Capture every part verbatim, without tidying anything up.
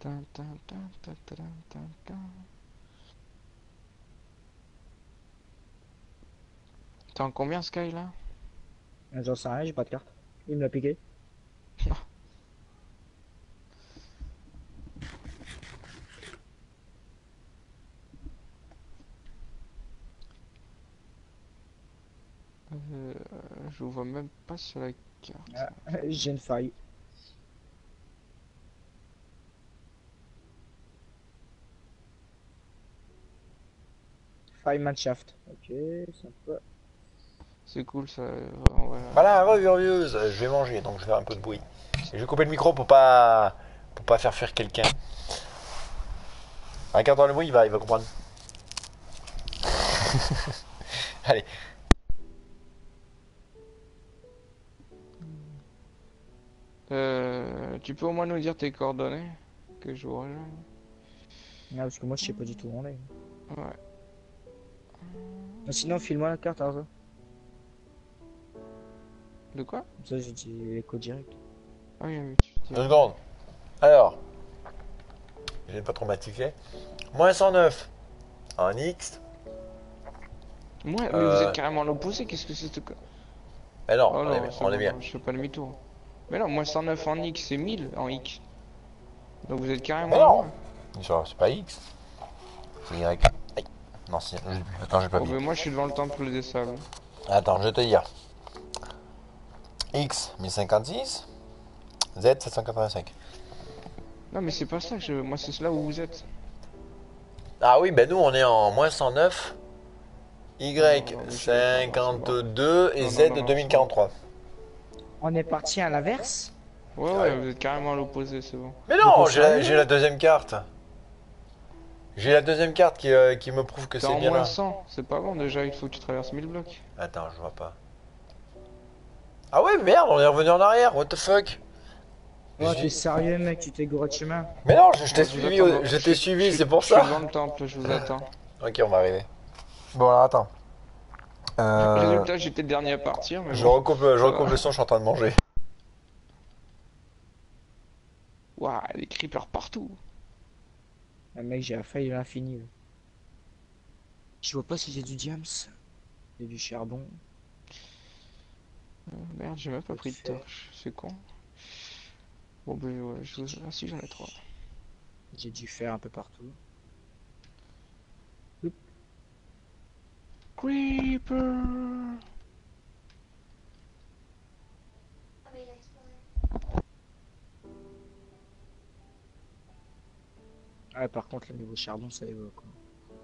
Tin, tin, tin, tin, tin, tin, tin. T'es en combien Sky là? J'en sais rien, j'ai pas de carte. Il me l'a piqué. Euh, je vous vois même pas sur la carte. Ah, j'ai une faille. Faille Manshaft. Ok, sympa. C'est cool ça. euh, Voilà. Voilà, revirieuse, je vais manger, donc je vais faire un peu de bruit. Et je vais couper le micro pour pas pour pas faire fuir quelqu'un. Regarde le bruit, il va, il va comprendre. Allez. Euh, tu peux au moins nous dire tes coordonnées que je vous rejoigne. Ah, parce que moi, je sais pas du tout où on est. Ouais. Ah, sinon, file-moi la carte, Arzo. De quoi? Comme ça, j'ai dit l'écho direct. Ah oui, oui, tu Deux dirais. secondes. Alors, je vais pas traumatisé. Moins cent neuf en X. Moi, mais vous êtes Euh, carrément à l'opposé. Qu'est-ce que c'est ce que... mais non, Oh on est, non, c'est on est bon, bien. non, je fais pas demi-tour. Mais non, moi cent neuf en X, c'est mille en X. Donc vous êtes Mais carrément non, loin. c'est pas X, c'est Y. Aïe. Non, c'est. Attends, j'ai pas Oh papier. ben moi je suis devant le temple des sables. Attends, je vais te dire. X mille cinquante-six, Z sept cent quatre-vingt-cinq. Non mais c'est pas ça que je... Moi c'est là où vous êtes. Ah oui, ben nous on est en moins cent neuf, Non, non, Y non, mais je... Non, non, c'est mort. cinquante-deux et Non, non, Z non, non, c'est mort. deux mille quarante-trois. On est parti à l'inverse? Ouais, Ah oui. ouais, vous êtes carrément à l'opposé, c'est bon. Mais Mais t'es non, j'ai la, sérieux j'ai là? la deuxième carte. J'ai la deuxième carte qui, euh, qui me prouve que T'es c'est en bien moins là. cent, c'est pas bon déjà, il faut que tu traverses mille blocs. Attends, je vois pas. Ah ouais, merde, on est revenu en arrière, what the fuck. Oh, t'es J'ai- sérieux, mec, tu t'es gouré de chemin. Mais non, je, je t'ai Bon, je vous suivi, attends devant... je Je t'ai suis, je suivi, suis, c'est pour je suis ça. devant le temple, je vous attends. Ok, on va arriver. Bon, alors attends. Euh, Résultat, j'étais le dernier à partir, mais je bon, recoupe, je ça va. recoupe le son, je suis en train de manger. Waouh, des creepers partout. Ah, mec, j'ai la faille de l'infini, là. Je vois pas si j'ai du diams. J'ai du charbon. Euh, merde, j'ai même pas Peu de pris de fer. torche, c'est con. Bon ben ouais, je J'ai vous... du... Ah si, j'en ai trois. j'ai du fer un peu partout. Oup. Creeper. Ah, par contre, le niveau charbon, ça évoque, quoi.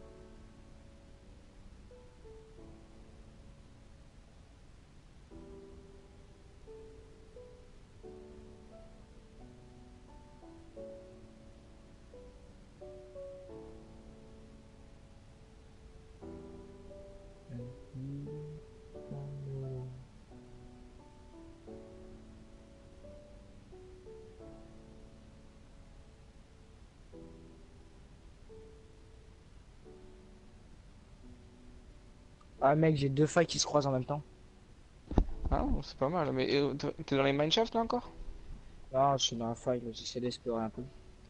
Ah, mec, j'ai deux failles qui se croisent en même temps. Ah non, c'est pas mal. Mais euh, t'es dans les mineshaft là encore? Ah, je suis dans la faille, là, j'essaie d'explorer un peu.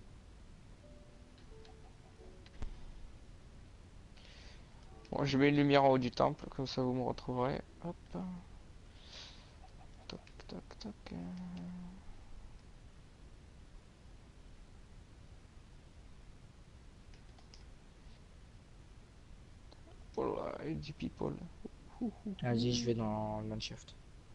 Bon, je mets une lumière en haut du temple, comme ça vous me retrouverez. Hop. Toc, toc, toc. Voilà, et du people. Ouh, ouh, Vas-y, je ouh. vais dans le manshaft.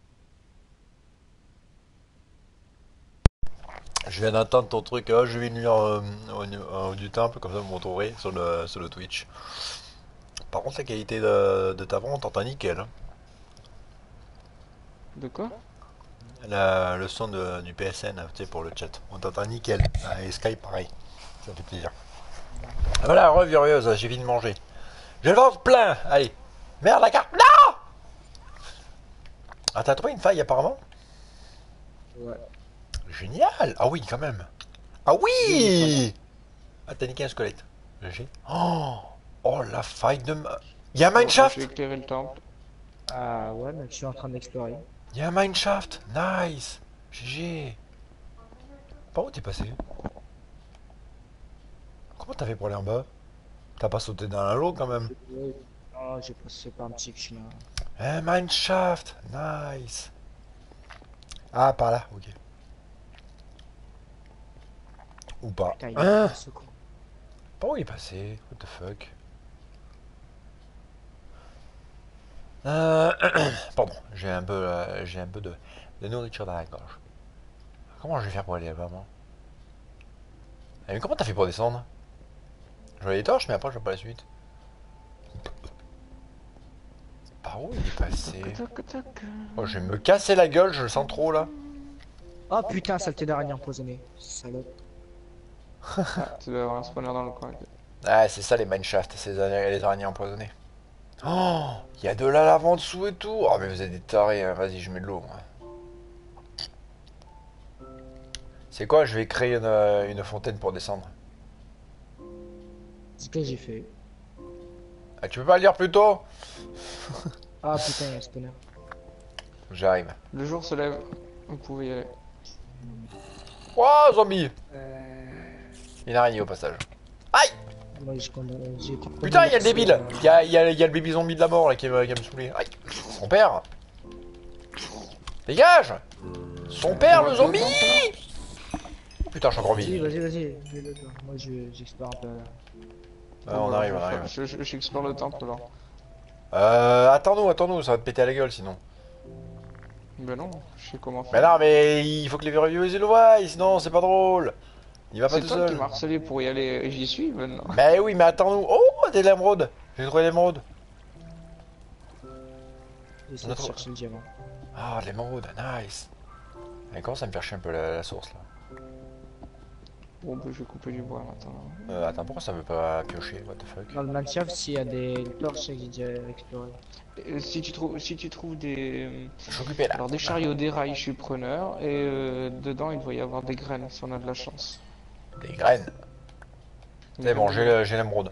Je viens d'entendre ton truc, hein, je vais venir euh, au, au- du temple, comme ça vous me retrouverez sur le, sur le Twitch. Par contre, la qualité de, de ta voix, on t'entend nickel, hein. De quoi? La- le son de- du P S N, tu sais, pour le chat. On t'entend nickel. Ah, et Skype, pareil. Ça fait plaisir. Voilà, revurieuse, j'ai fini de manger. Je le ventre plein. Allez. Merde, la carte. Non. Ah, t'as trouvé une faille apparemment. Ouais, Génial. Ah oui, quand même. Ah j'ai une faille. oui. Ah, t'as niqué un squelette. G G. Oh, oh la faille de... ma- Y'a un Bon, je vais mineshaft. éclairer le temple. Ah, ouais, mec, je suis en train d'explorer. Y'a un mineshaft. Nice. G G. Par où t'es passé? Comment t'as fait pour aller en bas? T'as pas sauté dans la l'eau quand même? Ouais. Non, j'ai passé par un petit chemin. Eh, mineshaft! Nice! Ah, par là, ok. Ou pas. Putain, il Hein? est ce con. Par où il est passé? What the fuck? Euh... Pardon, j'ai un peu, euh, j'ai un peu de, de nourriture dans la gorge. Comment je vais faire pour aller là-bas, moi? Eh, mais comment t'as fait pour descendre? Je vois les torches, mais après je vois pas la suite. Par où il est passé? Toc, toc, toc. Oh, je vais me casser la gueule, je le sens trop là. Oh putain, saleté d'araignée empoisonnée. Salope. Ah, tu dois avoir un spawner dans le coin. Ah, c'est ça les mineshafts, c'est les araignées les araignées empoisonnées. Oh, il y a de la lave en dessous et tout. Oh, mais vous êtes des tarés, hein. Vas-y, je mets de l'eau. Moi. C'est quoi? Je vais créer une, euh, une fontaine pour descendre. C'est ce que j'ai fait. Ah, tu peux pas le dire plus tôt? Ah putain, il y a un spawner. J'arrive. Le jour se lève, vous pouvez y aller. Wow, zombie! Euh... Une araignée au passage. Aïe! Moi, j'ai con- j'ai con- Putain, il y a le débile! Il y a, il y, a, il y a le baby zombie de la mort là qui va, qui va me saouler. Aïe! Son père! Dégage! Son père, le zombie! Oh, putain, je suis encore en Vas-y, vie. vas-y, vas-y. Fais-le, toi. Moi, je- j'explore un peu. là. Ah, on arrive, on arrive. Je- je- J'explore le temple alors. Euh, attends-nous, attends-nous, ça va te péter à la gueule sinon. Ben non, je sais comment Mais faire. non, mais il faut que les verrouilleux ils le voient, sinon c'est pas drôle. Il va pas C'est tout toi qui seul. m'as harcelé pour y aller et j'y suis maintenant. Mais oui, mais attends-nous. Oh, des l'émeraude. J'ai trouvé l'émeraude. J'essaie On a de trop- chercher le diamant. Ah, l'émeraude, nice. Elle commence à me faire chier un peu la, la source là. Bon, ben je vais couper du bois maintenant. Euh, attends, pourquoi ça veut pas piocher? What the fuck? Dans le Minecraft, s'il y a des torches, c'est que j'ai déjà exploré. Et si tu trouves, si tu trouves des, Je suis occupé là. alors des chariots, des rails, je suis preneur. Et euh, dedans, il doit y avoir des graines si on a de la chance. Des graines. C'est bon, j'ai le- j'ai l'émeraude.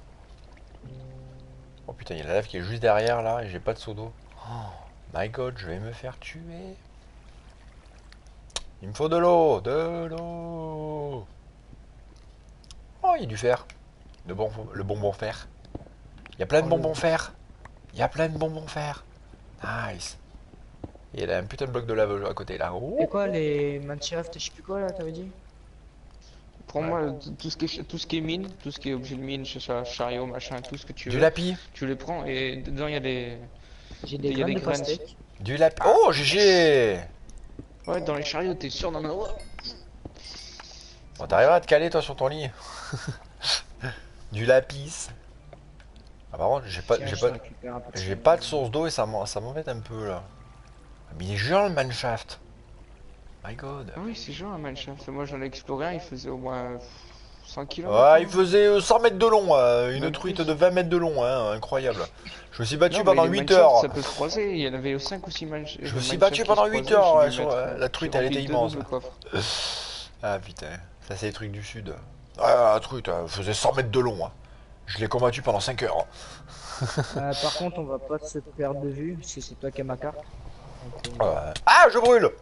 Oh putain, il y a la lave qui est juste derrière là et j'ai pas de seau d'eau. Oh my god, je vais me faire tuer. Il me faut de l'eau, de l'eau. Oh, il y a du fer. Le, bon, le bonbon fer. Il y a plein de Oh, bonbons le- fer. Il y a plein de bonbons fer. Nice. Et il a un putain de bloc de lave à côté là. Oh. Et quoi, les Minecraft, je sais plus quoi là, t'avais dit? Pour moi, le- tout ce qui est, tout ce qui est mine, tout ce qui est objet de mine, ch- ch- chariot, machin, tout ce que tu Du veux, lapis. tu les prends et dedans il y a des, J'ai des il y a graines des de graines. pastèque. Du lapis. Oh, G G. Ouais, dans les chariots, t'es sûr d'en avoir. Bon, t'arriveras à te caler toi sur ton lit. Du lapis. Ah, par contre, j'ai pas, Tiens, j'ai je pas, récupère un peu de j'ai ça. pas de source d'eau et ça m'en- ça m'embête un peu là. Mais il est géant le mineshaft. My god. Ah oui, c'est genre un Minecraft. Moi j'en ai exploré un, il faisait au moins cent kilomètres. Ouais, il faisait euh, cent mètres de long, euh, une Même truite plus. de vingt mètres de long, hein, incroyable. Je me suis battu Non, pendant mais les huit Minecraft, heures. Ça peut se croiser, il y en avait cinq ou six Minecraft. Je me suis battu pendant huit heures, ouais, sur, euh, la truite, elle était immense. Ah putain, ça c'est les trucs du sud. Ah, la truite, elle faisait cent mètres de long. Hein. Je l'ai combattu pendant cinq heures. Euh, par contre, on va pas se perdre de vue, parce que c'est toi qui as ma carte. Donc, euh, Euh, Ah, je brûle.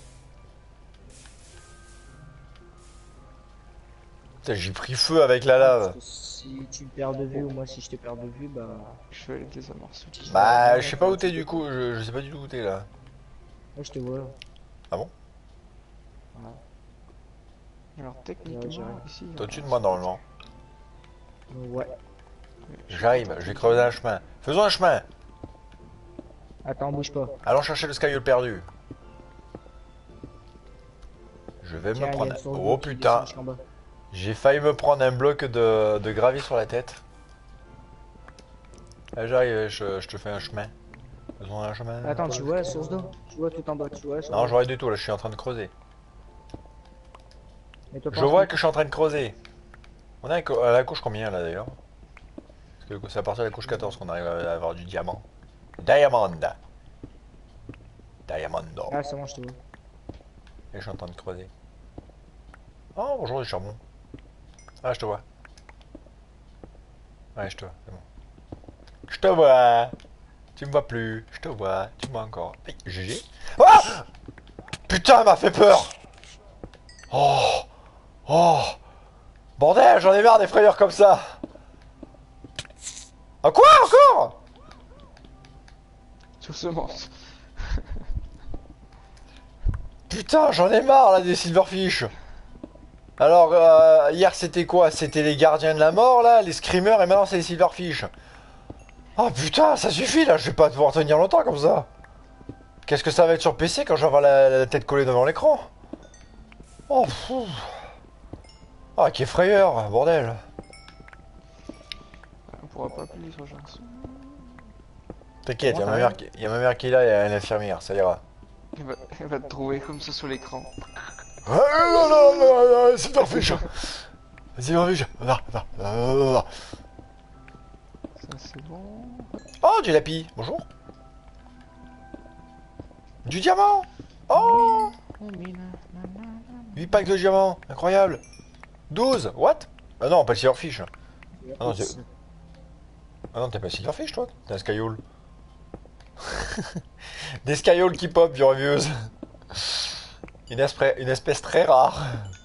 Putain, j'ai pris feu avec la lave. parce que si tu me perds de vue, ou moi si je te perds de vue, bah... Je vais aller désamorcer. Bah, je sais pas où t'es du coup, je, je sais pas du tout où t'es là. Moi je te vois là. Ah bon? Alors Ouais, techniquement, j'arrive. ici... T'es au-dessus de moi normalement. Ouais. J'arrive, j'ai creusé un chemin. Faisons un chemin. Attends, bouge pas. Allons chercher le skyole perdu. Je vais Tiens, me il y a prendre... une source Oh d'eau qui putain. descend jusqu'en bas. J'ai failli me prendre un bloc de, de gravier sur la tête. Ah, j'arrive, je, je te fais un chemin. Faisons un chemin. Attends, tu vois la source d'eau? Tu vois tout en bas, tu vois la source Non, d'eau? je vois du tout, là, je suis en train de creuser. Mais toi, Je pense vois pas. que je suis en train de creuser. On est à la couche combien, là, d'ailleurs? Parce que c'est à partir de la couche quatorze qu'on arrive à avoir du diamant. Diamond. Diamondo. Ah, c'est bon, je te vois. Et je suis en train de creuser. Oh, bonjour, du charbon. Ah, je te vois. Ouais, je te vois, c'est bon. Je te vois. Tu me vois plus. Je te vois. Tu me vois encore. Aïe, G G. Ah! Putain, elle m'a fait peur. Oh. Oh. Bordel, j'en ai marre des frayeurs comme ça. Ah quoi encore? Doucement. Putain, j'en ai marre là des Silverfish. Alors, euh, hier c'était quoi? C'était les gardiens de la mort là, les screamers, et maintenant c'est les Silverfish. Oh putain, ça suffit là, je vais pas devoir tenir longtemps comme ça. Qu'est-ce que ça va être sur P C quand je vais avoir la, la tête collée devant l'écran? Oh fou. Ah, qui effrayeur, bordel. On pourra pas appeler les urgences. T'inquiète, y'a ma mère qui y a ma mère qui est là et une infirmière, ça ira. Elle va, elle va te trouver comme ça sur l'écran. Ah non, non, non, non, Silverfish. Silverfish. Non, non, non, non, non. Ça c'est bon. Oh, du lapis, bonjour. Du diamant. Oh, huit packs de diamants, incroyable. douze, what? Ah non, pas le Silverfish. Ah non, c'est- ah non, t'es pas Silverfish toi, t'es un Skyhole. Des Skyholes qui pop, vieux. Une, espèce, une espèce très rare.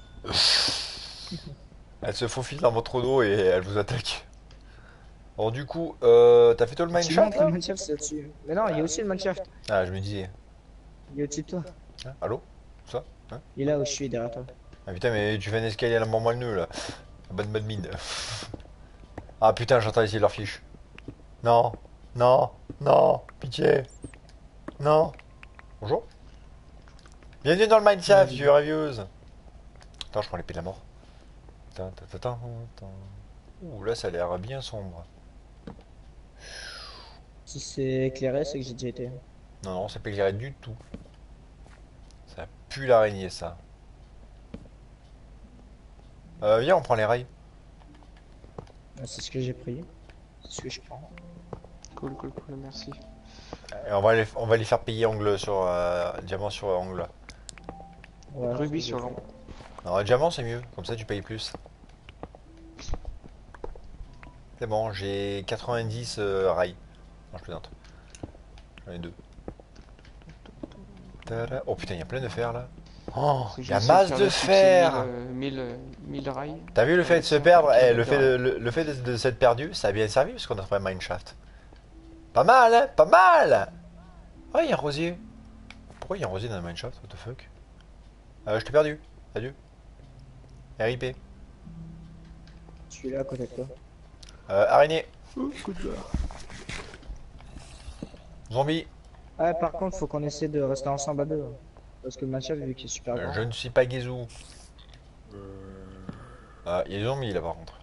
Elle se faufile dans votre dos et elle vous attaque. Bon du coup, euh, t'as fait tout le Tu montres mineshaft le là? mineshaft, c'est là-dessus. Mais non, il y a aussi le mineshaft. Ah, je me disais. Il est au-dessus de toi. Hein, allô? Ça? Hein? Il est là où je suis, derrière toi. Ah putain, mais tu fais un escalier à la mort moelleux là. Bonne bonne mine. Ah putain, j'entends ici leur fiche. Non, non, non, pitié. Non. Bonjour. Bienvenue dans le mineshaft, vieux rêveuse. Attends, je prends l'épée de la mort. Tin, tin, tin, tin, tin. Ouh, là ça a l'air bien sombre. Si c'est éclairé, c'est que j'ai déjà été. Non, non, c'est pas éclairé du tout. Ça pue l'araignée, ça. Euh, viens, on prend les rails. Ah, c'est ce que j'ai pris. C'est ce que je prends. Cool, cool, cool, merci. Et on va les, on va les faire payer angle sur euh, diamant sur angle. Ouais, Rubis c'est sur ce que l'ombre. Non, diamant c'est mieux, comme ça tu payes plus. C'est bon, j'ai quatre-vingt-dix euh, rails. Non, je plaisante. J'en ai deux. Tada. Oh putain, il y a plein de fer là. Oh, C'est il y a juste masse faire de le succès fer. mille, euh, mille, mille rails. T'as vu le fait de se Ouais, perdre, c'est un eh, le, fait de, le, le fait de, de s'être perdu, ça a bien servi parce qu'on a trouvé un mineshaft. Pas mal, hein? Pas mal! Oh, il y a un rosier. Pourquoi il y a un rosier dans le mineshaft? What the fuck? Euh, je t'ai perdu. Adieu. R I P. Je suis là à côté de toi. Euh, araignée. Oh, coup de barre. Zombie. Ah, par contre, faut qu'on essaie de rester ensemble à deux. hein. Parce que le mineshaft, vu qu'il est super Euh, grand. je ne suis pas Gizou. Ah, il y a des zombies là par contre.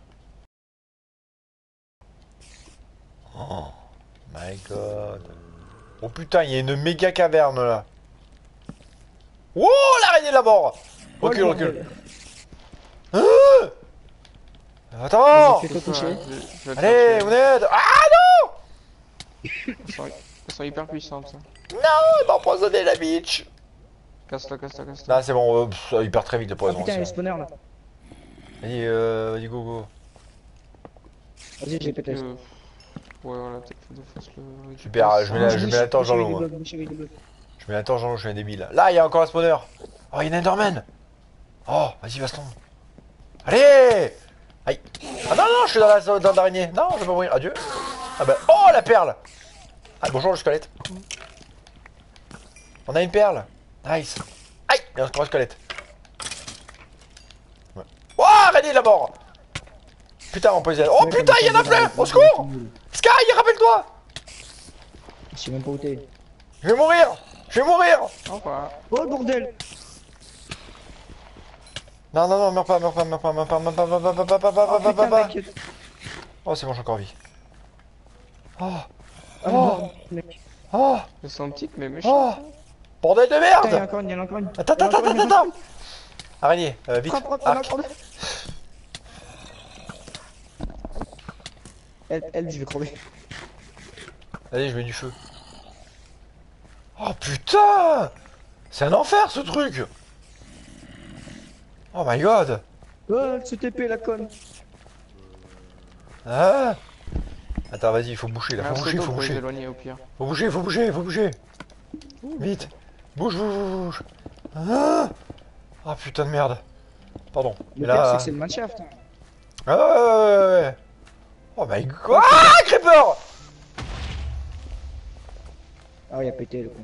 Oh my god. Oh putain, il y a une méga caverne là. Oh, l'araignée là-bas. Recule, Oh, le recule. bordel. Ah Attends. Vas-y, fais-toi toucher. Je- je vais te Allez, faire on tuer. aide. Ah Elles sont, elles sont hyper puissantes, ça. non, il m'a empoisonné la bitch. Casse-toi, casse-toi, casse-toi. Là c'est bon, euh, pff, ça, il perd très vite le Ah poison. putain, il y a le aussi, hein. spawner là. Vas-y, euh, vas-y, go go. Vas-y, j'ai pété. Euh, Ouais, voilà, peut-être qu'il faut fasse le. Super, je mets la, je mets la torche dans l'eau. moi. Je Je mets la torche dans l'eau, je suis un débile. Là, il y a encore un spawner. Oh, il y a un Enderman. Oh, vas-y, baston. Allez. Aïe. Ah non, non, je suis dans la dans l'araignée. Non, je vais pas mourir. Adieu. Ah bah, oh, la perle. Ah, bonjour, le squelette. On a une perle. Nice. Aïe, il y a encore un squelette. Ouais. Oh, araignée là mort. Putain, on peut y aller. Oh putain, il y en a plein. Au secours. Sky, rappelle-toi. Je sais même pas où t'es. Je vais mourir. Je vais mourir. Au revoir. Oh le bordel. Non, non, non, meurs pas, meurs pas, meurs pas, meurs pas, meurs pas, meurs pas, meurs pas, meurs pas, Oh meurs pas, putain, meurs pas. mec. Oh, c'est bon, j'ai encore vie. Oh, Oh, Oh. mec. oh, Elles sont petites, mais méchantes. oh. Bordel de Putain, il y en a merde. encore une, il y en a encore une. Attends, attends, attends, attends, attends. Araignée, euh, vite. Frappe, frappe, il y en a Arc. encore deux. Elle, elle, je vais crever. Allez, je mets du feu. Oh putain. C'est un enfer ce truc. Oh my god. Oh, elle se T P la conne. Ah. Attends, vas-y, il faut boucher là, Un faut bouger, pseudo faut pour les bouger. éloigner au pire. Faut bouger, faut bouger, faut bouger. Vite. Bouge, bouge, bouge, bouge. Ah. Ah putain de merde. Pardon. Le Mais pire, c'est là, que c'est le mineshaft. Ah ouais, ouais, ouais, ouais. Oh my god. Ah, Creeper. Ah, il a pété le con.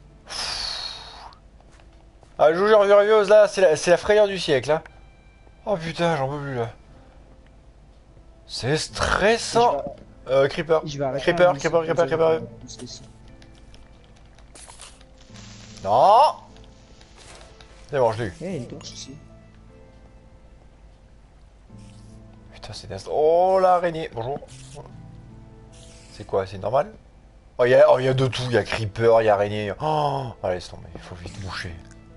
Ah, je vous jure, Furieuse, là, c'est la, c'est la frayeur du siècle, là. Oh putain, j'en peux plus, là. C'est Et je stressant. vais, Euh, Creeper. je vais arrêter un Creeper, glisse, Creeper, comme Creeper, ça, Creeper. je vais pousser ça. Non. C'est bon, je l'ai eu. Eh, il y a une torche ici. Putain, c'est dingue. Oh, l'araignée. Bonjour. C'est quoi, c'est normal? Oh, il y, a- oh, il y a de tout. Il y a Creeper, il y a araignée. Oh, allez, laisse tomber. Il faut vite boucher.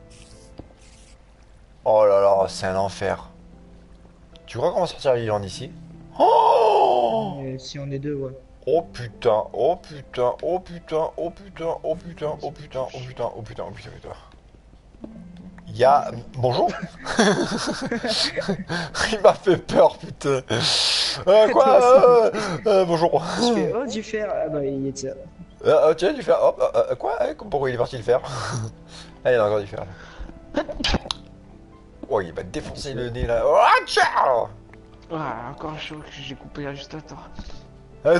Oh là là, c'est un enfer. Tu crois qu'on va sortir vivant d'ici? Oh! Euh, si on est deux, ouais. Oh putain, oh putain, oh putain, oh putain, oh putain, oh putain, oh putain, oh putain, oh putain, putain. Il y a... Bonjour. Il m'a fait peur, putain. Euh, quoi euh, euh, Bonjour. Je fais, oh, du fer. Ah bah, il est ça. Euh, euh, tiens, du fer. Hop, euh, euh, quoi euh, pourquoi il est parti le faire? Ah, il y en a encore du fer, là. Oh, il va défoncer le nez, là. Oh, tchao. Ah, encore un choc que j'ai coupé là juste à temps. Euh,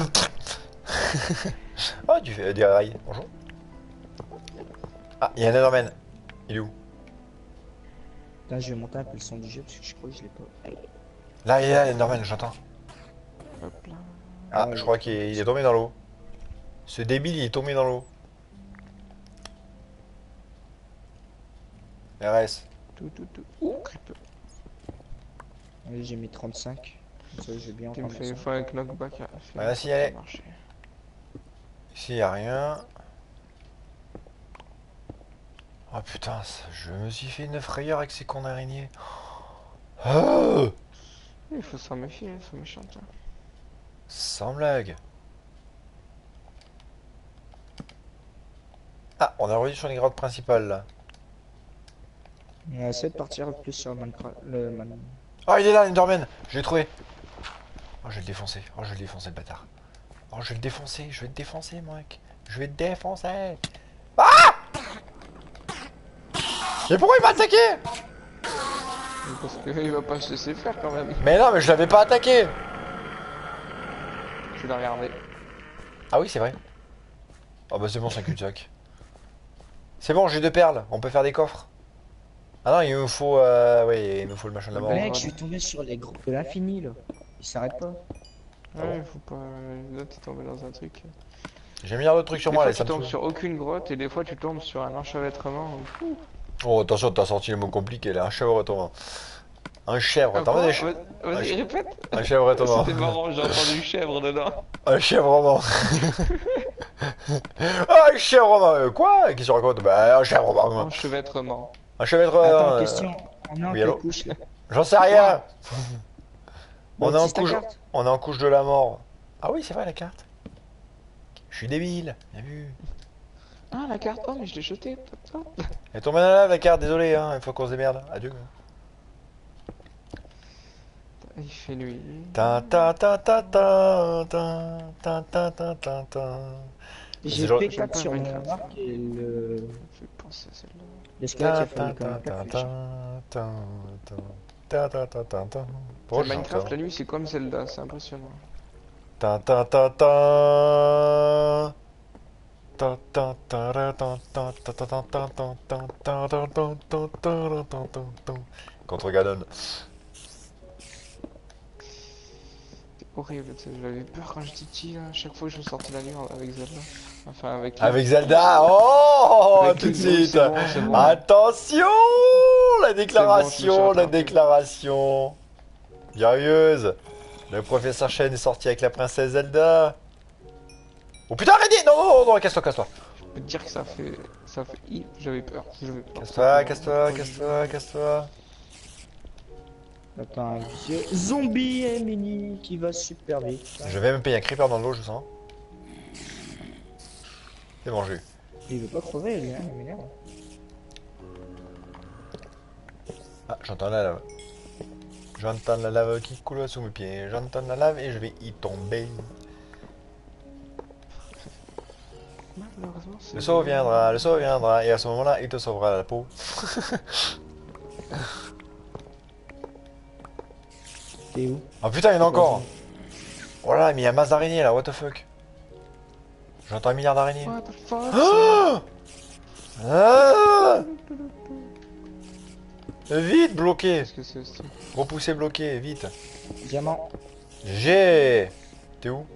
Oh, du, du rail. Bonjour. Ah, il y a un Enderman. Il est où? Là, je vais monter un peu le son du jeu parce que je crois que je l'ai pas. Là, il est là, l'Enderman, j'entends. Hop là. Ah, Ah, je ouais. crois qu'il est, il est tombé dans l'eau. Ce débile, il est tombé dans l'eau. R S. Tout, tout, tout. Ouh, creeper. Allez, j'ai mis trente-cinq. Comme ça, je vais bien Tu me entendre fais ça. une fois un knockback. à faire. Ouais, si, Ça a allez. marché. Ici, il n'y a rien. Oh putain, ça- je me suis fait une frayeur avec ces cons d'araignées. Oh, Il faut s'en méfier, elles sont méchantes. Hein. sans blague. Ah, on est revenu sur les grottes principales là. On va essayer de partir plus sur Minecraft. Le man... Oh, il est là, l'Enderman. Je l'ai trouvé. Oh, je vais le défoncer. Oh, je vais le défoncer, le bâtard. Oh, je vais le défoncer. Je vais te défoncer, mec. Je vais te défoncer. Ah! Mais pourquoi il m'a attaqué? Parce qu'il va pas se laisser faire quand même. Mais non, mais je l'avais pas attaqué. Tu l'as regardé. Ah oui, c'est vrai. Oh bah c'est bon, c'est un cul-de-sac. C'est bon, j'ai deux perles. On peut faire des coffres. Ah non, il nous faut... Euh... Oui, il nous faut le machin de la mort. Mec, je suis tombé sur les groupes de l'infini là. Il s'arrête pas. Ouais, faut pas. Là, t'es tombé dans un truc. J'ai mis un autre truc sur Des moi, fois, là, tu ça me tombes saoule. sur aucune grotte et des fois, tu tombes sur un enchevêtrement. Ouh. Oh, attention, t'as sorti le mot compliqué, là. Un chèvre étonnant. Un chèvre, Ah, t'en veux quoi des chèvres? Vas- Vas-y, Un répète. Un chèvre étonnant. C'était marrant, j'ai entendu chèvre dedans. Un chèvrement. Ah, un chèvrement. Euh, Quoi? Qu'est-ce que tu racontes? Bah, un chèvrement. Enchevêtrement. Un chevêtre. Attends, euh, question. On est en oui, quelle allô couche là? J'en sais rien. Bah, On est en utilise ta couche. carte. On est en couche de la mort. Ah oui, c'est vrai la carte. Je suis débile. Bien vu. Ah, la carte. Oh, mais je l'ai jetée. Elle tombe dans la lave la carte. Désolé, hein. Il faut qu'on se démerde. Adieu. Il fait nuit. Ta ta ta ta ta ta ta ta ta ta ta. J'ai C'est genre- P J'aime quatre pas sur mon Minecraft. arc et le. Ça fait penser à celle-là. Le squelette Ta il a ta fallu quand ta même ta pas ta ta ta ta ta ta ta ta. C'est Minecraft la nuit, c'est comme Zelda, c'est impressionnant. Ta ta ta ta. Ta ta ta ra ta ta ta ta ta ta ta ta ta ta ta ta ta ta ta ta. Contre Ganon. C'est horrible, tu sais, j'avais peur quand j'étais petit, là. Chaque fois que je sortais la nuit avec Zelda. Enfin, avec. Avec Zelda. Oh, Avec tout de les gros, suite. c'est bon, c'est bon. Attention, la C'est déclaration, bon, je me suis la rattrapé. déclaration. Sérieuse. Le professeur Chen est sorti avec la princesse Zelda. Oh putain, arrêtez. Non, non, non, casse-toi, casse-toi. Je peux te dire que ça fait. Ça fait. hi- J'avais peur. J'avais peur. Casse-toi, casse-toi, casse-toi, casse-toi. Attends, un vieux zombie et mini qui va super vite. Je vais me payer un creeper dans l'eau, je sens. C'est bon, j'ai eu. Il veut pas crever lui, hein, il m'énerve. Ah, j'entends la lave. J'entends la lave qui coule sous mes pieds. J'entends la lave et je vais y tomber. Malheureusement, c'est. Le saut viendra, le saut viendra, et à ce moment-là, il te sauvera la peau. T'es où? Oh putain, il y en a encore. Oh là, mais il y a masse d'araignées là, what the fuck. J'entends un milliard d'araignées. What the fuck? Ah ah Vite, bloqué. Qu'est-ce que c'est ce truc? Repoussé, bloqué, vite. Diamant. G. T'es où?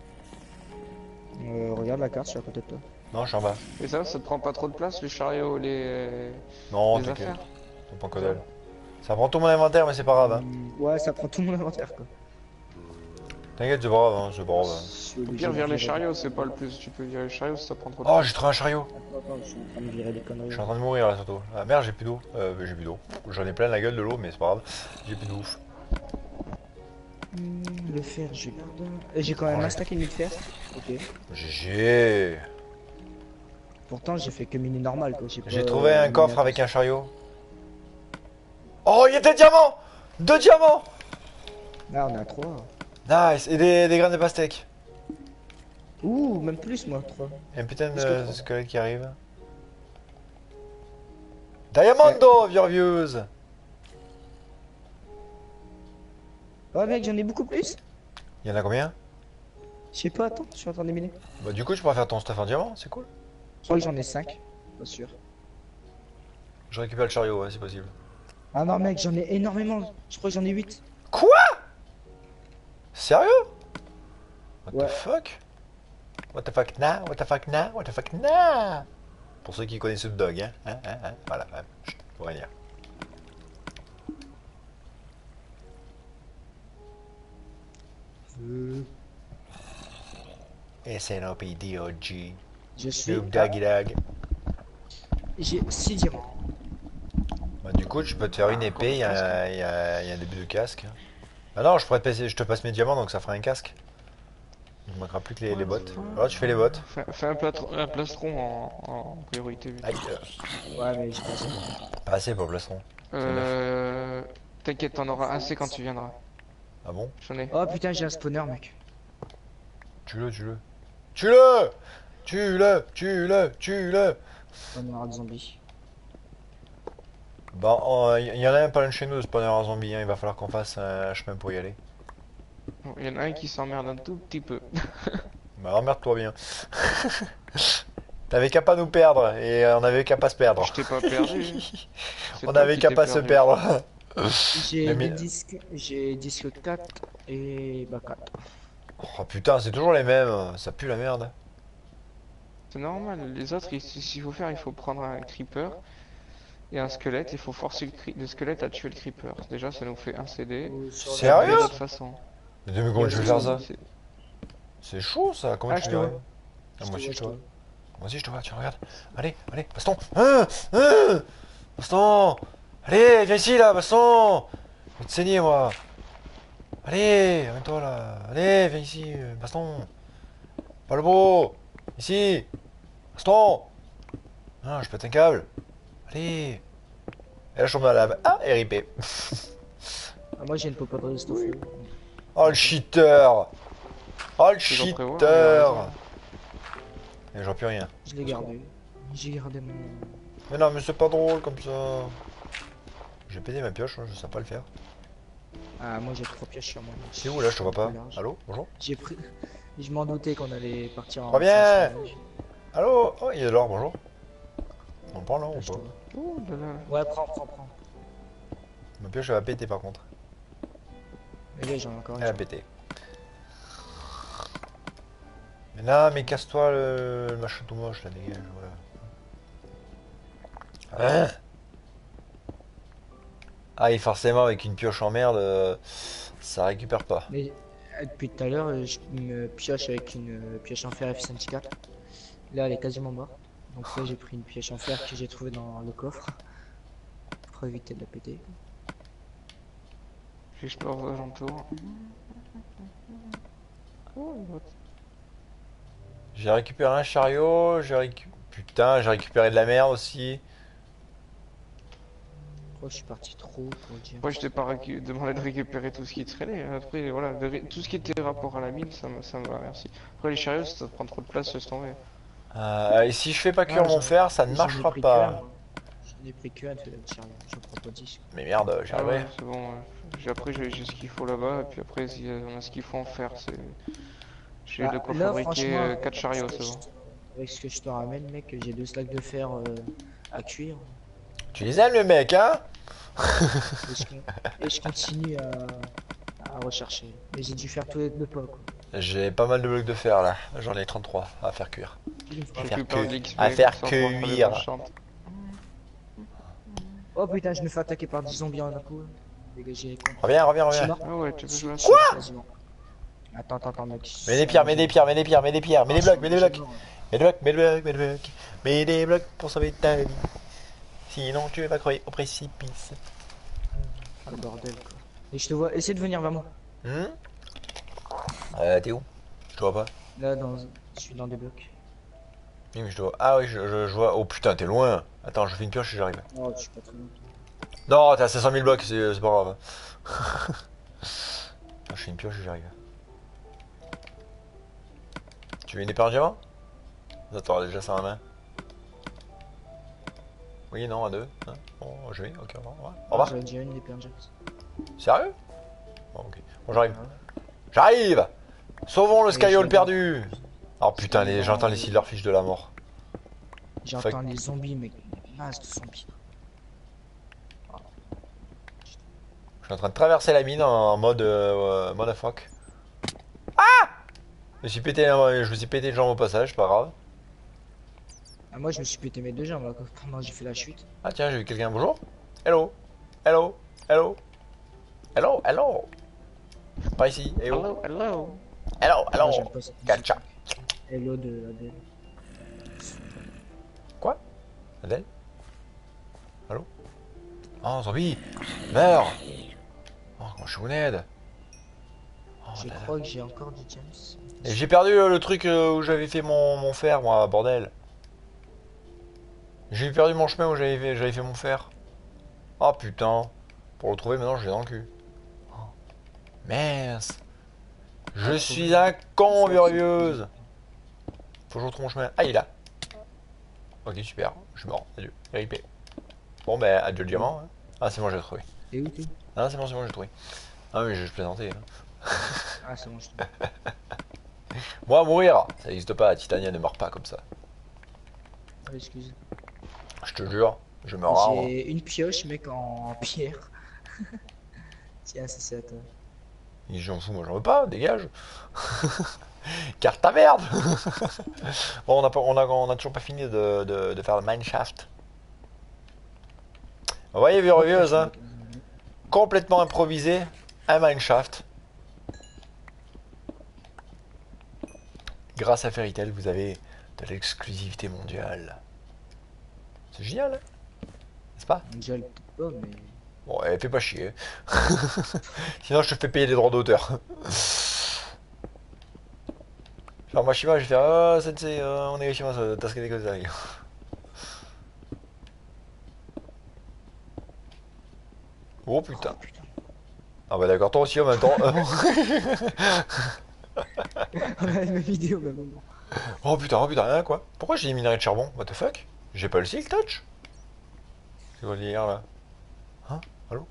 Euh, regarde la carte, je suis à côté de toi. Non, je suis en bas. Et ça, ça te prend pas trop de place, les chariots, les, Non, les t'inquiète. affaires? T'as pas que dalle. Ça prend tout mon inventaire, mais c'est pas grave. Hein. Hum, Ouais, ça prend tout mon inventaire quoi. T'inquiète, c'est pas grave, hein, c'est pas grave. Je suis Au obligé pire, de vire les virer- chariots, c'est pas le plus. Tu peux virer les chariots si ça prend trop de Oh, place. j'ai trouvé un chariot. Attends, attends, je suis en train de virer des conneries. Je suis en train de mourir là surtout. Ah merde, j'ai plus d'eau. Euh, j'ai plus d'eau. J'en ai plein la gueule de l'eau, mais c'est pas grave. J'ai plus de ouf. Hum, le fer, je garde. Et j'ai quand même Ouais. un stack et demi de fer. Ok. G G. Pourtant, j'ai fait que mini normal quoi. J'ai pas, trouvé euh, un mini coffre à- avec un chariot. Oh, il y a des diamants. Deux diamants. Là, on est à trois. Nice. Et des, des graines de pastèque. Ouh, même plus moi, trois. Et un putain Est-ce que de trois squelette qui arrive. Diamondo, Viorvieuse. Oh mec, j'en ai beaucoup plus. Il y en a combien? Je sais pas, attends, je suis en train d'éminer. Bah du coup, tu pourras faire ton stuff en diamant, c'est cool. Je crois que j'en ai cinq. Pas sûr. Je récupère le chariot, ouais, c'est possible. Ah non mec, j'en ai énormément. Je crois que j'en ai huit. Quoi? Sérieux? What Ouais. the fuck? What the fuck now? What the fuck now? What the fuck now? Pour ceux qui connaissent Snoop Dogg, hein? Hein, hein, hein. Voilà, ouais. Chut, faut rien dire. Euh, S N O P D O G. je suis. Snoop Doggy Dogg. J'ai six diamants. Bah, du coup, tu peux te faire une épée, il y, a- il y a il y a un début de casque. Ah non, je pourrais te passer, je te passe mes diamants, donc ça fera un casque. Il ne manquera plus que les, les bottes. Alors tu fais les bottes. Fais, fais un, platron, un plastron en, en priorité. vite. Aïe, euh, Ouais, mais j'ai pas ça. pas assez pour le plastron. Euh. T'inquiète, t'en auras assez quand tu viendras. Ah bon? J'en ai. Oh putain, j'ai un spawner, mec. Tue-le, tue-le. Tue-le! Tue-le! Tue-le! Tue-le! Spawner de zombies. Bah, oh, il y en a un pas loin de chez nous, de spawner en zombie, hein. Il va falloir qu'on fasse un chemin pour y aller. Bon, il y en a un qui s'emmerde un tout petit peu. Bah, emmerde-toi bien. T'avais qu'à pas nous perdre, et euh, on avait qu'à pas se perdre. Je t'ai pas perdu. C'est On toi avait qui qu'à t'es pas se perdu. perdre. J'ai Mais- des mais- disques. J'ai disque quatre et bah quatre. Oh putain, c'est toujours les mêmes, ça pue la merde. C'est normal. Les autres, il- s'il faut faire, il faut prendre un creeper et un squelette. Il faut forcer le, cri- le squelette à tuer le creeper. Déjà, ça nous fait un C D. Sérieux? De toute façon. Mais deux secondes, je vais faire ça. C'est- C'est chaud ça, comment Ah, tu je fais te ouais vois. Ah, moi aussi je te vois, vois. Moi aussi je te vois, tu regardes. Allez, allez, baston. Hein, hein, baston. Allez, viens ici là, baston. Je vais te saigner moi. Allez, amène-toi là. Allez, viens ici, euh, baston. Pas le beau. Ici. Baston. Ah, je pète un câble. Allez. Et là je tombe dans la lave. Ah, R I P. Ah, moi j'ai une pop-up de au feu. Oh le cheater. Oh le C'est genre prévoir, cheater. Et j'en plus rien. Je l'ai gardé. J'ai gardé mon. Mais non, mais c'est pas drôle comme ça. J'ai pété ma pioche, hein, je sais pas le faire. Ah, moi j'ai trois pièges sur moi. C'est où là, je te vois pas. Plus large. Allô, bonjour. J'ai pris. Je m'en doutais qu'on allait partir en. Reviens. sens sauvage. Allô. Oh, il y a de l'or, bonjour. On le prend là ou Je te pas? vois. Oh là là. Ouais, prends, prends, prends. Ma pioche elle va péter par contre. Mais là j'en ai encore Elle a une. pété. Mais là, mais casse-toi le... le machin tout moche là, dégage, voilà. Hein. Ah, et forcément, avec une pioche en merde, euh, ça récupère pas. Mais euh, depuis tout à l'heure, euh, je me pioche avec une euh, pioche en fer F cinquante-quatre. Là, elle est quasiment morte. Donc là, j'ai pris une pioche en fer que j'ai trouvée dans le coffre pour éviter de la péter. J'explore aux alentours. Oh, what? J'ai récupéré un chariot, j'ai récu... Putain, j'ai récupéré de la merde aussi. Je crois que je suis parti trop pour dire. Moi, je t'ai pas récu- demandé de récupérer tout ce qui traînait. Après, voilà, de ré- tout ce qui était rapport à la mine, ça me, ça me va, merci. Après, les chariots, ça te prend trop de place, laisse tomber. Euh, et si je fais pas cuire Ah, mon j'en- fer, ça ne J'en ai marchera pris pas. qu'un, moi. J'en ai pris que un de chariot, j'en prends pas dix. Mais merde, j'y Ah arriverai. ouais, c'est bon. ouais. J'ai après j'ai j'ai ce qu'il faut là-bas et puis après si euh, on a ce qu'il faut en faire, c'est j'ai de Bah, quoi là, fabriquer franchement, euh, avec quatre ce chariots, que c'est je bon. te- avec ce que je te ramène, mec, j'ai deux stacks de fer euh, à cuire. Tu les aimes, le mec, hein? Et je, con- et je continue à, à rechercher. Mais j'ai dû faire tous les deux pas, quoi. J'ai pas mal de blocs de fer là. J'en ai trente-trois à faire cuire. Il me faut- À Je faire récupère que- de l'X P, à faire comme ça, on pourra faire des cuire. enchantes. Oh putain, je me fais attaquer par dix zombies en un coup. Là. Dégagez les cons. Reviens, reviens, Je suis reviens. mort. Ah ouais, tu peux Je jouer à suis ça. quasiment. Attends, attends, attends, mec. Mets des pierres, mets des pierres, mets des pierres, mets des pierres, mets des blocs, mets des blocs. blocs. Mets des blocs, mets des blocs, mets des blocs. Mets des blocs pour sauver ta vie. Sinon tu vas crever au précipice. Ah, le bordel, quoi. Et je te vois, essaie de venir vers moi. Hmm euh, T'es où? Je te vois pas. Là, dans... je suis dans des blocs. Oui, mais je te vois. Ah oui, je, je, je vois. Oh putain, t'es loin. Attends, je fais une pioche et j'arrive. Oh, je suis pas très loin. Non, t'es à cinq cent mille blocs, c'est c'est pas grave. Je fais une pioche et j'arrive. Tu veux une épée en diamant? Attends, déjà ça en main. Oui, non, à deux. Hein bon, je vais, ok, au revoir. Au revoir. J'avais déjà une des P N J. Sérieux? Bon, ok. Bon, j'arrive. J'arrive! Sauvons le Oui, Skyhole je perdu! Oh putain, les- j'entends les silverfish de la mort. J'entends les zombies, mec. Une masse de zombies. Je suis en train de traverser la mine en mode euh, euh, motherfuck. Ah! Je me suis pété, euh, je me suis pété le jambe au passage, c'est pas grave. Ah, moi, je me suis pété mes deux jambes là, pendant que j'ai fait la chute. Ah tiens, j'ai vu quelqu'un, bonjour. Hello. Hello. Hello. Hello, hello. Par ici, et oh. Hello, hello. Hello, Moi, hello. j'aime pas cette musique. Gacha. Hello de Adèle. Quoi? Adèle? Allô? Oh, zombie! Meurs! Oh, comment je vous aide? Oh, Je là là. crois que j'ai encore du James. Et j'ai perdu euh, le truc euh, où j'avais fait mon, mon fer, moi, bordel. J'ai perdu mon chemin où j'avais fait, j'avais fait mon fer. Oh putain. Pour le trouver maintenant, je l'ai dans le cul. Oh. Mince. Je suis un con, furieuse. Faut que je retrouve mon chemin. Ah, il est là. Ok, super. Je suis mort. Adieu. R I P. Bon, ben, adieu le diamant. hein. Ah, c'est bon, j'ai trouvé. Et où t'es? Ah, c'est bon, c'est bon, j'ai trouvé. Ah, mais je, je plaisantais. hein. Ah, c'est bon, je te Moi, mourir, ça n'existe pas. Titania ne meurt pas comme ça. Ah, excuse. Je te jure, je me rends. J'ai une pioche, mec, en, en pierre. Tiens, ça c'est à toi. J'en fous, moi j'en veux pas, dégage. Car ta merde. Bon, on a, pas- on, a, on a toujours pas fini de, de, de faire le mineshaft. Vous voyez, Vérieuse, hein, complètement improvisé, un mineshaft. Grâce à Fairy Tail, vous avez de l'exclusivité mondiale. C'est génial, hein, n'est-ce pas? Mondial, peut-être pas, mais. Bon, elle fait pas chier. Sinon, je te fais payer les droits d'auteur. Genre, moi, je suis là, je vais faire ah, sensei, euh, on est chez moi, t'as ce que des causes là. Oh putain. Oh, putain. Ah, bah d'accord, toi aussi en même temps. On a la même vidéo au même moment. Oh putain, oh putain, hein, quoi? Pourquoi j'ai des minerais de charbon? What the fuck? J'ai pas le silk touch? C'est quoi le délire là? Hein? Allô?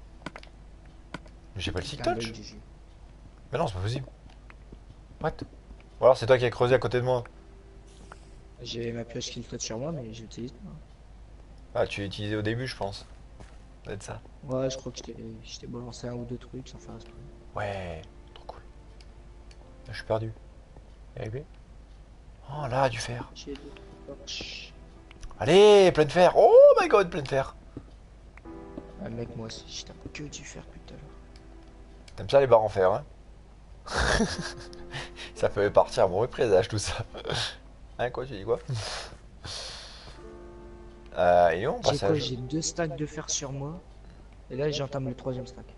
J'ai pas le silk Putain, touch? bug du jeu. Mais non, c'est pas possible. What? Ou alors c'est toi qui as creusé à côté de moi? J'ai ma pioche qui flotte sur moi, mais je l'utilise pas. Ah, tu l'as utilisé au début, je pense. Ça doit être ça. Ouais, je crois que je t'ai je t'ai balancé un ou deux trucs sans faire exprès. Ouais, trop cool. Là, je suis perdu. Arrivé. Oh là, du fer. J'ai deux torches. Allez, plein de fer. Oh my god, plein de fer. Ah, mec, moi aussi, je tape que du fer depuis tout à l'heure. T'aimes ça les barres en fer, hein? Ça peut partir à mon présage tout ça. Hein, quoi, tu dis quoi? Euh, et on J'ai quoi? passage. J'ai deux stacks de fer sur moi. Et là, j'entame le troisième stack.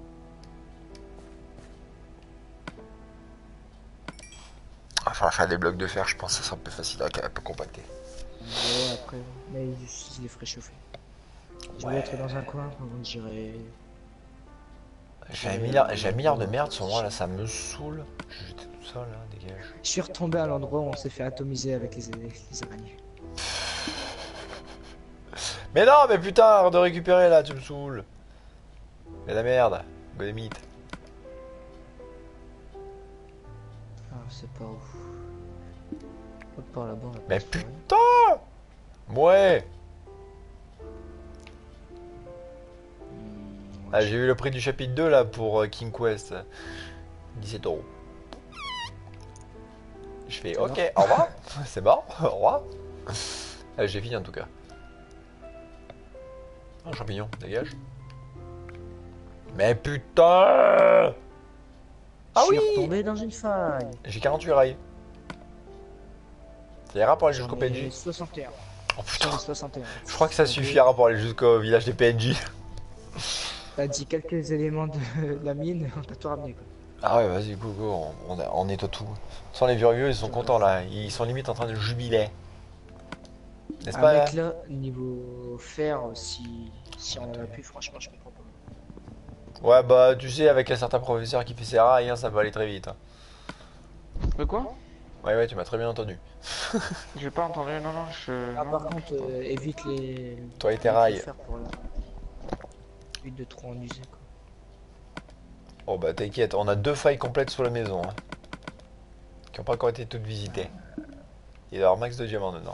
Enfin, faire des blocs de fer, je pense que ça sera plus facile à, à peu compacter. Ouais, après, mais je les ferai chauffer. Je vais Ouais. être dans un coin, on dirait. J'ai un milliard, j'ai un milliard de merde sur moi là, ça me saoule. J'étais tout seul là, dégage. Je suis retombé à l'endroit où on s'est fait atomiser avec les, les araignées. Mais non, mais putain, arrête de récupérer là, tu me saoules. Mais la merde, Golemite. Ah, c'est pas ouf. Hop, par là-bas, on a pas Mais exploré. putain. Ouais. Hmm, Ah, ouais, j'ai eu le prix du chapitre deux là pour euh, King Quest. dix-sept euros. Je fais Ça ok, va au revoir. C'est bon, au revoir. Ah, j'ai fini en tout cas. Un champignon, dégage. Mais putain. Ah je oui. suis retombé dans une faille. J'ai quarante-huit rails. Ça ira pour aller jusqu'au J'en P N ai J. soixante et un. Oh putain. J'en ai soixante et un. Je crois que ça suffira pour aller jusqu'au village des P N J. T'as dit quelques éléments de la mine, on t'a tout ramené quoi. Ah ouais, vas-y, go, go, on, on, a- on nettoie tout. Sans les vieux, ils sont contents là. Ils sont limite en train de jubiler. N'est-ce Un pas là mec là, niveau fer, si, si on en a plus, franchement, je comprends pas. Ouais, bah tu sais, avec un certain professeur qui fait ses rails, hein, ça va aller très vite. hein. Mais quoi? Ouais, ouais, tu m'as très bien entendu. J'ai pas entendu, non, non, je. Ah, non, par non, contre, je sais pas. euh, évite les. Toi et tes évite rails. le fer pour là. Évite de trop en user quoi. Oh bah t'inquiète, on a deux failles complètes sous la maison. hein, qui n'ont pas encore été toutes visitées. Il y a leur max de diamants dedans.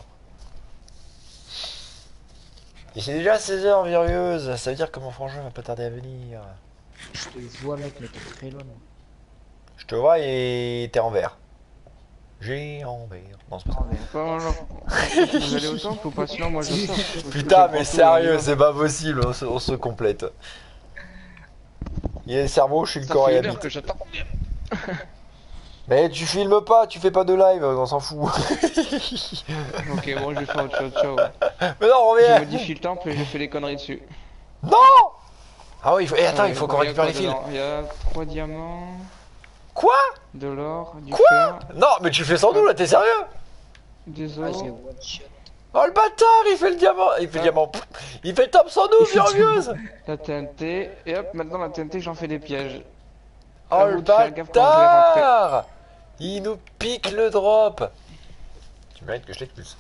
Et c'est déjà seize heures, Virieuse. Ça veut dire que mon frangin va pas tarder à venir. Je te vois mec, mais t'es très loin. moi. Je te vois et t'es en vert. J'ai en vert. Non, c'est pas ça. En vert. Bon, non. Vous allez au temple ou pas? Sinon, moi je sors. Putain, Je mais prends tout, sérieux, on y va. c'est pas possible, on se, on se complète. Il y a le cerveau, je suis le Ça corps et fait la une heure bite. que j'attends. Mais tu filmes pas, tu fais pas de live, on s'en fout. Ok, bon, je vais faire autre chose, ciao. Mais non, Je reviens. modifie le temple et je fais des conneries dessus. Non. Ah oui, il faut... eh, attends, Euh, il faut bon, qu'on y a récupère quoi les fils. dedans? Il y a trois diamants, Quoi? de l'or, du Quoi? fer, Non, mais tu fais sans nous là, t'es sérieux? des Ah, j'ai os. one shot. Oh le bâtard, il fait le diamant. Il fait le Ah. diamant. Il fait le top sans nous, Il fait le Virieuse. La T N T, et hop, maintenant la T N T, j'en fais des pièges. Oh À le vous de faire gaffe quand vous allez rentrer. bâtard. Il nous pique le drop. Tu mérites que je l'expulse.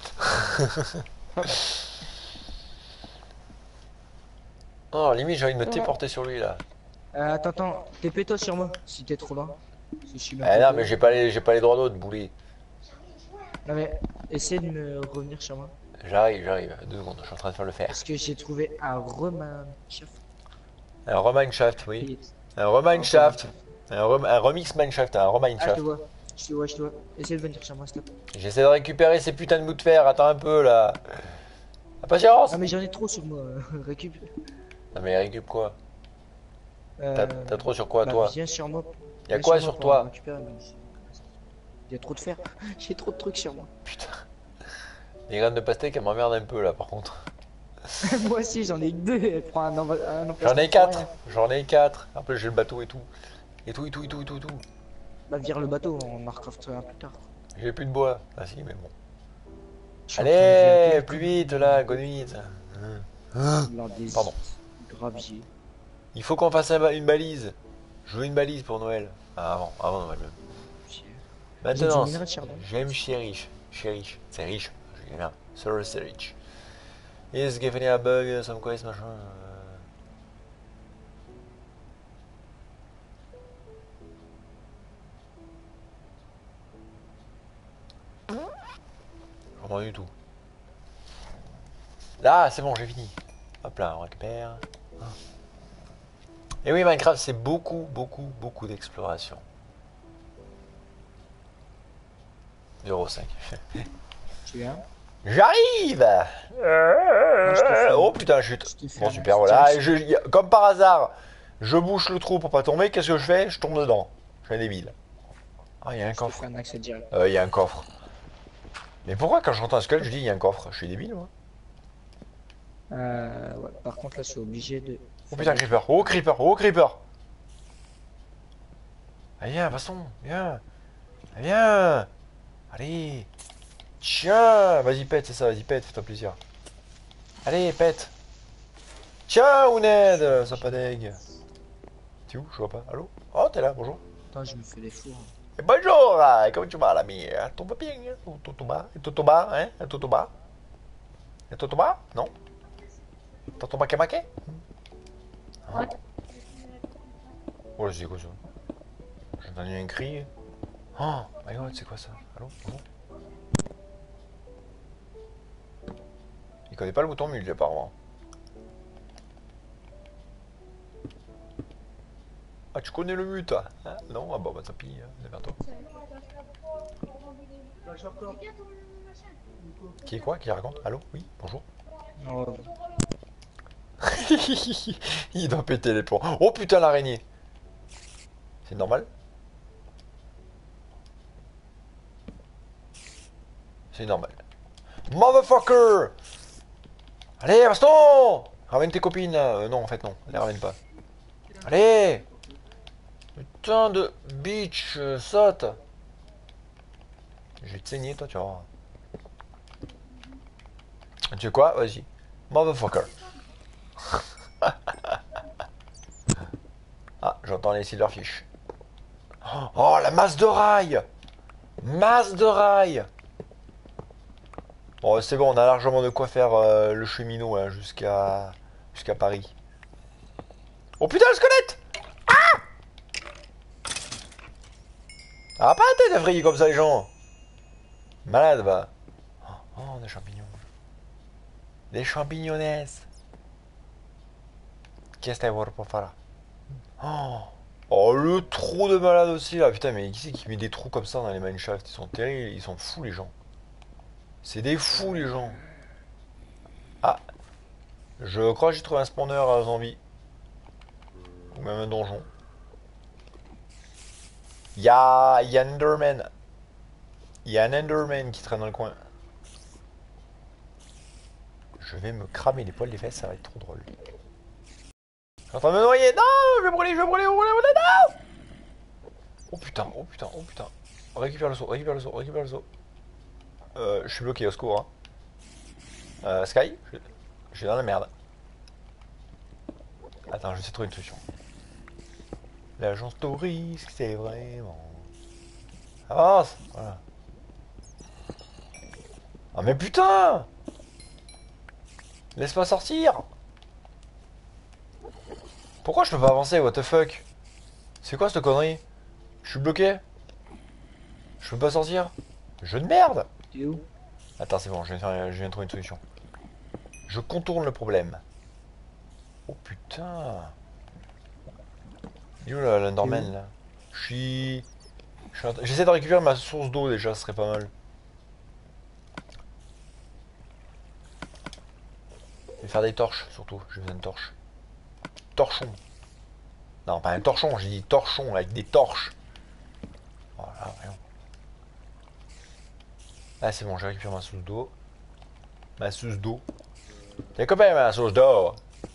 Oh, limite, j'ai envie de me téporter sur lui là. Euh, attends, attends, T P-toi sur moi si t'es trop loin. Si je suis même Eh pas non, au mais courant. j'ai pas les, j'ai pas les droits d'autre, boulet. Non mais, essaie de me revenir sur moi. J'arrive, j'arrive. Deux secondes, je suis en train de faire le faire. Parce que j'ai trouvé un reman chef. Un remineshaft, oui. Un remineshaft. Un, rem- un remix mineshaft, un Ah, je remineshaft. te vois. Je te vois, je te vois. Essaie de venir sur moi, s'il te plaît. J'essaie de récupérer ces putains de bouts de fer. Attends un peu là. Impatience. Ah mais j'en ai trop sur moi. Récup. Non mais récup quoi? Euh, T'as t'as trop sur quoi bah, toi? Viens sur moi. Y'a Viens quoi moi sur pour toi? récupérer, mais il y a trop de fer. J'ai trop de trucs sur moi. Putain. Les graines de pastèque elles m'emmerdent un peu là par contre. Moi aussi j'en ai que deux. Elle prend un, enva- un J'en emplacement ai pour quatre. rien. J'en ai quatre. Après j'ai le bateau et tout. Et tout, et tout, et tout, et tout, et tout. Bah vire le bateau, on en recraftera plus tard. J'ai plus de bois. Ah si mais bon. Je suis en train de virer Allez, tout plus le vite là, go vite. L'andésite, Pardon. gravier. Il faut qu'on fasse un ba- une balise. Je veux une balise pour Noël. Ah, avant, avant Noël même. Maintenant, du minerai de charbon. j'aime chez riche. Chez riche. C'est riche. J'aime bien. Sur c'est riche. Is giving a bug, some quest, machin. euh. Je comprends du tout. Là, c'est bon, j'ai fini. Hop là, on récupère. Et oui, Minecraft, c'est beaucoup, beaucoup, beaucoup d'exploration. zéro cinq. Tu viens? J'arrive. je te fais- Oh putain, chute. je te fais Bon, un super, petit voilà. tirage. Et je- y a- comme par hasard, je bouche le trou pour pas tomber. Qu'est-ce que je fais? Je tombe dedans. Je suis un débile. Ah, il y a un Je te coffre. ferai un accès direct. Euh, il y a un coffre. Mais pourquoi quand j'entends un squelette, je dis il y a un coffre? Je suis débile, moi. Euh, ouais. Par contre là je suis obligé de... Oh putain, creeper. Oh creeper. Oh creeper. Allez, viens, passons. Viens. Viens. Allez. Tiens. Vas-y, pète, c'est ça. Vas-y, pète. Fais-toi plaisir. Allez, pète. Tiens, Ouned. Sois pas deg. T'es où? Je vois pas. Allô? Oh, t'es là. Bonjour. Attends, je me fais des fours. Et bonjour. ah, Comment tu vas, l'ami? hein Tout va bien? hein Tout tout va? Et tout va? Hein Et tout va? Et tout va? Non? T'entends pas Kamake? Ouais. Oh, c'est quoi ça? J'ai entendu un cri. Oh my god, c'est quoi ça? Allô? Bonjour? Il connaît pas le bouton mute, apparemment. Ah, tu connais le mute, hein? Non? Ah bah, bah tant pis, hein. Démerde-toi. Qui est quoi? Qui raconte? Allô? Oui? Bonjour? Non, Il doit péter les plombs. Oh putain, l'araignée! C'est normal? C'est normal. Motherfucker! Allez, baston! Ramène tes copines. Euh, non, en fait, non. Les ramène pas. Allez! Putain de bitch, euh, saute! Je vais te saigner, toi, tu vas voir. Tu sais quoi? Vas-y. Motherfucker. Ah, j'entends les silverfish. Oh, la masse de rails! Masse de rails! Bon, c'est bon, on a largement de quoi faire euh, le cheminot hein, jusqu'à jusqu'à Paris. Oh putain, le squelette! Ah! Ah, pas la tête d'effrayer comme ça, les gens! Malade, va. Oh, des champignons. Des champignons. Qu'est-ce que c'est pour faire? Oh. Oh, le trou de malade aussi, là. Putain, mais qui c'est qui met des trous comme ça dans les mineshaft? Ils sont terribles, ils sont fous, les gens. C'est des fous, les gens. Ah. Je crois que j'ai trouvé un spawner à zombie. Ou même un donjon. Y'a y a un Enderman. Il y a un Enderman qui traîne dans le coin. Je vais me cramer les poils des fesses, ça va être trop drôle. Je suis en train de me noyer. Non, je vais brûler, je vais brûler, je vais brûler, non! Oh putain, oh putain, oh putain. Récupère le seau, récupère le seau, récupère le seau. Euh, je suis bloqué, au secours. Hein. Euh, Sky, je, je suis dans la merde. Attends, je vais essayer de trouver une solution. L'agence touriste, c'est vraiment... Avance! Voilà. Ah mais putain! Laisse-moi sortir! Pourquoi je peux pas avancer, what the fuck? C'est quoi cette connerie? Je suis bloqué? Je peux pas sortir? Jeu de merde! t'es où? Attends, c'est bon, je viens, de faire- je viens de trouver une solution. Je contourne le problème. Oh putain! Il est où là, l'Enderman là? Je suis... je suis en train- J'essaie de récupérer ma source d'eau déjà, ce serait pas mal. Je vais faire des torches surtout, j'ai besoin de torches. Torchon. Non, pas un torchon, j'ai dit torchon avec des torches. Voilà, voyons. Ah, c'est bon, j'ai récupéré ma source d'eau. Ma source d'eau. T'es copain, ma source d'eau.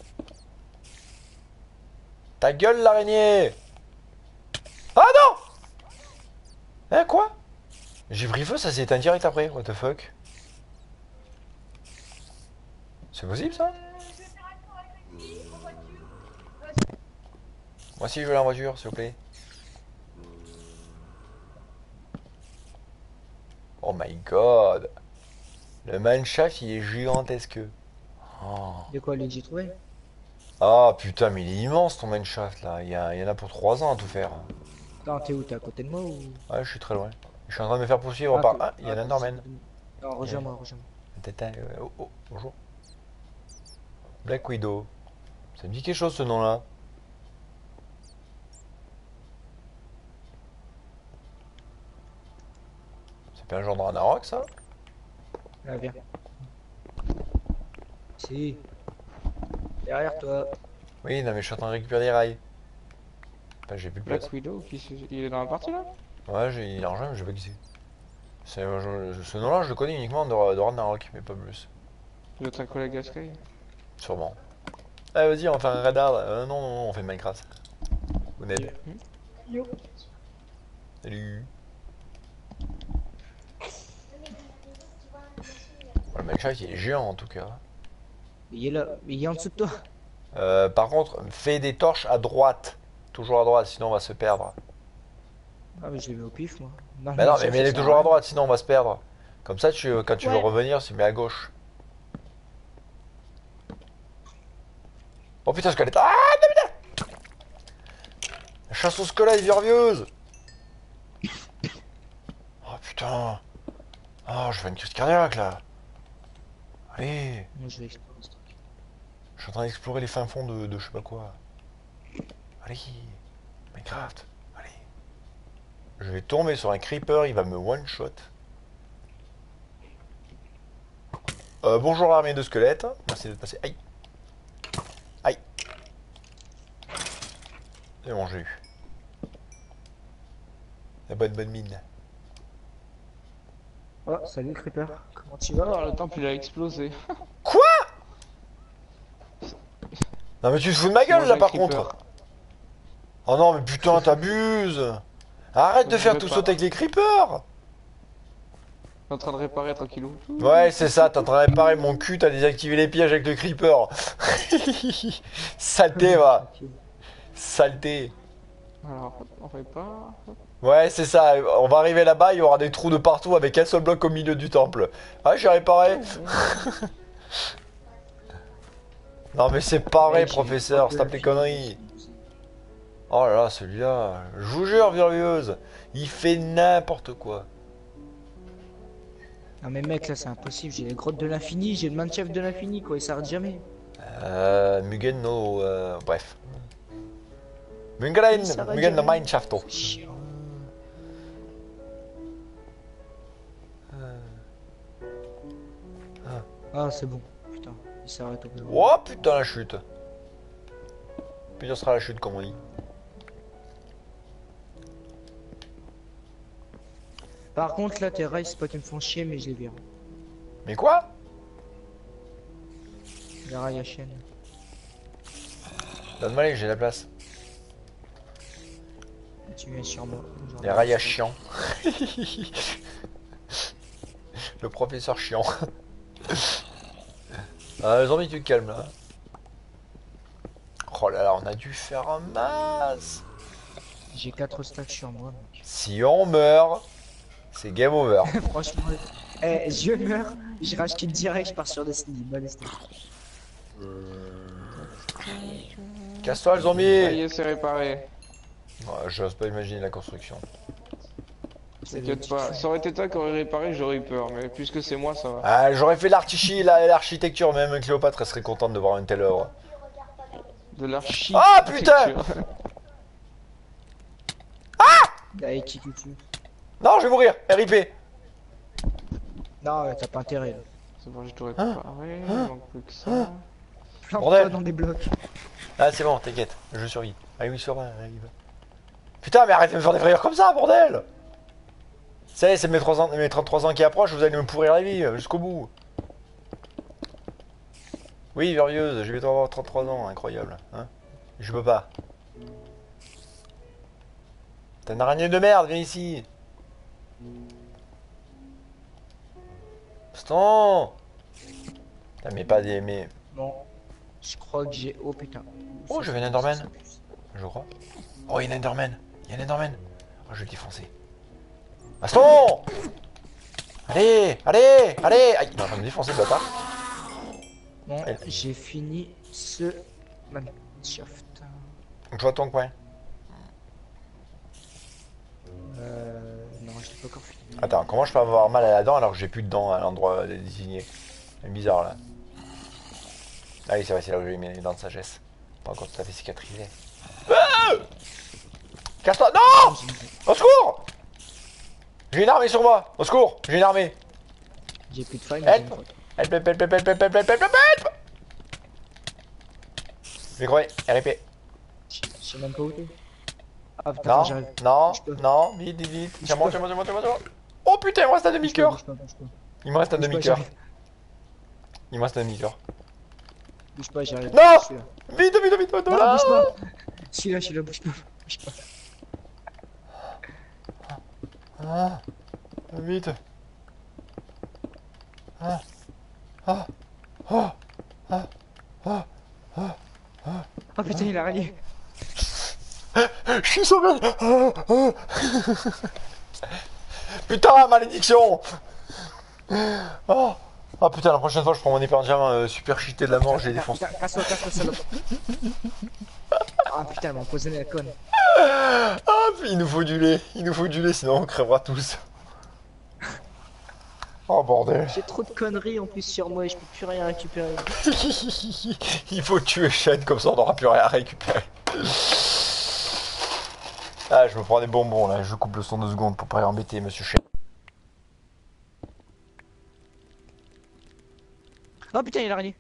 Ta gueule, l'araignée. Ah non! Hein, quoi? J'ai pris feu, ça s'est éteint direct après. What the fuck? C'est possible, ça? Moi aussi, je veux la voiture, s'il vous plaît. Oh my god. Le mineshaft, il est gigantesque. Oh. De quoi, lui, j'ai trouvé? Ah putain, mais il est immense ton mineshaft là. Il y, a- il y en a pour trois ans à tout faire. Attends, t'es où? T'es à côté de moi ou? Ouais, je suis très loin. Je suis en train de me faire poursuivre Ah, par. t'es- Ah, il y a un t'es- Enderman. Non, rejoins-moi, rejoins-moi. Tata, euh, oh, oh, bonjour. Black Widow. Ça me dit quelque chose ce nom-là. C'est pas un genre de Ragnarok ça? Là, viens. Si. Derrière toi. Oui, non mais je suis en train de récupérer des rails. Enfin, j'ai plus de place. Black Widow, qui se- il est dans la partie là? Ouais, j'ai il est argent, mais je sais pas qui c'est. C'est, euh, je- Ce nom-là, je le connais uniquement de, de Ragnarok, mais pas plus. Vous êtes un collègue à Sky? Sûrement. Ah, vas-y, on fait un radar. Euh, non, non, non, on fait Minecraft. Ou Ned. Yo. Salut. Bon, le Minecraft, il est géant en tout cas. Il est là, il est en dessous de toi. Euh, par contre, fais des torches à droite. Toujours à droite, sinon on va se perdre. Ah, mais je l'ai mis au pif, moi. Non, Bah non, ça, mais ça mets-les sert toujours à rien. droite, sinon on va se perdre. Comme ça, tu, quand tu veux Ouais. revenir, tu mets à gauche. Oh putain, squelette. Ah, non, putain. La chasse au squelette vervieuse. Oh putain. Oh, je fais une crise cardiaque là. Allez. Moi je vais explorer ce truc. Je suis en train d'explorer les fins fonds de, de je sais pas quoi. Allez. Minecraft. Allez. Je vais tomber sur un creeper, il va me one-shot. Euh, bonjour l'armée de squelettes. Merci de passer. Aïe. Aïe. C'est bon, j'ai eu. La bonne bonne mine. Oh, salut Creeper. Comment tu vas? Oh, le temple il a explosé. Quoi? Non mais tu te fous de ma gueule Mange là un par creeper. contre. Oh non mais putain t'abuses. Arrête de Je faire vais tout pas. sauter avec les creepers. En train de réparer tranquillou. Ouais c'est ça, t'es en train de réparer mon cul, t'as désactivé les pièges avec le creeper. Saleté va. Saleté. Alors, on répare. Ouais c'est ça, on va arriver là-bas, il y aura des trous de partout avec un seul bloc au milieu du temple. Ah j'ai réparé. Non mais c'est pas vrai Ouais, j'ai professeur, une stop les conneries. Oh là là, celui-là, je vous jure, Virvieuse, il fait n'importe quoi. Non mais mec là c'est impossible, j'ai les grottes de l'infini, j'ai le Minecraft de l'infini quoi, il s'arrête jamais. Euh, Mugen no, euh, bref. Mugen, Ça va Mugen no jamais. Minecraft. C'est chiant. Ah c'est bon, putain, il s'arrête au bout. Oh putain la chute. Putain ce sera la chute comme on dit. Par contre là tes rails c'est pas qu'ils me font chier mais je les vire. Mais quoi? Les rails à chaîne. Donne-moi les, j'ai la place. Tu viens sur moi. Genre, Les rails à chiant. Le professeur chiant. Ah, zombie, tu te calmes là. Oh là là, on a dû faire un masse. J'ai quatre stacks sur moi mec. Si on meurt, c'est game over. Franchement, eh, je meurs, je rage quitte direct, je pars sur Destiny. Bonne stacks. Casse-toi le Ça y zombie. est, c'est réparé. Ouais, j'ose pas imaginer la construction. T'inquiète pas. Ça aurait été toi qui aurais réparé, j'aurais eu peur. Mais puisque c'est moi, ça va. Ah, j'aurais fait l'artichi, la- l'architecture, même Cléopâtre elle serait contente de voir une telle œuvre. De l'archi. Ah, putain. Allez, qui tu tues? Non, je vais mourir, R I P. Non, ouais, t'as pas intérêt là. C'est bon, j'ai tout réparé. Il manque plus que ça. Plante-toi Bordel. dans des blocs. Ah, c'est bon, t'inquiète, je survis. Allez, oui, sur vingt, arrive. Putain, mais arrête de me faire des frayeurs comme ça, bordel. Ça y est, c'est mes, trois ans- mes trente-trois ans qui approchent, vous allez me pourrir la vie euh, jusqu'au bout. Oui, Virvieuse, je vais bientôt avoir trente-trois ans, incroyable. Hein, je peux pas. T'as une araignée de merde, viens ici. Baston. Putain, mais pas des... Mais... Bon, je crois que j'ai. Oh putain. Oh, je vais un Enderman. Je crois. Oh, il y a un Enderman. Il y a un Enderman. Oh, je vais le défoncer. Baston. Allez, allez, allez. Aïe, il est en train de me défoncer, le bâtard. Bon, Elle. j'ai fini ce Minecraft. Je vois ton coin. Euh. Non, je l'ai pas encore fini. Attends, comment je peux avoir mal à la dent alors que j'ai plus de dents à l'endroit désigné? C'est bizarre là. Ah oui, c'est vrai, c'est là où j'ai mis les dents de sagesse. Pas encore tout à fait cicatrisé. Ah, casse-toi! Non! Au secours! J'ai une armée sur moi! Au secours! J'ai une armée! J'ai plus de failles, mais j'ai une Help! faute. Help, help, help, help, help, help, help, help, help, help! Je vais crever, R I P. Je je sais même pas où t'es. Ah putain, Non, j'arrive. non, Je peux. non, vite, vite, vite. Je Tiens-moi, peux. tiens-moi, tiens-moi, tiens-moi, tiens-moi. Oh putain, il me reste un Bouge pas, demi-cœur. bouge pas, bouge pas. Il me reste un Bouge pas, demi-cœur. j'arrive. Il me reste un demi-cœur. Bouge pas, j'arrive. Non! Je suis là. Vite, vite, vite, vite, Non, là. bouge pas. Je suis là, je suis là, bouge pas. Bouge pas. Ah, vite. Ah, ah, ah, ah, ah, ah. Oh putain, il a rallié. Je suis sauvé. Ah, ah. Putain, malédiction. Oh, Oh putain, la prochaine fois je prends mon épée en diamant euh, super cheaté de la mort, je les défonce. Putain, casse-toi, casse-toi, salope. Ah putain, elle m'a empoisonné la conne. Ah, il nous faut du lait, il nous faut du lait, sinon on crèvera tous. Oh bordel. J'ai trop de conneries en plus sur moi et je peux plus rien récupérer. Il faut tuer Shen, comme ça on n'aura plus rien à récupérer. Ah, je me prends des bonbons là, je coupe le son deux secondes pour pas embêter monsieur Shen. Oh putain, il y a l'araignée.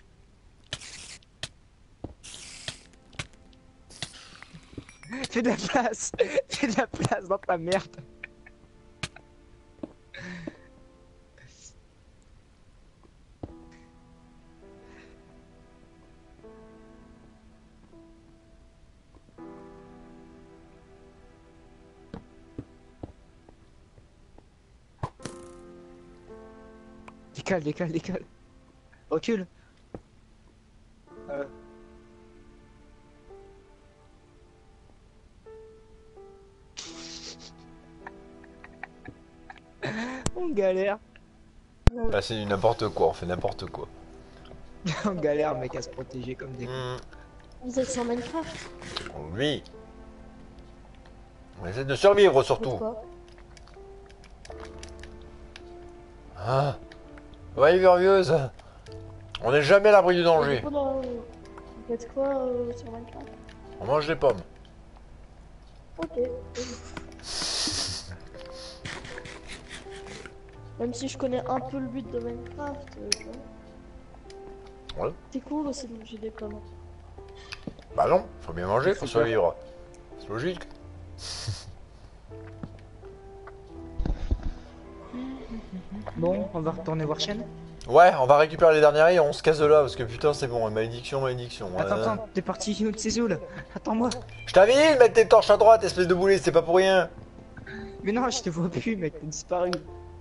Fais de la place. Fais de la place dans ta merde. Décale, décale, décale. Recule. Euh. On galère. Là c'est du n'importe quoi, on fait n'importe quoi. On galère mec à se protéger comme des... Mmh. Vous êtes sur Minecraft? Oui. On essaie de survivre surtout. Pourquoi? Ah. Ouais, Glorieuse. On n'est jamais à l'abri du danger. Vous faites quoi euh, sur Minecraft? On mange des pommes. Ok. Même si je connais un peu le but de Minecraft, euh, tu vois. Ouais. C'est cool aussi de manger des pommes. Bah non, faut bien manger, faut survivre. C'est logique. Bon, on va retourner voir Shen. Ouais, on va récupérer les derniers et on se casse de là parce que putain c'est bon, malédiction, malédiction. Attends, euh. attends, t'es parti où de ces là? Attends-moi. Je t'avais dit de mettre tes torches à droite, espèce de boulet, c'est pas pour rien. Mais non, je te vois plus mec, t'es disparu.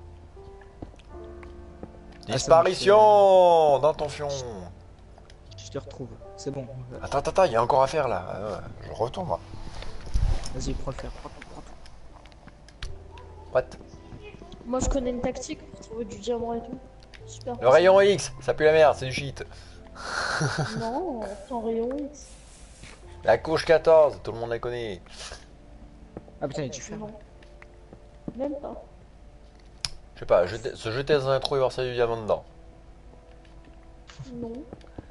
Disparition dans ton fion. Je te retrouve, c'est bon. Attends, attends, attends, il y a encore à faire là. Euh, je retourne moi. Vas-y, prends le fer, prends tout, prends tout. What? Moi je connais une tactique pour trouver du diamant et tout. Super. Le rayon X, ça pue la merde, c'est du shit. Non, sans rayon X. La couche quatorze, tout le monde la connaît. Ah putain, il y a du fer. Non. Même pas. Je sais pas, jeter- se jeter dans un trou et voir s'il y a du diamant dedans. Non.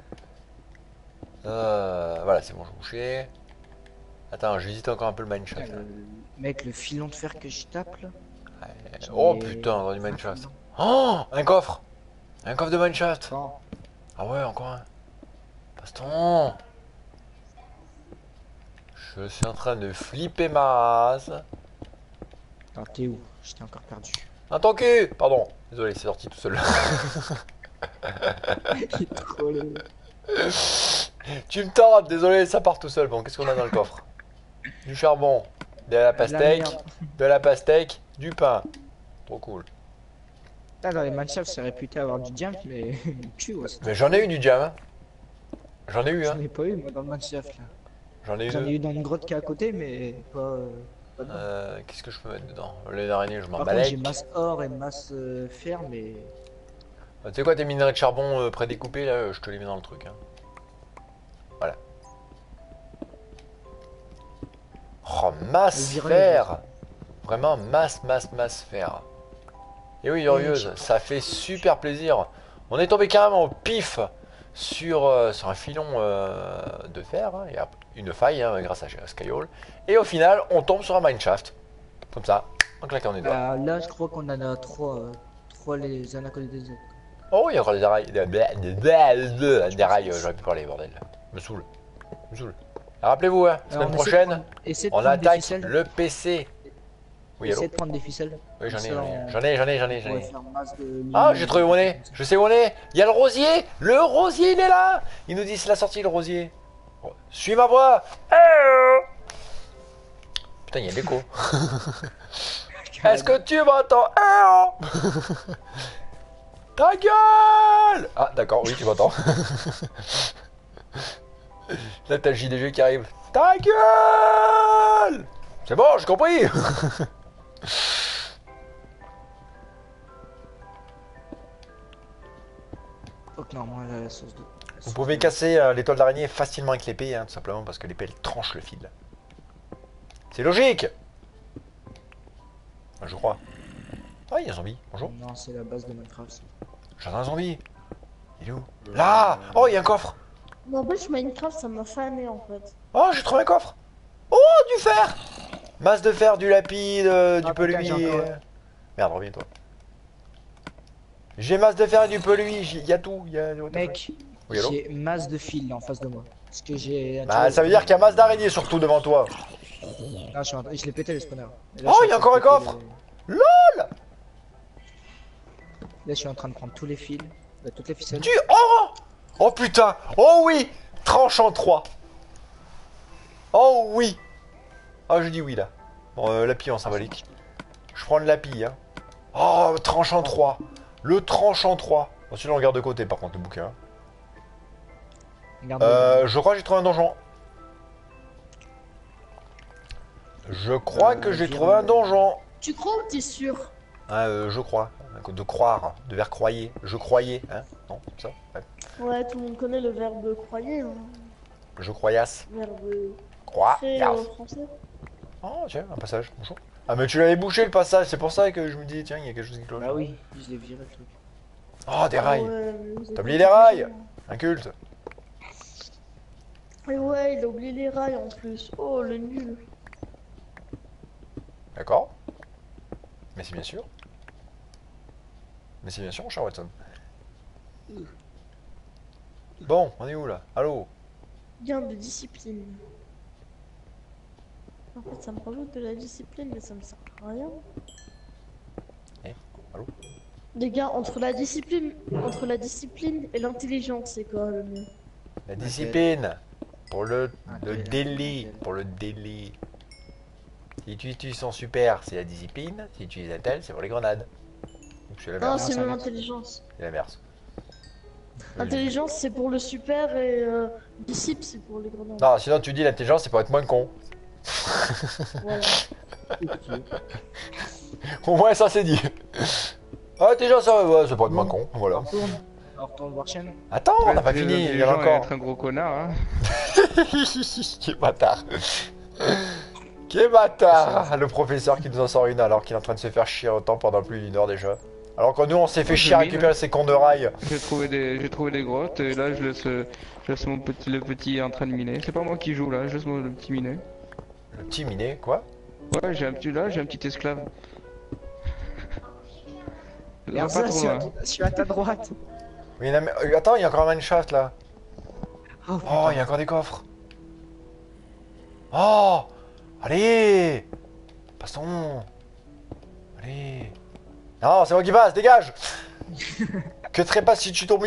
Euh, voilà, c'est bon, je bouché. Attends, j'hésite encore un peu le mineshaft. Putain, le- Mec, le filon de fer que je tape là. j'en Oh ai putain, dans du vingt mineshaft. dedans. Oh, un coffre. Un coffre de mineshaft. Attends, Ah ouais, encore un. Baston. Je suis en train de flipper ma race. attends, t'es où? J'étais encore perdu. Un ton cul. Pardon, désolé, c'est sorti tout seul. Il est trop laid. Tu me tordes, désolé, ça part tout seul. Bon, qu'est-ce qu'on a dans le coffre? Du charbon, de la pastèque, merde. de la pastèque, du pain. Trop cool. Là, dans les manshafts, c'est réputé avoir du diamant, mais il tue aussi. Mais j'en ai eu du jam. Hein. J'en ai eu, hein. J'en ai pas eu moi dans le manshaft là. J'en ai eu J'en ai deux. eu dans une grotte qui est à côté, mais pas. euh, pas dedans. Euh, Qu'est-ce que je peux mettre dedans? Les araignées, je m'en Par contre, j'ai balèque. masse or et masse euh, fer, mais. Tu sais quoi, tes minerais de charbon euh, prédécoupés, là, je te les mets dans le truc. Hein. Voilà. Oh, masse Le fer. Vraiment, masse, masse, masse fer. Et oui, Urieuse, ça fait super plaisir. On est tombé carrément au pif sur, euh, sur un filon euh, de fer. Hein. Il y a une faille hein, grâce à Skyhall. Et au final, on tombe sur un mineshaft. Comme ça, en claquant des doigts. Bah, là, je crois qu'on en a trois. euh, trois les uns à côté des autres. Oh, il y a encore des rails. Des, des, des, des, des rails, euh, j'aurais pu parler, bordel. Me saoule. Me saoule. Rappelez-vous, hein, Alors, semaine on essaie de prochaine, prendre- essaie de on prendre des attaque ficelles. le P C. Oui, allô? Essaie de prendre des ficelles. Oui, j'en ai, Comme j'en ça, ai, on- j'en ai, j'en ai, j'en ai, on j'en pourrait ai. faire masse de Ah, lignes, j'ai trouvé où on est. comme ça. Je sais où on est. Il y a le rosier. Le rosier, il est là. Il nous dit c'est la sortie, le rosier. Oh, suis ma voix. Eh oh. Putain, il y a l'écho. Est-ce que tu m'entends? Eh oh. Ta gueule. Ah, d'accord, oui, tu m'entends. Là, t'as le J D G qui arrive. Ta gueule. C'est bon, j'ai compris. Non, moi la source d'eau. la Vous source pouvez d'eau. casser euh, l'étoile d'araignée facilement avec l'épée, hein, tout simplement parce que l'épée elle tranche le fil. C'est logique. Je crois. Ah, il y a un zombie. Bonjour. Non, c'est la base de Minecraft. ça. J'entends un zombie. Il est où? Là. Oh, il y a un coffre. N'empêche, Minecraft, ça m'a fané en fait. Oh, j'ai trouvé un coffre. Oh, du fer. Masse de fer, du lapide, euh, du Ah, putain, peluis. j'ai encore- Merde, reviens-toi. J'ai masse de fer et du peluis. Il y a tout. Il y a... Mec, Oui, allô. j'ai masse de fil là en face de moi. Parce que j'ai. Bah, ça veut dire qu'il y a masse d'araignées surtout devant toi. Ah, je, suis en- je l'ai pété le spawner. Et Oh, là, je suis il y a en train encore de un péter coffre. les- LOL. Là, je suis en train de prendre tous les fils, bah, toutes les ficelles. Tu... Oh. Oh putain. Oh oui. Tranche en trois. Oh oui. Oh, je dis oui là. Bon, euh, lapis en symbolique. Je prends le lapis, hein. Oh, tranche en trois. Le tranche en trois. Ensuite, on regarde de côté, par contre, le bouquin. Regarde. Euh, je crois que j'ai trouvé un donjon. Je crois Euh, que j'ai vire- trouvé un donjon. Tu crois ou t'es sûr? Ah, euh, je crois. De croire, de vers croyer. Je croyais, hein. Non, ça ouais. Ouais, tout le monde connaît le verbe croyer, hein. Je croyasse. Verbe Croire. très euh, français. Oh, tiens, un passage. Bonjour. Ah, mais tu l'avais bouché le passage, c'est pour ça que je me dis, tiens, il y a quelque chose qui cloche. Bah oui, je l'ai viré le truc. Oh, des rails. Ouais, mais vous êtes T'as oublié les rails? obligés, hein. Un culte. Et ouais, il a oublié les rails en plus. Oh, le nul. D'accord. Mais c'est bien sûr. Mais c'est bien sûr, mon cher Watson. Bon, on est où là? Allô? Gain de discipline. En fait, ça me rajoute de la discipline, mais ça me sert à rien. Eh, allô? Les gars, entre la discipline, entre la discipline et l'intelligence, c'est quoi le mieux? La discipline. Pour le, Ah, le quel- délit. quel- Pour le délit. Si tu utilises son super, c'est la discipline. Si tu utilises un tel, c'est pour les grenades. Donc c'est Non, l'inverse. c'est ça même va. intelligence. C'est l'inverse. Intelligence, c'est pour le super et euh, disciple, c'est pour les grenades. Non, sinon tu dis l'intelligence, c'est pour être moins con. Voilà. Au moins ça c'est dit. Ah, déjà ça, ouais, c'est pour être moins con. Voilà. Retourne. On retourne voir chaîne. Attends, on n'a pas Les- fini, les il y en a gens, encore. être un gros connard, hein. Quel bâtard. Quel bâtard. Le professeur qui nous en sort une alors qu'il est en train de se faire chier autant pendant plus d'une heure déjà. Alors que nous on s'est fait Oh, chier à je récupérer ces cons de rails. J'ai trouvé des, j'ai trouvé des grottes et là je laisse, je laisse mon petit, le petit en train de miner. C'est pas moi qui joue là, je laisse mon, le petit miner. Le petit minet, quoi? Ouais, j'ai un petit là, j'ai un petit esclave. Là, Regarde pas ça, trop je suis, à, loin. je suis à ta droite. Oui, il y en a- euh, attends, il y a encore un mineshaft là. Oh, Oh, putain. il y a encore des coffres. Oh, allez. Passons. Allez. Non, c'est moi qui passe, dégage. Que trépasse si tu tombes.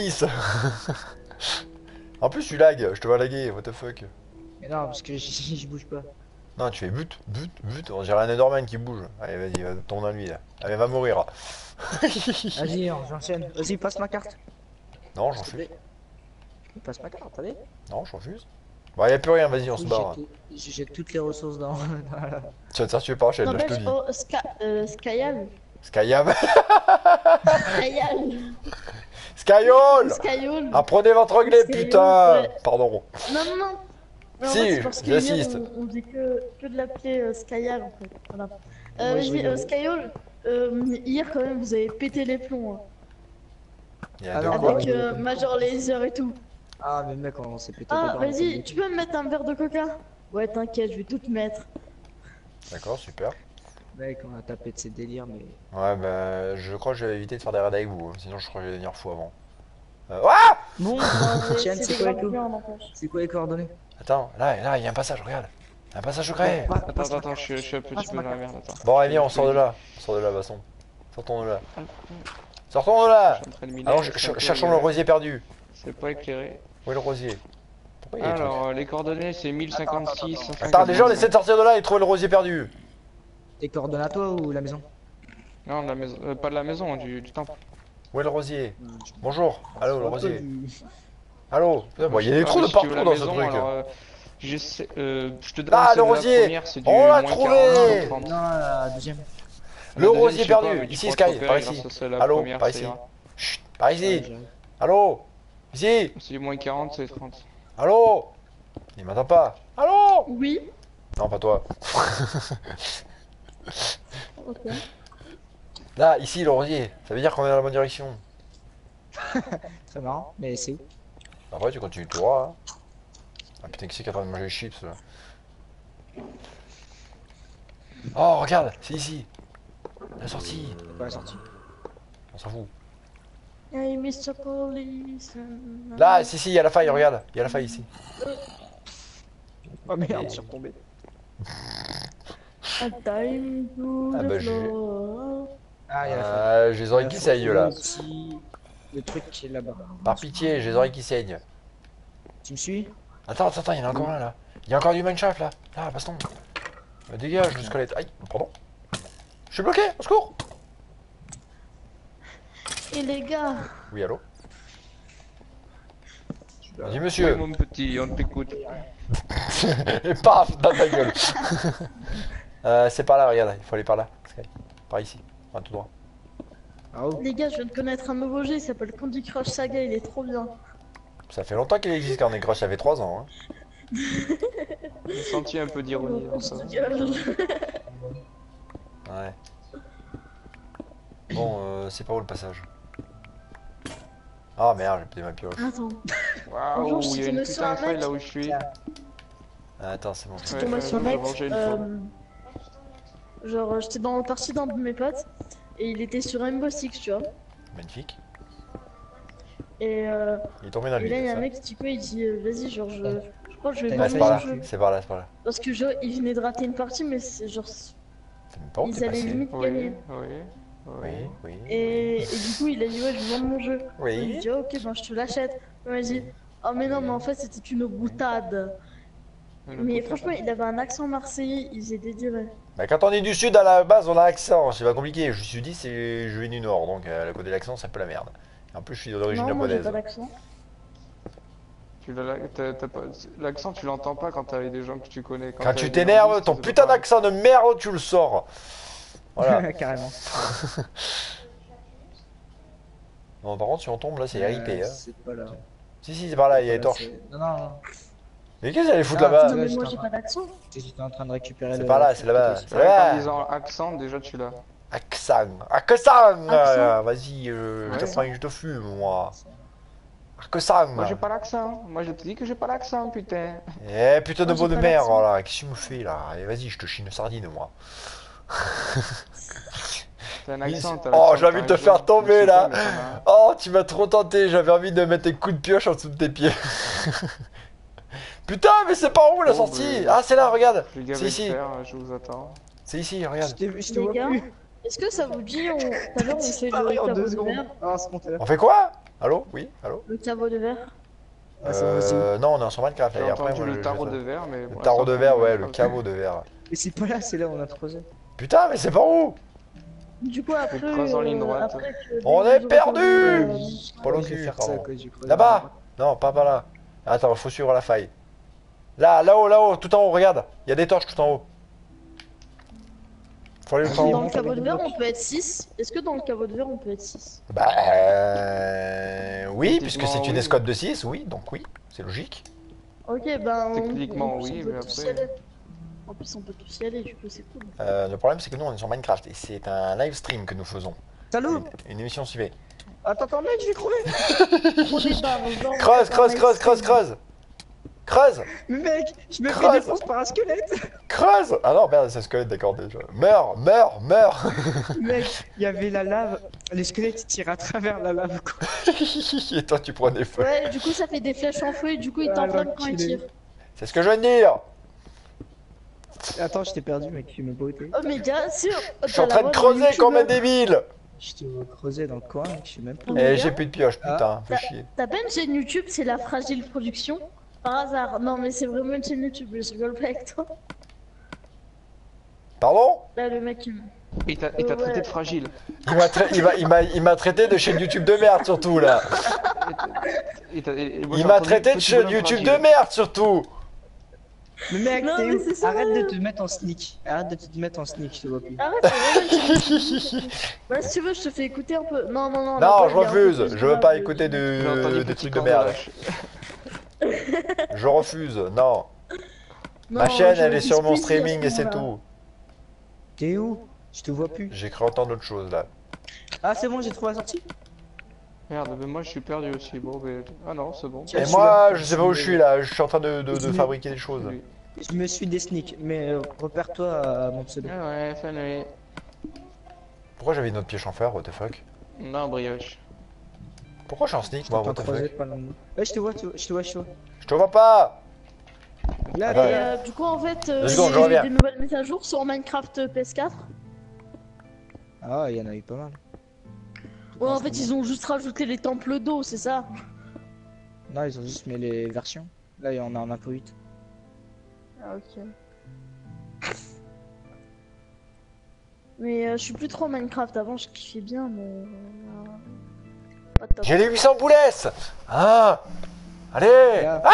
En plus, tu lag, je te vois laguer, what the fuck. Mais non, parce que je, je bouge pas. Non, tu fais but, but, but, on dirait un Enderman qui bouge. Allez, vas-y, va tomber dans lui là. Allez, va mourir. Vas-y, on- j'enchaîne. Vas-y, passe ma carte. Non, j'en S'il te refuse. plaît. Passe ma carte, allez. Non, je refuse. Bon, y a plus rien, vas-y, on se Oui, barre. j'ai tout- J'ai j'ai toutes les ressources dans. dans la- Tu vas te faire tuer par Shell, là, je te N'empêche, dis. oh, Ska, euh, Skyal. Skyam. Skyal. Skyol. Skyal. Apprenez votre anglais, Skyol, putain. ouais. Pardon. Non, non, non. Mais en Si, fait, c'est parce que j'assiste. hier, on, on faisait que, que de l'appeler euh, Skyal en fait. Voilà. Euh, Moi, je vas-y, rigole. euh, Skyal, euh, hier quand même, vous avez pété les plombs. Hein, Il y a Ah de non, quoi avec ouais. euh, Major Laser et tout. Ah, mais mec, on s'est pété Ah, dedans, vas-y, c'est tu peux me mettre un verre de coca? Ouais, t'inquiète, je vais tout te mettre. D'accord, super. bon. Mec, on a tapé de ces délires, mais. Ouais, bah, je crois que je vais éviter de faire des raids avec vous. hein. Sinon, je crois que je vais devenir fou avant. Euh, ah Bon, Ouais, Tiens, c'est c'est des quoi graves le coup bien, n'empêche. c'est quoi les coordonnées? Attends, là, là, il y a un passage, regarde. Un passage secret. Pa- Attends, passe ma attends, carte. je, suis- je suis un petit Passe peu ma dans la carte. merde, attends. Bon, allez, viens, on sort de là. On sort de là, Basson. Sortons de là. Sortons de là. Je suis en train de miner, Allons, c'est ch- un peu cherchons le galère. rosier perdu. C'est pas éclairé. Où est le rosier? Pourquoi il y a des trucs Alors, euh, les coordonnées c'est mille cinquante-six. cent cinquante-neuf. Attends, déjà, on essaie de sortir de là et trouver le rosier perdu. Tes coordonnées à toi ou la maison? Non, de la maison, euh, pas de la maison, du, du temple. Où est le rosier? Euh, je- Bonjour. Allô, le Un peu rosier. du- Allô. Putain, bon, il y a des Ah, trous mais de si tu partout veux la dans ce maison, truc. alors, euh, j'essaie- euh, je te donne Ah, celle le de la rosier. première, c'est du On l'a moins trouvé. quarante, trente. Non, la deuxième. Le La deuxième, rosier je sais pas, perdu. mais tu Ici, pourras Sky, te repérer par grâce ici. à celle- la Allô, première, par ça ici. ira. Chut, par Ouais, ici. j'arrive. Allô. Ici. C'est moins quarante, c'est trente. Allô. Il m'entend pas. Allô. Oui. Non, pas toi. Ok. Là, ici, l'orosier. Ça veut dire qu'on est dans la bonne direction. Très marrant, mais c'est où? Après, tu continues tout droit. Hein. Ah putain, qui c'est qui est en train de manger les chips là? Oh, regarde, c'est ici. La sortie. C'est pas la sortie. On s'en fout. Hey, mister Police. Là, si, si, il y a la faille, regarde. Il y a la faille ici. Oh merde, je suis retombé. A time to Ah the bah, j'ai- floor. Ah, il y a la fin. Euh, j'ai les oreilles qui saignent là. Ici, le truc qui est là-bas. Par pitié, j'ai les oreilles qui saignent. Tu me suis? Attends, attends, attends, il y en a encore un là. Il y a encore du mineshaft là. Là, baston. Euh, Dégage le squelette. Aïe, pardon. Je suis bloqué, au secours. Et les gars, Oui, allô. Vas-y, Oui, monsieur. mon petit, on t'écoute. Et paf, dans ta gueule. euh, c'est par là, regarde, il faut aller par là. Sky. Par ici, enfin, tout droit. Ah oh. les gars, je viens de connaître un nouveau jeu, il s'appelle Candy Crush Saga, il est trop bien. Ça fait longtemps qu'il existe quand on est Crush, ça fait trois ans. Hein. J'ai senti un peu d'ironie dans ça. Ouais. Bon, euh, c'est pas où le passage? Ah merde, j'ai pété ma pioche. Attends, Waouh, Bonjour, il y a je une suis putain de monsieur faille Ahmed. là où je suis. Ah, attends, c'est bon. je suis Ouais, tombée ouais, sur je un vais mec, manger une euh, fois. genre j'étais dans le parti d'un de mes potes, et il était sur Rainbow Six, tu vois. Magnifique. Et, euh, Il est tombé dans le et là il y a un vide. mec qui il dit euh, vas-y, genre je, je crois que je vais T'as Ah, vendre c'est une par mon là, jeu. c'est par là, c'est par là. Parce que genre, il venait de rater une partie, mais c'est genre, C'est même pas où ils t'es allaient passé. limite Oui, gagner. oui, Oui, oui. oui. Et, et du coup, il a dit ouais, je vais vendre mon jeu. Je lui ai Oui. dit ok, ben je te l'achète. Il m'a dit oh mais non, mais en fait c'était une boutade. Le Mais poteau. franchement, il avait un accent marseillais, il faisait délirer. Bah, quand on est du sud, à la base, on a accent. C'est pas compliqué. Je suis dit, c'est je viens du nord, donc euh, le côté de l'accent, c'est un peu la merde. En plus, je suis d'origine Non, moi j'ai japonaise. pas d'accent. Tu l'as- t'as- t'as pas- L'accent, tu l'entends pas quand t'es avec des gens que tu connais. Quand t'es tu avec des t'énerves, nordistes, ton c'est putain pareil. d'accent de merde, tu le sors. Voilà. Carrément. Bon, par contre, si on tombe là, c'est R I P. Euh, Hein. C'est pas là. Si, si, c'est par là, il y a les Voilà, torches. c'est- Non, non, non. Mais qu'est-ce qu'elle allait foutre Ah, là-bas Non, mais j'étais moi en j'ai train- pas d'accent. J'étais en train de récupérer C'est le. par là, c'est là-bas. C'est Ouais, en là-bas. disant accent, déjà tu l'as. Accent. Accent. Accent. Vas-y, je, je te Ouais. prends et je te fume, moi. Accent. Moi j'ai pas l'accent. Moi je te dis que j'ai pas l'accent, putain. Eh putain de Moi, j'ai bonne pas mère, l'accent. voilà. Qu'est-ce que tu me fais là? Allez, vas-y, je te chine une sardine, moi. T'as un accent, t'as Oh, l'accent, j'ai envie de te t'as un faire accent. tomber, Je sais là. pas, mais t'en as un. Oh, tu m'as trop tenté, j'avais envie de mettre des coups de pioche en dessous de tes pieds. Putain, mais c'est par où la Oh, sortie? mais- Ah, c'est là, regarde. Les gars, C'est ici. faire, je vous attends. C'est ici, Je regarde. t'ai vu, je te Les vois gars, plus. est-ce que ça vous dit, on... tout à l'heure on fait Pareil, le en caveau deux de secondes. verre Ah, c'est mon téléphone. On fait quoi? Allô? Oui, allô? Le caveau de verre Ah, ça va aussi. Euh, non, on est en sur Minecraft. J'ai Et après, entendu moi, le je- tarot je- de verre, mais. Le pour tarot l'instant, de verre, on ouais, a le pas- caveau de verre. Mais c'est pas là, c'est là où on a creusé. Putain, mais c'est par où? Du coup, après. creuse en ligne droite. après que On les est gens perdu euh, Pas le Je vais cul, faire ça à pardon. cause du creusé. Là-bas? Non, pas par là. Attends, faut suivre la faille. Là, là-haut, là-haut, tout en haut, regarde. Il y a des torches tout en haut. Faut aller tout en Dans haut. le caveau de verre, on peut être six. Est-ce que dans le caveau de verre, on peut être six? Bah. euh, Oui, puisque c'est une oui. escouade de six, oui, donc oui, c'est logique. Ok, ben. on- Techniquement, en plus, oui, on peut mais tous après- y aller. En plus, on peut tous y aller, du coup, c'est cool. Euh, le problème, c'est que nous, on est sur Minecraft et c'est un live stream que nous faisons. Salut. Une, une émission suivie. Attends, attends, mec, je vais crever. Trop débat, genre. Creuse, creuse, creuse, creuse, creuse Creuse Mais mec, je me fais Creuse. défoncer par un squelette. Creuse Ah non, merde, c'est un squelette, d'accord, déjà. Meurs, meurs, meurs Mec, il y avait la lave. Les squelettes ils tirent à travers la lave, quoi. Et toi, tu prends des feux. Ouais, du coup, ça fait des flèches en feu et du coup, il Ah, t'enflamme quand il l'enculé. tire. C'est ce que je viens de dire. Attends, je t'ai perdu, mec, je suis même pas où t'es. Oh, mais bien sûr! Je suis en train de creuser comme un débile. Je te vois creuser dans le coin, mec, je suis même pas. Oh, Eh, mais j'ai bien. plus de pioche, putain, Ah. fais chier. T'as pas une chaîne YouTube, c'est la Fragile Production? Par hasard. Non, mais c'est vraiment une chaîne YouTube, je rigole pas avec toi. Pardon? Là, le mec, il... Il t'a il t'a Ouais. traité de fragile. Il m'a tra- il m'a- il m'a- il m'a traité de chaîne YouTube de merde, surtout, là. Il t'a- et- et moi, Il j'ai m'a entendu traité de petit chaîne bonhomme YouTube de fragile. merde, surtout. Mais mec, Non, t'es mais où? c'est ça. Arrête de te mettre en sneak. Arrête de te mettre en sneak, je te vois plus. Arrête, ouais, bah, si tu veux, je te fais écouter un peu. Non, non, non. Non, là-bas, je il y a un peu refuse. plus Je de veux rap, pas je- écouter J'ai entendu de, de petit trucs de corps merde. lâche. Je refuse. Non. Non, Ma chaîne, j'aurais elle est dit sur mon Squeezie à ce streaming et c'est moment-là. tout. T'es où? Je te vois plus. J'ai cru entendre autre chose là. Ah, c'est bon, j'ai trouvé la sortie. Merde, mais moi je suis perdu aussi. Bon, mais. Ah non, c'est bon. Tiens, Et je suis moi, là. je sais pas où je suis là. Je suis en train de, de- de Je- fabriquer des choses. Lui. Je me suis des sneaks, mais euh, repère-toi à mon pseudo. Ah ouais, salut. Pourquoi j'avais une autre pièce en fer? What the fuck? Non, brioche. Pourquoi je suis en sneak moi? T'as What the croisé fuck? pas loin de moi. Ouais, je te vois, tu vois, je te vois, je te vois. Je te vois pas! Là, Attends, Et là. euh, du coup, en fait, euh, Deux il y secondes, je a eu reviens. des nouvelles mises à jour sur Minecraft euh, P S quatre. Ah, il y en a eu pas mal. Ouais, en fait, ils ont juste rajouté les temples d'eau, c'est ça. Non, ils ont juste mis les versions. Là, il y en a en un peu huit. Ah, ok. Mais euh, je suis plus trop Minecraft. Avant, je kiffais bien, mais. euh, pas top. J'ai les huit cents boulettes! Ah! Allez! Là,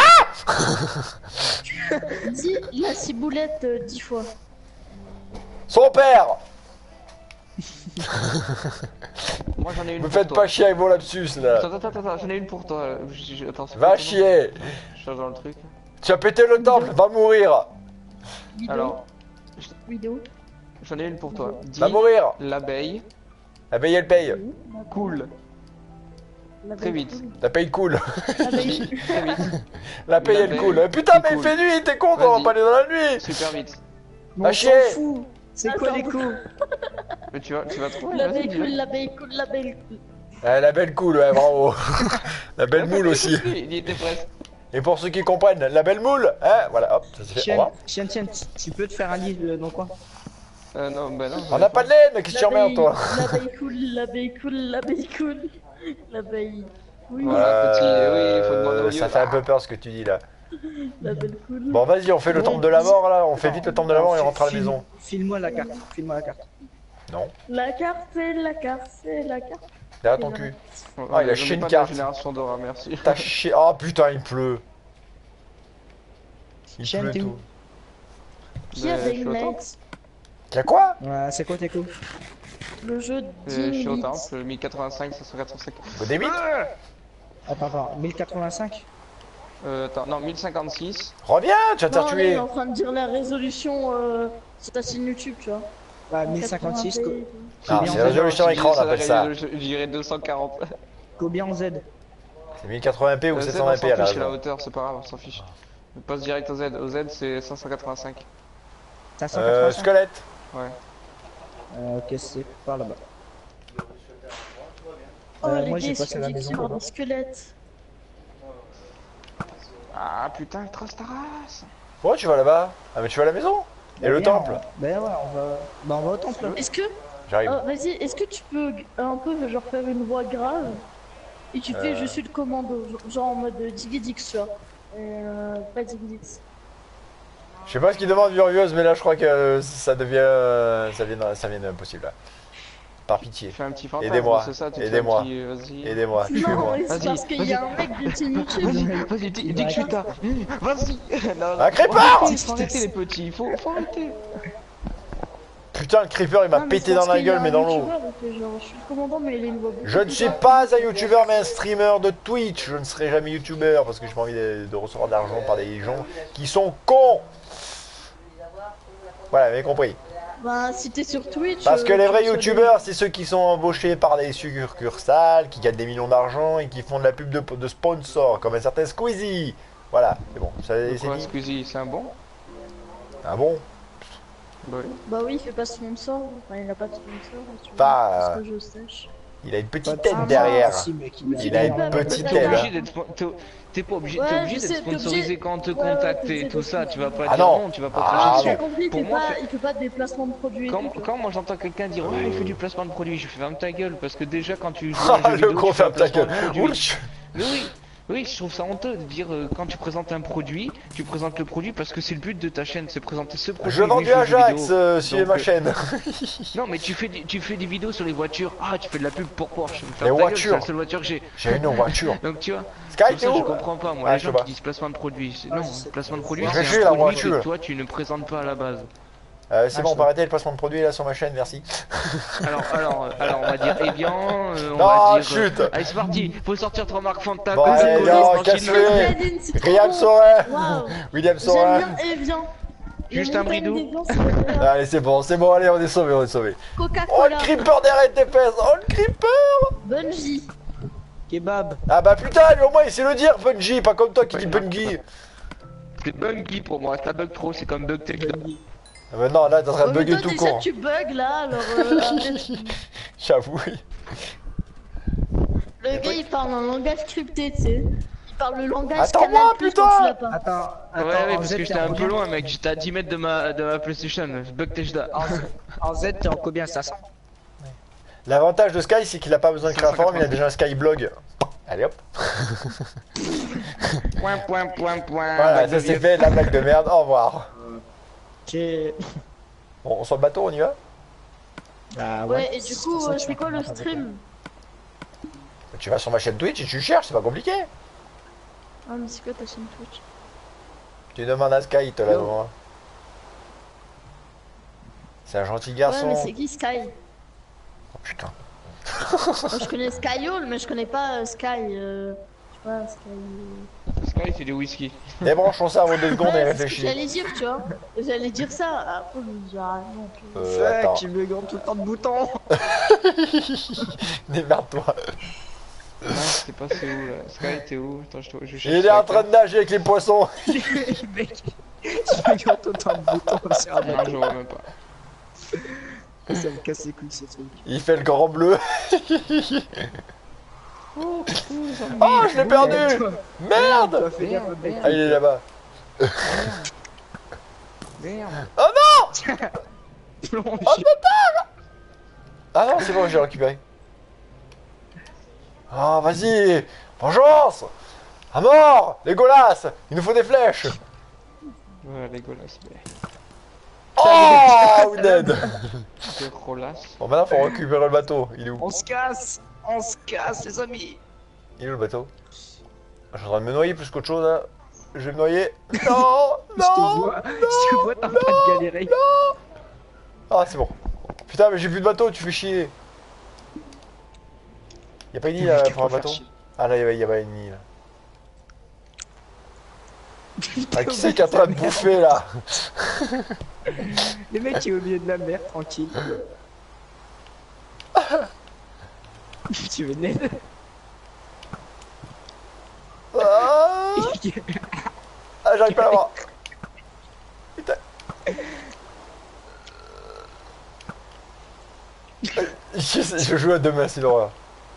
Dis la ciboulette euh, dix fois. Son père! Moi j'en ai une Me pour faites toi. pas chier avec vos lapsus là! Attends, attends, attends, attends, j'en ai une pour toi. Je- je- Attends, c'est Va quoi ton nom? chier! Je suis dans le truc. Tu as pété le temple, va mourir! Vidéo. Alors, Vidéo. j'en ai une pour toi. Dis Va mourir! l'abeille La paye elle paye! cool. La Très veille vite. cool. La paye cool! La veille. Très vite. La paye La elle paye cool! Putain, mais il cool. fait nuit, t'es con, on va Vas-y. pas aller dans la nuit! Super vite. Mais Va on chier. s'en fout. C'est quoi Attends. les coups? Mais tu vas, tu vas trouver. La vas-y, veille dis-le. cool, la veille cool, la veille cool. Eh, la belle cool, ouais, bravo! La belle moule aussi! Il y était presque. Et pour ceux qui comprennent, la belle moule! Hein, voilà, hop, ça s'est fait. Au Chienne, revoir. chienne, chienne, tu- tu peux te faire un lit euh, dans quoi? Euh, non, bah non. On n'a pas de laine, qu'est-ce que tu emmerdes toi? L'abeille cool, l'abeille cool, l'abeille cool. L'abeille. Oui, Voilà. petit, oui, il faut demander au Euh, lieu. ça fait un peu peur ce que tu dis là. l'abeille cool. Bon, vas-y, on fait le Bon, temple de la mort là, on fait vite le temple de la mort et on rentre à la File- maison. File-moi la carte, file-moi la carte. Non, La carte, c'est la carte, c'est la carte. derrière ton cul. Ouais, Ah, il a je chié mets une pas de la carte. génération Dora, merci. T'as chié. Oh putain, il pleut. Il Chienne, pleut t'es où? tout. Qui a Mais je suis au temple. Daylight? Y'a quoi? Ouais, c'est quoi tes coups? Le jeu Euh, Je suis au d'Inlit. temple, mille quatre-vingt-cinq, cinq cent quatre-vingt-cinq. Au débit? Attends, attends, mille quatre-vingt-cinq? Euh, attends, non, mille cinquante-six. Reviens, tu vas te faire Non, là, il est tuer. en train de dire la résolution euh, sur ta chaîne YouTube, tu vois. Ouais, mille cinquante-six, co- Ah, combien c'est en Z? résolution écran, on appelle ça. Je dirais deux cent quarante. Combien en Z? C'est mille quatre-vingts p ou Euh, Z, sept cent on vingt s'en p à la fiche, c'est la raison. hauteur, c'est pas grave, on s'en fiche. Passe direct au Z. Au Z, c'est cinq cent quatre-vingt-cinq. cinq cent Euh, quatre-vingt-cinq? squelette. Ouais. Euh, ok, c'est par là-bas. Oh, Euh, les moi, gars, j'ai ils passé sont la des maison, killers, là-bas. des squelettes. Ah putain, il trace ta race. Pourquoi tu vas là-bas? Ah, mais tu vas à la maison? Et Bah, le viens, temple? on- Bah ouais, on va... Bah on va au temple. là. Est-ce que, J'arrive. oh, vas-y, est-ce que tu peux g- un peu genre faire une voix grave et tu fais Euh. je suis le commando, genre- genre en mode Digidix, tu vois. Et euh, pas Digidix. Je sais pas ce qu'il demande Furieuse, mais là je crois que euh, ça devient. euh, Ça vient, ça vient impossible là. Par pitié. Fais un petit fantasme, Aidez-moi, c'est ça, tu te fais un aidez-moi. petit, euh, Vas-y. Aidez-moi, Non, tuez-moi. mais c'est Vas-y, parce qu'il y a un mec de Team YouTube. Vas-y, vas-y, dis, dis que je suis tard. Vas-y. Non, Un faut creeper arrêter, faut arrêter les petits, il faut, faut arrêter. Putain, le creeper il m'a Non, mais pété c'est dans parce la qu'il y a gueule, un mais dans l'eau. youtubeur, donc, euh, genre, je suis le commandant, mais il a une voix beaucoup Je ne plus suis grave. pas un youtubeur mais un streamer de Twitch. Je ne serai jamais youtubeur parce que j'ai pas envie de, de recevoir de l'argent par des gens qui sont cons. Voilà, vous avez compris. Bah, si t'es sur Twitch. Parce euh, que les tu vrais reçois des- youtubeurs, c'est ceux qui sont embauchés par des succursales, qui gagnent des millions d'argent et qui font de la pub de, de sponsors, comme un certain Squeezie. Voilà, c'est bon, ça c'est Quoi, dit. Squeezie, c'est un bon? Ah bon? Bah oui. Bah oui, il fait pas sponsor. Enfin, il a pas de sponsor. Tu vois, Pas, parce euh, que je sache. Il a une Pas petite de- tête Ah, derrière. Si, mec, Oui, il Il a tu une peux pas, petite mais T'es tête. t'as- là. obligé d'être, t'es- t'es pas obligé, Ouais, t'es je obligé sais, d'être t'es obligé- sponsorisé quand on te Ouais, ouais, contacter, t'es tout ça, tu vas pas Ah dire non. non, tu vas pas Ah cracher J'ai dessus. compris, il Pour fait moi, pas, c'est- il fait pas de déplacement de produits. et Quand, tout, tu vois. quand moi j'entends quelqu'un dire ouais il fait du placement de produit, je fais ferme ta gueule parce que déjà quand tu joues à Ah, un jeu le vidéo, gros tu fais un ferme ta placement gueule. de produit. Ouch. Mais oui, Oui, je trouve ça honteux de dire euh, quand tu présentes un produit, tu présentes le produit parce que c'est le but de ta chaîne, c'est présenter ce produit. Je vends oui, du fais des Ajax, vidéos. euh, suivez Donc, ma euh, chaîne. Non, mais tu fais, des- tu fais des vidéos sur les voitures. Ah, tu fais de la pub pour Porsche. Me Les faire ta gueule, voitures. c'est la seule voiture que j'ai. J'ai une voiture. Donc tu vois, Sky, pour t'es ça je où? comprends pas moi Ah, les je gens sais pas. qui disent placement de produit. C'est- Ah, Non, je sais placement de pas. produit, Je c'est vais chez un la produit voiture. que toi tu ne présentes pas à la base. Euh, c'est Ah, bon, je on peut arrêter le placement de produit là sur ma chaîne, merci. Alors, alors, euh, alors on va dire Evian, euh, on Non, va dire. chut. euh, Allez, c'est parti. Faut sortir trois marques Fanta. Bon, Coca-Cola, allez, non, Orange, casse-le. Gin. Grenadine, c'est trop William bon. Sorin. Waouh. William J'aime Sorin. bien Evian. Les Juste un montagnes bridou. d'Evian, c'est le meilleur. Allez, c'est bon, c'est bon, allez, on est sauvés, on est sauvés. Oh, le Coca-Cola. creeper derrière tes fesses. Oh, le creeper. Bungie. Kebab. Ah bah putain, lui au moins il sait le dire, Bungie, pas comme toi qui dit Bungie. C'est Bungie pour moi. Ça bug trop, c'est comme Bug Tech. Ah bah non, là t'es en train de Oh, mais bugger toi, tout déjà, court. tu bugs là, alors. euh, arrête. J'avoue, oui. Le gars il parle en langage crypté, tu sais. Il parle le langage Attends-moi, Canal Plus putain. quand tu l'as pas. Attends, attends. Ouais, ouais, en parce Z, que t'es j'étais en un peu combien loin, mec. J'étais à dix mètres de ma, de ma PlayStation. Bug Tech. En Z, en Z, t'es en combien ça sent? L'avantage de Sky, c'est qu'il a pas besoin de créer un forum, il a déjà un Skyblog. Allez hop. Point, point, point, point. Voilà, Bug ça de c'est vieux. fait, la blague de merde, au revoir. Ok. Bon, on sort le bateau, on y va? Bah Ouais, et du c'est coup, pour ça euh, que je fais quoi le m'entends pas. stream? Tu vas sur ma chaîne Twitch et tu cherches, c'est pas compliqué. Ah, mais c'est quoi ta chaîne Twitch? Tu demandes à Sky, il te l'a Yo. devant. C'est un gentil Ouais, garçon. mais c'est qui Sky? Oh putain. Moi, je connais Skyol, mais je connais pas euh, Sky. Euh... Je sais pas, Sky. Sky, c'est du whisky. Débranche ton cerveau deux secondes et Ouais, c'est ce que réfléchis. j'allais dire, tu vois. J'allais dire ça. Après, je me dis, ah non. tu- Euh, attends. Fuck, il me gante tout le temps de boutons. Démerde-toi. Non, c'était pas c'est où là. Sky, t'es où? Attends, je, te- je cherche Il est sur en la train de nager avec les poissons. Mec, il me gante autant de boutons sur un carte. Non, bateau. je vois même pas. Ça me casse les couilles ce truc. Il fait le grand bleu. Oh, coucou, zombie. Oh, je l'ai perdu. Merde. Toi, fais gaffe, Merde, mec. merde. Ah, il est là-bas. Merde. Plonge. Ah non, c'est bon, j'ai récupéré. Oh, vas-y. Vengeance. À mort. Les golasses. Il nous faut des flèches. Ouais, les golasses, mais. Oh, dead. C'est rolasse. Bon, maintenant, faut récupérer le bateau. Il est où? On se casse. On se casse, les amis. Il est où le bateau? Je suis en train de me noyer plus qu'autre chose là. Je vais me noyer. Non, Je te non. vois. Je te vois, t'es en train de galérer. Ah, c'est bon. Putain, mais j'ai plus de bateau, tu fais chier. Y'a pas une île là Tu pour un peux faire bateau? chier. Ah là, y'a y a pas une île. Ah, qui c'est qui est en train de bouffer là? Le mec qui est au milieu de la mer, tranquille. Tu veux Ned? Ah, ah, j'arrive pas à l'avoir. Putain. Je, sais- je joue à deux mains, c'est l'horreur.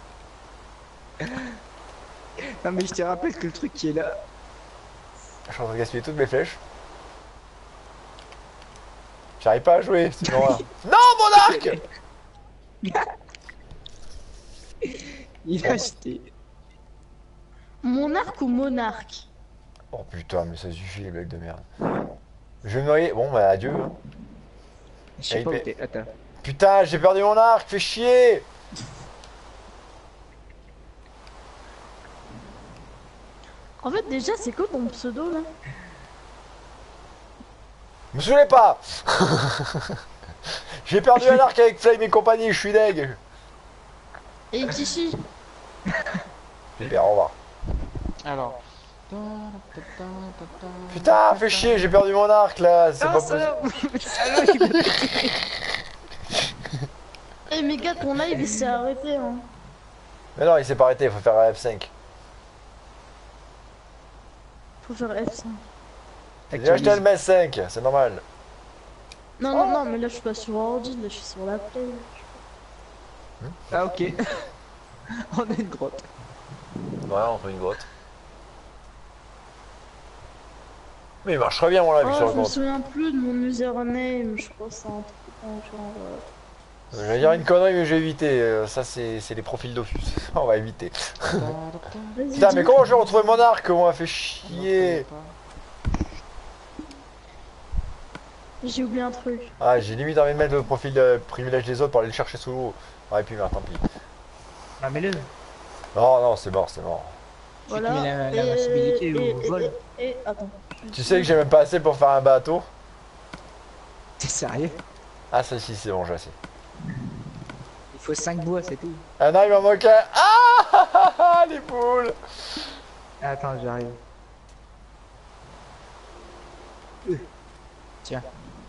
Non mais je te rappelle que le truc qui est là. Je suis en train de gaspiller toutes mes flèches. J'arrive pas à jouer, c'est une horreur. Non, mon arc! Il a acheté. Monarque ou monarque? Oh putain, mais ça suffit les blagues de merde. Je vais me noyer. Bon, bah adieu. hein. Je sais Eh, pas où mais- t'es. Attends. Putain, j'ai perdu mon arc, fais chier! En fait, déjà, c'est quoi ton pseudo là? Me saoulez pas! J'ai perdu un arc avec Flame et compagnie, je suis deg! Et Kishi? Super, au revoir. Alors. Putain, fais chier, j'ai perdu mon arc là, c'est Ah, pas possible. salaud. Salaud, il m'a pété. Eh, mais gars, ton live il s'est arrêté, hein. Mais non, il s'est pas arrêté, il faut faire un F cinq. Faut faire F cinq. J'ai acheté le M S cinq, c'est normal. Non, non, non, mais là, je suis pas sur ordi, là, je suis sur la play. Ah ok. On a une grotte. Ouais, on trouve une grotte. Mais il marche très bien mon live Oh, sur le je me compte. souviens plus de mon username, je crois que c'est un truc en genre. euh, J'allais dire une connerie, mais je vais éviter. Euh, Ça, c'est c'est les profils Dofus. On va éviter. Vas-y, Putain, mais dis. comment je vais retrouver mon arc? On m'a fait chier. J'ai oublié un truc. Ah, j'ai limite envie de mettre le profil euh, privilège des autres pour aller le chercher sous l'eau. Ouais, puis merde, tant pis. Ah, mais le. Non, non, c'est mort, c'est mort. Tu te mets la- la Et- possibilité et- au et- vol. Et, et- attends. Tu sais que j'ai même pas assez pour faire un bateau? T'es sérieux? Ah, ça, si, c'est bon, j'ai assez. Il faut cinq bois, c'est tout. Ah non, il m'en manque un. Ah, les poules. Attends, j'arrive. Euh. Tiens.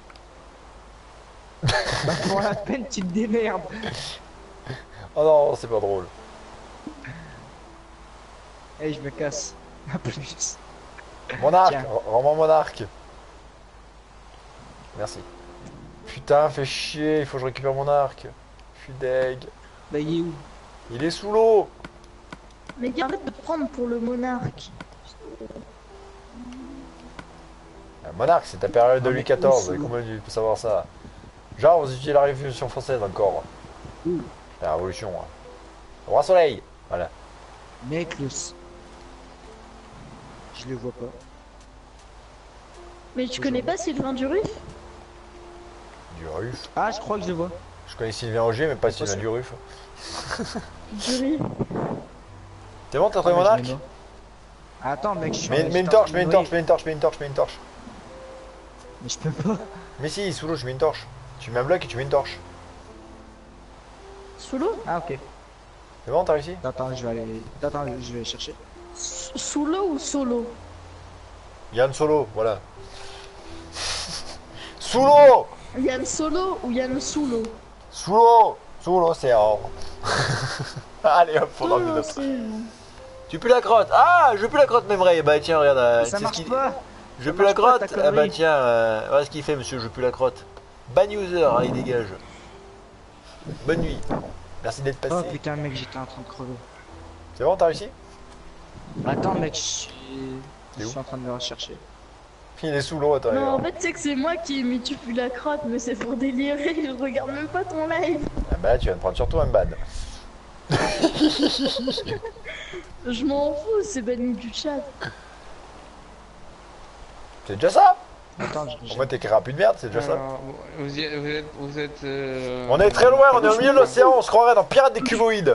Bah, pour la peine, tu te démerdes. Oh non, c'est pas drôle. Eh, je me casse. À plus. Mon arc, Tiens. r- rends-moi mon arc. Merci. Putain, fais chier, il faut que je récupère mon arc. Je suis deg. Bah, il est où? Il est sous l'eau. Mais gars, arrête de te prendre pour le monarque. Un monarque, c'est ta période de Ah, mais Louis quatorze. où, sous l'eau? Comment tu peux savoir ça? Genre, vous utilisez la Révolution française encore. Où? La Révolution. Hein. Roi Soleil. Voilà. Mec, le... Je le vois pas. Mais tu connais pas Sylvain Durif? Du Ruf. Ah, je crois que je le vois. Je connais Sylvain Auger, mais pas Sylvain du Ruf. Durif. T'es bon, t'as trouvé mon Mais je arc? l'ai pas. Attends, mec, je suis Mets, en- mets une je torche, suis mets une en- torche, mets une torche, mets une torche, mets une torche, mets une torche. Mais je peux pas. Mais si, sous l'eau, je mets une torche. Tu mets un bloc et tu mets une torche. Sous l'eau? Ah, ok. C'est bon, t'as réussi? Attends, je vais aller. Attends, je vais chercher. S- Sous l'eau ou solo? Yann Solo, voilà. Sous l'eau! Yann Solo ou Yann sous l'eau? Sous l'eau! Sous l'eau, c'est or. Allez hop, faudra Sous mieux l'eau, d'autres. c'est... Tu pues la crotte! Ah, je pue la crotte, même Ray. Bah tiens, regarde. euh, Ça c'est ce marche qu'il- pas. Je ça pue la marche pas, crotte? ta Ah bah connerie. tiens, euh, voilà ce qu'il fait, monsieur, je pue la crotte. Ban user, allez, dégage. Bonne nuit. Merci d'être Oh passé. putain, mec, j'étais en train de crever. C'est bon, t'as réussi? Attends, mec, je suis. T'es Je où suis en train de le rechercher. Il est sous l'eau, attends. Non, en regarde. fait, c'est que c'est moi qui ai mis tu pues la crotte, mais c'est pour délirer, je regarde même pas ton live. Ah bah là, tu viens de prendre surtout un ban. Je m'en fous, c'est banni du chat. C'est déjà ça? Attends, je. Au moins, t'écriras plus de merde, c'est déjà ça. Alors, vous, y êtes, vous êtes, vous êtes euh, On est très loin, on est au milieu de l'océan, on se croirait dans Pirates des Cuboïdes.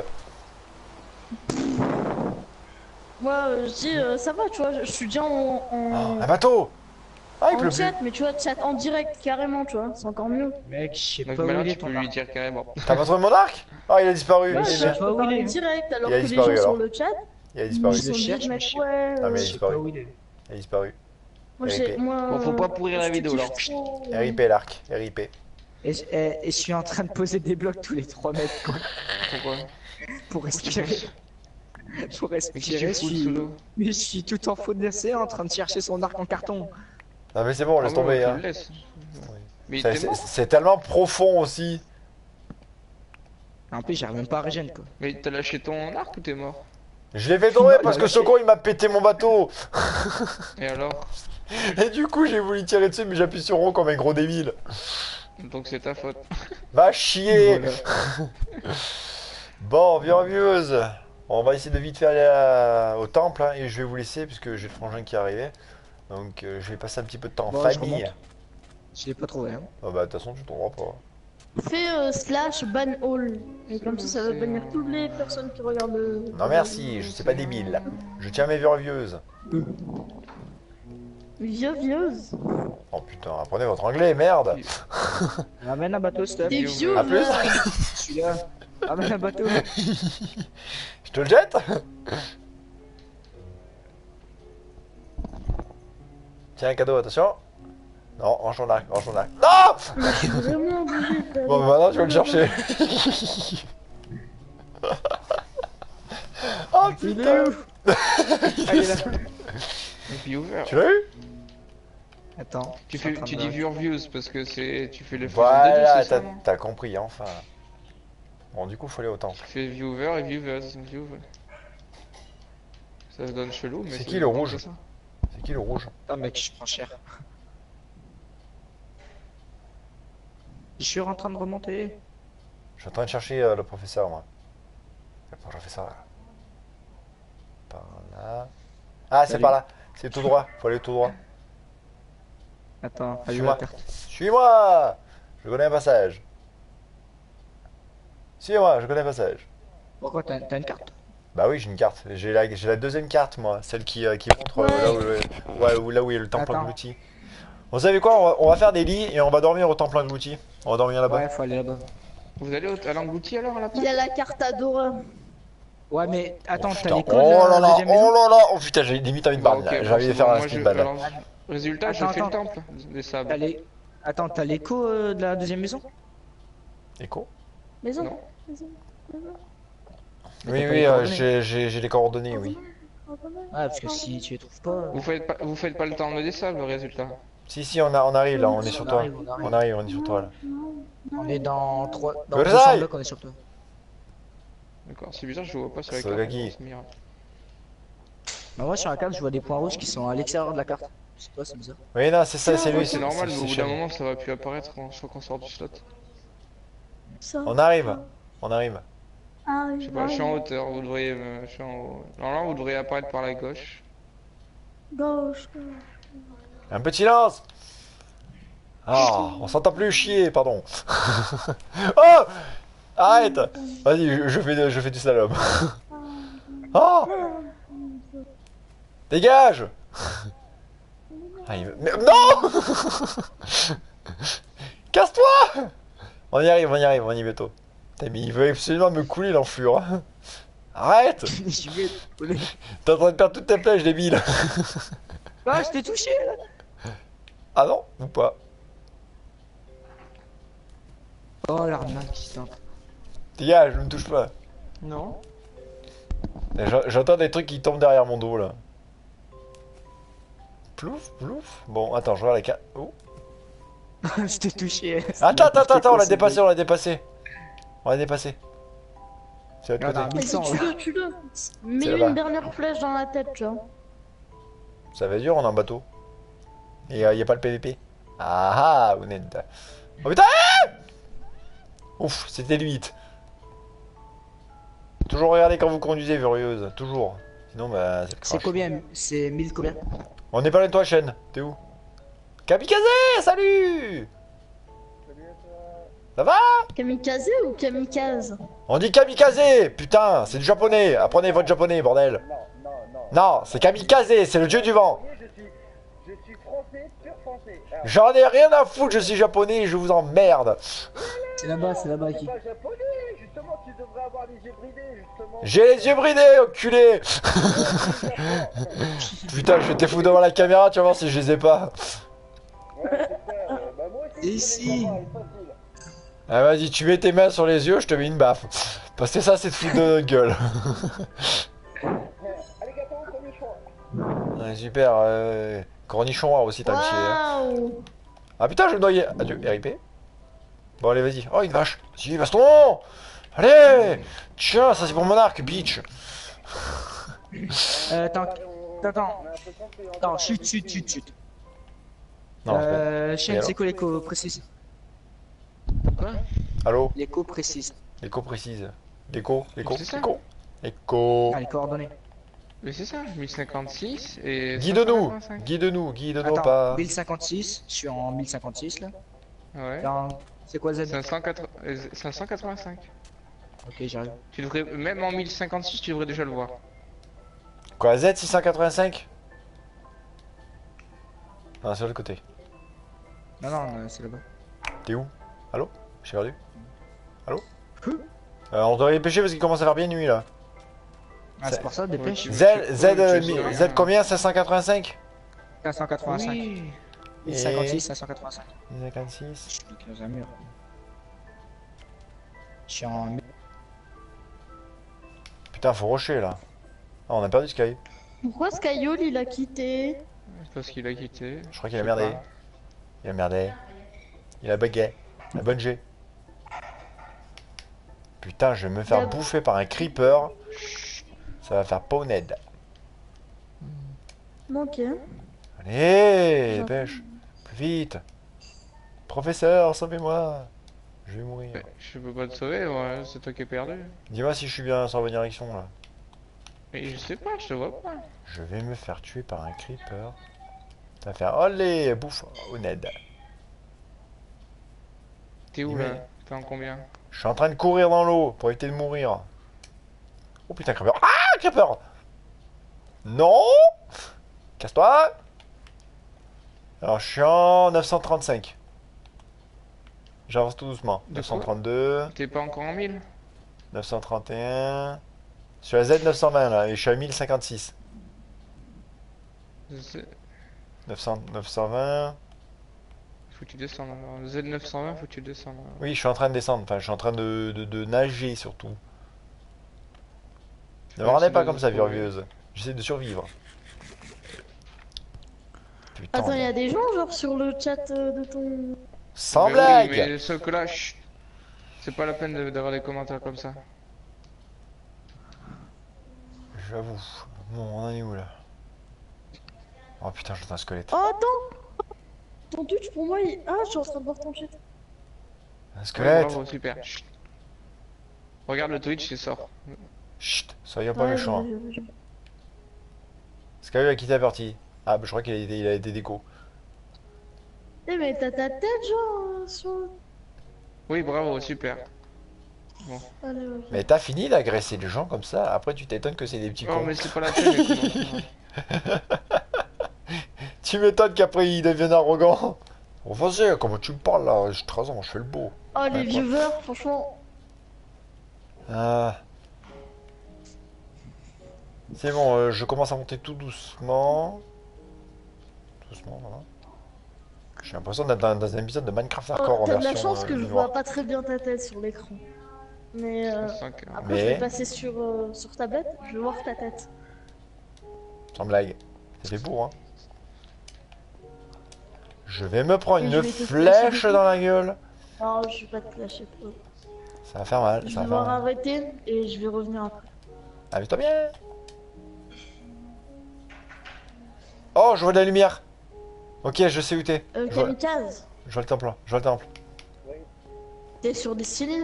Moi, euh, je dis, euh, ça va, tu vois, je je suis déjà en, en, Oh, un bateau! Ah, il en pleut plus. chat, mais tu vois, chat en direct, carrément, tu vois, c'est encore mieux. Mec, je sais Donc pas où maintenant il est tu peux ton lui arc. dire carrément. T'as pas trouvé mon arc? Ah, il a disparu. Ouais, Il, je je sais est- pas où peux parler il est. direct, alors Il a que les disparu, gens alors. sur le chat, il a ils disparu. Je sont le obligés cherche, de mais mettre, je- ouais... Ah, mais Je il a sais disparu. pas où il est. Il a disparu. Moi, R I j'ai... P. Moi, Bon, faut pas pourrir la je vidéo, kiffe là. trop. R I P l'arc. R I P. Et, je- et- et je suis en train de poser des blocs tous les trois mètres, quoi. Pourquoi? Pour respirer. Pour Mais qu'est-ce que respirer, tu je fous suis... sous l'eau? Mais je suis tout en faux de l'essai en train de chercher son arc en carton. Non, mais c'est bon, laisse Ah ouais, tomber. tu Hein. le laisses. Mais Ça, t'es C'est mort. c'est tellement profond aussi. En plus, j'arrive même pas à régène, quoi. Mais t'as lâché ton arc ou t'es mort? Je l'ai fait tomber Il m'a parce que lâché. ce con il m'a pété mon bateau. Et alors? Et du coup, j'ai voulu tirer dessus, mais j'appuie sur rond comme un gros débile. Donc c'est ta faute. Va chier. Voilà. Bon, bienveilleuse. On va essayer de vite faire aller à- au temple hein, et je vais vous laisser puisque j'ai le frangin qui est arrivé. Donc euh, je vais passer un petit peu de temps en Bon, je famille. remonte. Je l'ai pas trouvé, hein. Ah bah de toute façon tu trouveras pas. Fais euh, slash ban all. Et comme ça, ça va bannir toutes les personnes qui regardent le... Non merci, je suis pas débile. Je tiens mes vieux. Vieux, vieuse. Oh putain, apprenez votre anglais, merde. Ramène un bateau, Steph. Des vieux, vieux, à plus. Je suis là. Ramène un bateau. Je te le jette. Tiens un cadeau, attention. Non, range ton arc, range ton arc. Non. Je suis vraiment obligé de... Bon bah maintenant tu vas le chercher. Oh Il est putain. où? Allez, là. Et puis ouvert. Tu l'as eu? Attends. Tu je suis en fais, train tu de- dis viewer views parce que c'est, tu fais le Voilà, fusion t'as des deux, c'est ça, non? t'as compris enfin. Bon du coup faut aller au temple. Tu fais viewer et viewers. Viewer. Ça se donne chelou, mais C'est ça qui se le donne rouge comme ça. C'est qui le rouge? Attends, mec, je prends cher. Je suis en train de remonter. Je suis en train de chercher euh, le professeur, moi. Comment je fais ça là? Par là. Ah, c'est Salut. par là. C'est tout droit. Faut aller tout droit. Attends, allez Suis-moi. la carte. Suis-moi. Je connais un passage. Suis-moi, je connais un passage. Pourquoi t'as t'as une carte? Bah oui, j'ai une carte. J'ai la, j'ai la deuxième carte, moi. Celle qui, euh, qui montre euh, Ouais. là, où, le- ouais, où- là où il y a le temple Attends. englouti. Vous savez quoi? On va, on va faire des lits et on va dormir au temple englouti. On va dormir là-bas. Ouais, faut aller là-bas. Vous allez au- à l'englouti alors là-bas? Il y a la carte Adora. Ouais, mais attends, Oh, t'as putain. l'école Oh là, là là, deuxième maison? oh là là, oh putain, j'ai limite envie de Bah, barre. ok, J'ai bon, envie de c'est faire bon, un moi, je- speedball. alors, résultat, j'ai Attends, fait le attends. temple des sables. T'as les... Attends, t'as l'écho euh, de la deuxième maison? Écho? Maison. Non. Maison. Maison. Mais Oui, t'as pas oui, les euh, coordonnées. j'ai j'ai- j'ai les coordonnées, oui. Ouais, parce que si tu les trouves pas... Vous faites pas, vous faites pas le temple des sables, le résultat. Si, si, on, a, on arrive là, on est On sur toi. arrive, on arrive. On arrive, on est sur toi là. On est dans trois... Dans Versailles. deux cents blocs, on est sur toi. D'accord, c'est bizarre, je le vois pas sur la C'est carte. Gaggy. c'est miracle. Bah moi sur la carte, je vois des points rouges qui sont à l'extérieur de la carte. Je sais pas, c'est bizarre. Oui, non, c'est ça, c'est Oui, lui. c'est normal, mais au bout d'un Shane. moment, ça va plus apparaître quand, soit qu'on sort du slot. Ça. On arrive, on arrive. Ah, Je sais pas, je suis en hauteur, vous devriez. euh, je suis en haut. Normalement, vous devriez apparaître par la gauche. Gauche. Un peu de silence. Ah, on s'entend plus chier, pardon. Oh, arrête. Vas-y, je, je fais, de- je fais du slalom. Oh, dégage. Ah, il veut- Mais non. Casse-toi. On y arrive, on y arrive, on y est bientôt. Putain, mais il veut absolument me couler l'enflure. Arrête. J'y vais. T'es en train de perdre toutes tes flèches, débile. Ah, je t'ai touché là. Ah non, ou pas. Oh l'arnaque qui se tente. Dégage, je me touche pas. Non. J'en- J'entends des trucs qui tombent derrière mon dos là. Plouf, plouf. Bon, attends, je vois la carte. Oh. Je t'ai touché. Attends, attends, attends, attends, on l'a C'est dépassé, bon. on l'a dépassé. On l'a dépassé. C'est de l'autre Non, non, côté. mais- Vas-y, tue-le, tue-le. Mets là-bas. une dernière flèche dans la tête, tu vois. Ça va dur, on est en bateau. Et il y a pas le P V P. Ah ah, vous n'êtes. Oh putain. Ouf, c'était lui. Toujours regarder quand vous conduisez, Furieuse. Toujours. Sinon, bah, c'est le C'est crash. combien? C'est mille combien? On n'est pas loin de toi, chaîne. T'es où? Kamikaze, salut. Ça va? Kamikaze ou kamikaze? On dit kamikaze. Putain, c'est du japonais. Apprenez votre japonais, bordel. Non, non, non. Non, c'est kamikaze, c'est le dieu du vent. Je suis, je suis français, pur français. Alors, J'en ai rien à foutre, je suis japonais et je vous emmerde. C'est là-bas, c'est là-bas c'est qui. pas japonais, justement, tu devrais avoir les yeux bridés, justement. J'ai les yeux bridés, enculé. Putain, je vais te foutre devant la caméra, tu vas voir si je les ai pas. Ouais, c'est ça, euh, bah moi aussi, Et je connais si pas, c'est facile. Ah, vas-y, tu mets tes mains sur les yeux, je te mets une baffe. Parce que ça, c'est de foutre de notre gueule. Allez, gâteau, cornichon. Ouais, super. Euh... Cornichon noir aussi, t'as me chier. hein. Waouh! Ah putain, je vais me noyer. Adieu, R I P. Bon, allez, vas-y. Oh, une vache. Si, baston. Allez. Tiens, ça c'est pour mon arc, bitch. Euh, attends, attends, On est attends. un peu campé, on Attends, va- chut, chut, chut, chut. Non, c'est bon. Euh, Et chaîne, alors c'est quoi l'écho précise? Quoi? Allô. L'écho précise. L'écho précise. L'écho, l'écho, C'est ça. l'écho. Écho. Ah, les coordonnées. Mais c'est ça, mille cinquante-six et. Guide-nous. cinq cent quatre-vingt-cinq. Guide-nous, guide-nous Attends, pas. mille cinquante-six, je suis en mille cinquante-six là. Ouais. Dans- C'est quoi Z? cinq cent quatre- euh, cinq cent quatre-vingt-cinq. Ok, j'arrive. Tu devrais, même en mille cinquante-six, tu devrais déjà le voir. Quoi, Z six cent quatre-vingt-cinq? Non, c'est de l'autre côté. Non, non, non, c'est là-bas. T'es où? Allô? J'ai perdu? Allô? Huh Euh, on doit dépêcher parce qu'il commence à faire bien nuit là. Ah, c'est pour ça, dépêche. tu- Z, tu- Z, ouais, tu euh, sais mi- rien. Z combien? cinq cent quatre-vingt-cinq? cinq cent quatre-vingt-cinq. Oui. mille cinquante-six, cinq cent quatre-vingt-cinq. cinquante-six. Je suis bloqué dans un mur. Je suis en. Putain, faut rusher là. Ah, on a perdu Sky. Pourquoi Skyol il a quitté? Parce qu'il a quitté. Je crois qu'il a Je sais merdé. pas. Il a merdé. Il a bugué. La bonne G. Putain, je vais me faire Il a- bouffer par un creeper. Ça va faire poned. Ok. Allez, J'en- dépêche. Plus vite. Professeur, sauvez-moi. Je vais mourir. Ouais, je peux pas te sauver, moi, c'est toi qui es perdu. Dis-moi si je suis bien sur la bonne direction là. Mais je sais pas, je te vois pas. Je vais me faire tuer par un creeper. Ça va faire olé, bouffe au Ned. T'es où Mais- là? T'es en combien? Je suis en train de courir dans l'eau pour éviter de mourir. Oh putain, creeper. Ah, creeper. Non. Casse-toi. Alors, je suis en neuf cent trente-cinq. J'avance tout doucement. De neuf cent trente-deux, T'es pas encore en mille? neuf cent trente et un. Sur la Z neuf cent vingt là, et je suis à mille cinquante-six. Z... neuf cents, neuf cent vingt. Faut que tu descendes alors. Z neuf cent vingt, faut que tu descendes alors. Oui, je suis en train de descendre. Enfin, je suis en train de, de, de nager surtout. Ne me Ouais, rendez c'est pas de- comme ça, faut- Virvieuse. J'essaie de survivre. Putain. Attends, il y a des gens genre sur le chat euh, de ton. Sans Mais blague. oui, mais sauf que là, chut, c'est pas la peine de- d'avoir des commentaires comme ça. J'avoue. Bon, on en est où là? Oh putain, j'entends un squelette. Oh attends ton Twitch pour moi il... Ah je suis en train de voir ton chat. Un Ouais, squelette. bravo, super. Chut. Regarde le Twitch, il sort. Chut, soyons pas Ouais, méchants. je- je- je- Sky a quitté la partie. Ah, bah, je crois qu'il a été, il a été déco. Eh mais t'as ta tête genre euh, sur... Oui, bravo, super. Allez, ouais. Mais t'as fini d'agresser les gens comme ça? Après, tu t'étonnes que c'est des petits Oh, cons. mais c'est pas la peine, les commentaires. Tu m'étonnes qu'après ils deviennent arrogants. Bon, vas-y, comment tu me parles là? J'ai treize ans, je fais le beau. Oh les Ouais, quoi. viewers franchement. Ah. C'est bon, euh, je commence à monter tout doucement. Doucement, voilà. J'ai l'impression d'être dans, dans un épisode de Minecraft Hardcore Oh, en t'as de version la chance euh, que je noire. vois pas très bien ta tête sur l'écran. Mais euh, cinq, euh, après Mais- je vais passer sur, euh, sur tablette, je vais voir ta tête. Sans blague. Ça fait beau, hein. Je vais me prendre Et une je vais te flèche flasher dans la gueule. Non, je vais pas te lâcher. Peu. Ça va faire mal, Je ça vais va faire devoir mal. arrêter et je vais revenir après. Amuse-toi bien. Oh, je vois de la lumière. Ok, je sais où t'es. Euh, Je vois, Kamikaze, je vois le temple, là. Je vois le temple. t'es sur Destiny?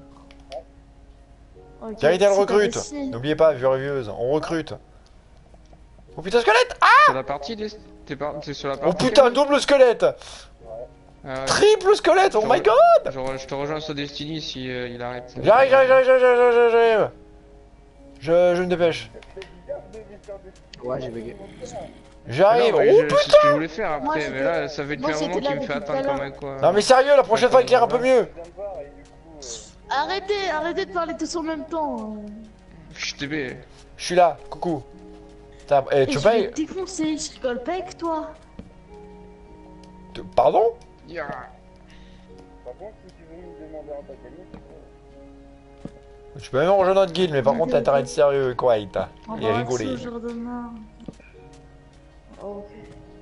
Ok, Carité, elle si t'as recrute. Destiny. N'oubliez pas, vieux revieweuse, on recrute. Oh putain, squelette. Ah, Sur la partie des... T'es par... t'es sur la oh partie... putain, double squelette. Ah ouais. Triple squelette, oh my god. Je, re- je te rejoins sur Destiny si euh, il arrête. J'arrive, j'arrive, j'arrive, j'arrive, j'arrive, j'arrive. Je, je me dépêche. Ouais, j'ai bugué. J'arrive. Non, mais Oh je- putain. c'est ce que je voulais faire après, Moi, mais j'étais- là ça fait depuis moi, un moment j'étais là qu'il me fait depuis tout attendre à quand l'heure. même quoi. Non mais sérieux, la prochaine fois éclaire un peu mieux. Arrêtez, arrêtez de parler tous en même temps. Chut, T B. Je suis là, coucou. Putain, eh, Et tu je veux pas... vais te défoncer, je rigole pas avec toi. tu- Pardon? Yeah. Par contre, si tu veux me demander un paquet, Tu peux même rejoindre notre guild, mais par contre t'as intérêt à être sérieux et correct. On Et va rigoler. ce genre de merde. Oh, ok.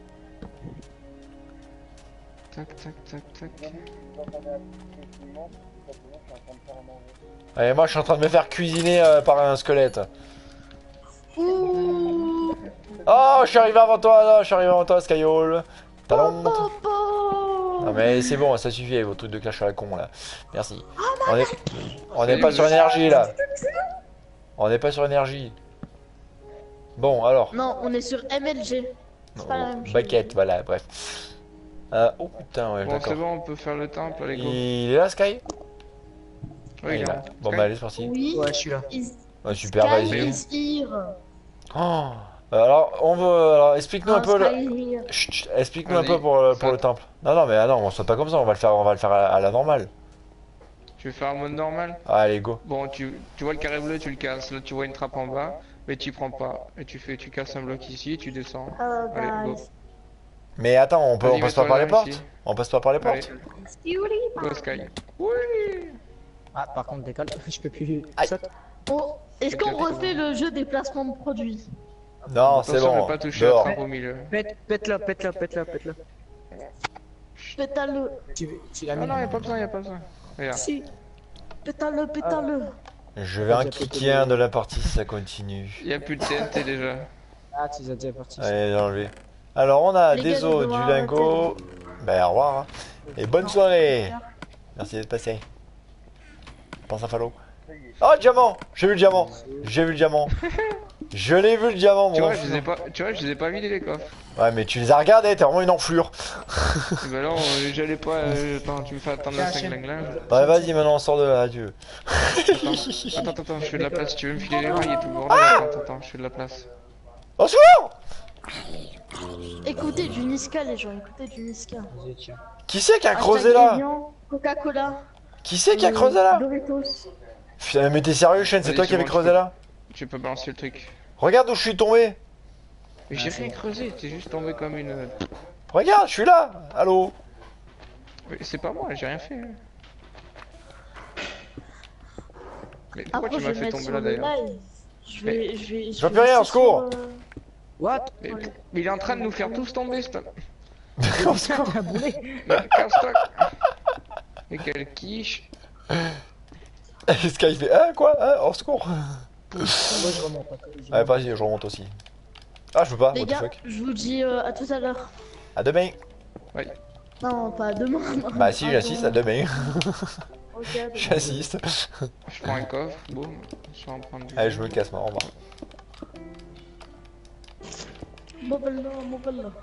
Tac tac tac tac. tu vas qu'on est à confinement, simplement je suis en train de faire à manger. Allez, moi je suis en train de me faire cuisiner euh, par un squelette. Ouh, Oh, je suis arrivé avant toi, là, je suis arrivé avant toi, Skyhole. T'as honte? popo. Non mais c'est bon, ça suffit avec vos trucs de clash à la con là. Merci. On est, on est pas sur énergie là. On n'est pas sur énergie. Bon alors. Non, on est sur M L G. C'est pas la même chose. Baquette, voilà, bref. Euh, oh putain, ouais, Bon c'est d'accord. bon, on peut faire le temple, allez go. Il est là, Sky? Oui, il est là. Bon bah allez, c'est parti. Oui. Ouais, je suis là. Is... Ouais, super, Sky vas-y. is here. Oh. Alors, on veut. Alors, explique-nous un Oh, peu le. Sky is here. Chut, chut, explique-nous un Vas-y, peu pour, le- pour ça- le temple. Non, non, mais ah non, on se fait pas comme ça, on va le faire, on va le faire à, à la normale. Tu veux faire un mode normal? Allez, go. Bon, tu, tu vois le carré bleu, tu le casses. Là, tu vois une trappe en bas, mais tu prends pas. Et tu fais, tu casses un bloc ici, et tu descends. Oh, Allez, go. guys. Mais attends, on, peut, Vas-y, on passe pas mets-toi par là, les portes? ici. On passe pas par les Allez, portes? go Sky. Oui. Ah, par contre, décolle, je peux plus. Aïe. Saute. Oh, est-ce qu'on refait le jeu des placements de produits? Non, c'est Attention, bon. ne pas toucher la Dehors. trappe au milieu. Pète, pète-le, pète-le, pète-le, pète-le. Pétale-le. Tu, tu l'as Ah mis. non, y'a pas besoin, y'a pas besoin. Regarde. Si. Pétale-le, pétale-le. Je vais en J'ai pété kicker un le- de la partie si ça continue. Y'a plus de T N T déjà. Ah, tu les as déjà partis. Allez, j'ai enlevé. Alors, on a Les des gars, je os, vais du devoir lingot. Ben, au revoir. hein. Et bonne soirée. Merci d'être passé. Pense à follow. Oh, diamant! J'ai vu le diamant! J'ai vu le diamant! Je l'ai vu le diamant, Tu mon vois, je les ai pas, tu vois, je les ai pas vidés les coffres. Ouais, mais tu les as regardés, t'es vraiment une enflure. Bah non, euh, j'allais pas. euh, Attends, tu me fais attendre la Tiens, cinq tiens. linge. Ouais, vas-y, maintenant on sort de là, adieu. Attends, attends, attends, je fais de la place. Si tu veux me filer les rails et tout le bordel, attends, attends, je fais de la place. Au secours! Écoutez du Niska, les gens, écoutez du Niska. Vas-y, tiens. Qui c'est qui a creusé Hashtag là? Evian, Coca-Cola. Qui c'est qui a euh, creusé là? Doritos. Putain, mais t'es sérieux, Shane, c'est Vas-y, toi c'est qui avais bon, creusé je peux- là? Tu peux balancer le truc. Regarde où je suis tombé! Mais j'ai rien creusé, t'es juste tombé comme une. Regarde, je suis là! Allô? Mais c'est pas moi, j'ai rien fait. hein. Mais pourquoi Après, tu je m'as vais fait mettre tomber sur là le d'ailleurs? live. Je vais, je vais, je vois vais plus rien, laisser au secours. sur, euh, What? mais, mais il est en train de nous faire tous tomber, ce T'as un boulet? Mais casse-toi. Et quelle quiche. Sky fait, hein, quoi? Hein, au secours! Moi je remonte. attends, je Ouais, remonte. vas-y, je remonte aussi. Ah, je peux pas, Les what the gars, fuck. je vous dis euh, à tout à l'heure. À demain! Non, pas à demain. non. Bah, si, À j'assiste, à demain. demain. Ok, à demain. J'assiste. Je prends un coffre, boum. Je vais en prendre du. Allez, je me casse, moi, au revoir. Mobile là, mobile là.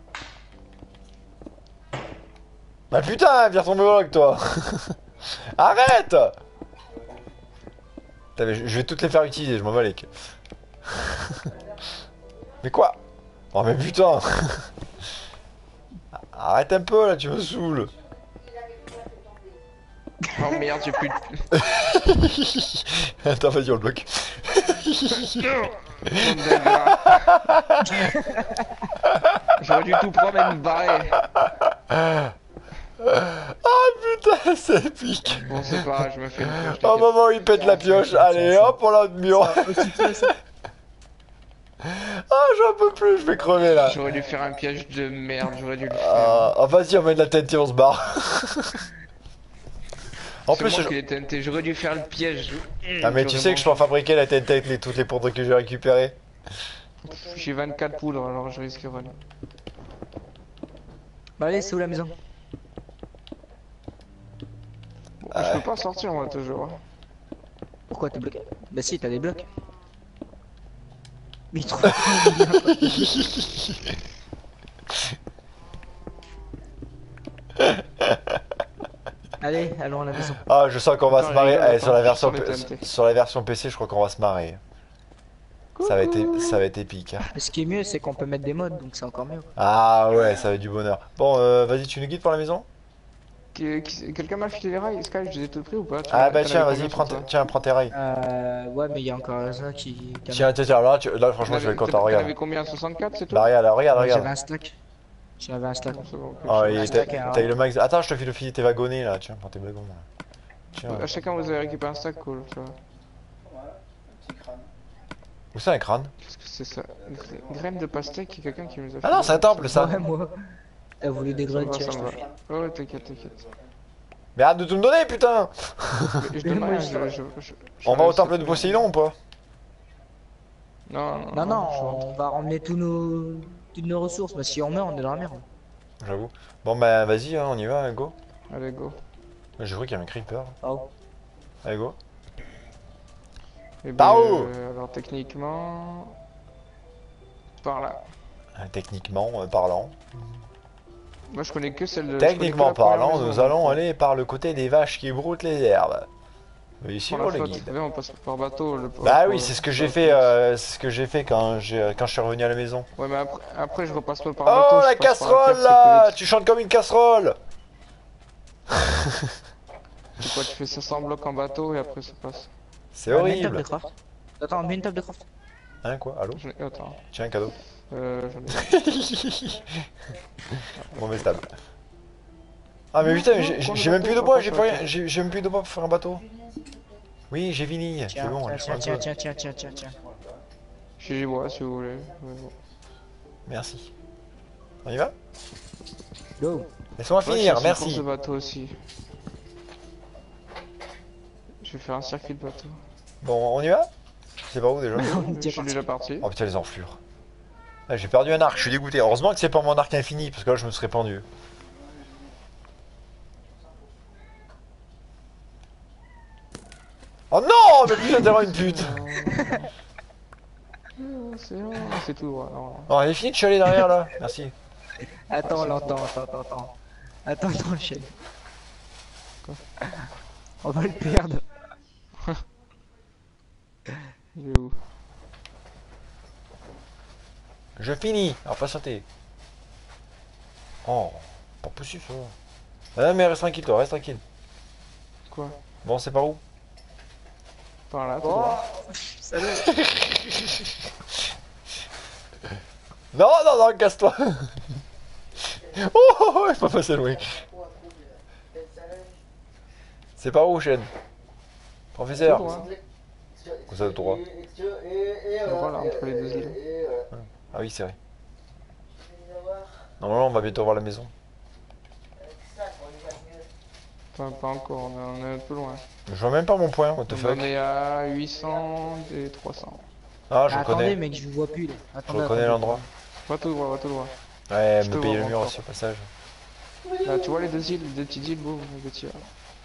Bah putain, viens tomber bloc, toi! Arrête! Putain, mais je je vais toutes les faire utiliser, je m'en bats les couilles. Mais quoi? Oh mais putain! Arrête un peu là, tu me saoules! Oh merde, j'ai plus de. Attends, vas-y, on le bloque. Bande d'ingrats. J'aurais dû tout prendre et me barrer. Ah putain, c'est épique! Bon, c'est pas grave, je me fais une pioche. Au t'inquiète. moment où il pète la pioche, allez hop, on l'a de mur! Ah, j'en peux plus, je vais crever là! J'aurais dû faire un piège de merde, j'aurais dû le faire. Ah, ah, vas-y, on met de la tête et on se barre! En C'est plus, moi je- qui l'ai tenté, j'aurais dû faire le piège. ah, mais tu J'aurais sais que je peux en fabriquer la T N T avec les- toutes les poudres que j'ai récupérées. mangé. J'ai vingt-quatre poudres, alors je risque rien. Bah allez, c'est où la maison? Bon, je peux pas sortir moi toujours. hein. Pourquoi t'es bloqué? Bah si, t'as des blocs. Mais il trouve Allez, allons à la maison. Ah, je sens qu'on va Attends, se marrer. rigole, Allez, sur la attends, version sur les P- T N T. sur la version P C, je crois qu'on va se marrer. Ça va être, ça va être épique. hein. Ce qui est mieux, c'est qu'on peut mettre des modes, donc c'est encore mieux. Ah ouais, ça va être du bonheur. Bon, euh, vas-y, tu nous guides pour la maison? Qui- qui- Quelqu'un m'a filé les rails, Sky, je les ai tout pris ou pas? Tu Ah m'as- bah t'en tiens, avais vas-y, combien prends, sur tes- toi tiens, prends tes rails. Euh, ouais, mais il y a encore ça qui... qui a- Tiens, tiens, tiens, là, tu- là franchement, T'en je vais avais- content, T'en regarde. avais combien? soixante-quatre, c'est tout? Bah regarde, regarde, Ouais, J'avais regarde. un stack. J'avais un stack. Bon, c'est bon, ok, Oh, je- il un est- stack, t'as hein. t'as eu le max. Attends, je te file le fil tes wagonnets là, tiens, prends tes wagons là. Tiens. À chacun vous avez récupéré un stack, cool, tu vois. Où c'est un crâne? Qu'est-ce que c'est ça? Gra- Graines de pastèque, il y a quelqu'un qui nous a Ah non, c'est un temple ça! Ouais, moi. T'as voulu des Ça graines, va, tiens, ça je me te va. file. Ouais, ouais, t'inquiète, t'inquiète. Mais arrête de tout me donner, putain! Je, je demande, Moi, je, je- je, je- je- On va au je- temple de Poséidon ou pas? Non, Non, non, je rentre. on va ramener tous nos... toutes nos ressources. Bah si on meurt, on est dans la merde. J'avoue. Bon bah vas-y, hein, on y va, go. Allez, go. J'ai cru qu'il y avait un creeper. Oh. Allez, go. Et Par où alors techniquement... Par là. Euh, Techniquement euh, parlant. Moi je connais que celle de... Techniquement je connais que la première parlant, maison, nous donc, allons euh, aller par le côté des vaches qui broutent les herbes. Mais ici, pour on la les flotte. guide. Vous savez, on passe par bateau. Le... Bah pour- oui, c'est ce que pour- j'ai fait, euh, c'est ce que j'ai fait quand j'ai quand je suis revenu à la maison. Ouais, mais après, après je repasse pas par bateau. Oh je la passe par casserole pierre là! sécurité. Tu chantes comme une casserole! C'est quoi, tu fais cinq cents blocs en bateau et après ça passe. C'est Ah, mets une table de horrible! craft. Attends, mets une table de craft. Hein quoi? Allô? J'en ai... Attends. Tiens un cadeau. Euh, j'en ai... Bon mais stable. Ah mais putain, j'ai j'ai même plus de bois, j'ai plus rien, j'ai j'ai même plus de bois pour faire un bateau. Oui, j'ai fini, c'est Tiens, bon, tiens, je tiens, fais tiens, un peu. tiens, tiens, tiens, tiens, tiens. J'ai du bois si vous voulez. Ouais, bon. Merci. On y va? Go. Laisse-moi Ouais, finir, je suis sur merci. ce bateau aussi. Je vais faire un circuit de bateau. Bon, on y va? C'est par où déjà? On Je était suis parti. déjà parti. Oh putain les enflures. Ah, j'ai perdu un arc, je suis dégoûté. Heureusement que c'est pas mon arc infini, parce que là je me serais pendu. Oh non, mais putain, tellement une pute. Oh, c'est bon, c'est tout droit. Non. Oh, elle est finie de chialer derrière là. Merci. Attends, on l'entend, attends, attends, attends. Attends, attends, Michel. On va le perdre. Il est où? Je finis. Alors pas sauter. Oh, pas possible ça. Ah mais reste tranquille toi, reste tranquille. Quoi? Bon, c'est par où? Par là, tout Oh, droit. salut. Non, non, non, casse-toi. Oh, oh, oh, il faut pas passer loin. C'est par où, Chen? Tout Professeur? droit. Comme ça, tout droit. Voilà, entre les deux îles. Ah oui, c'est vrai. Normalement, on va bientôt voir la maison. Enfin, pas encore, on est, on est un peu loin. Je vois même pas mon point, what the On fuck. en est à huit cents et trois cents. Ah, je Ah, le attendez, connais. mec, je vous vois plus là. Je Attendez, reconnais attendez. l'endroit. Va tout droit, va tout droit. Ouais, Je me te payer vois le mur encore. aussi au passage. Là, tu vois les deux îles, les deux petites îles, beau, les deux tirs.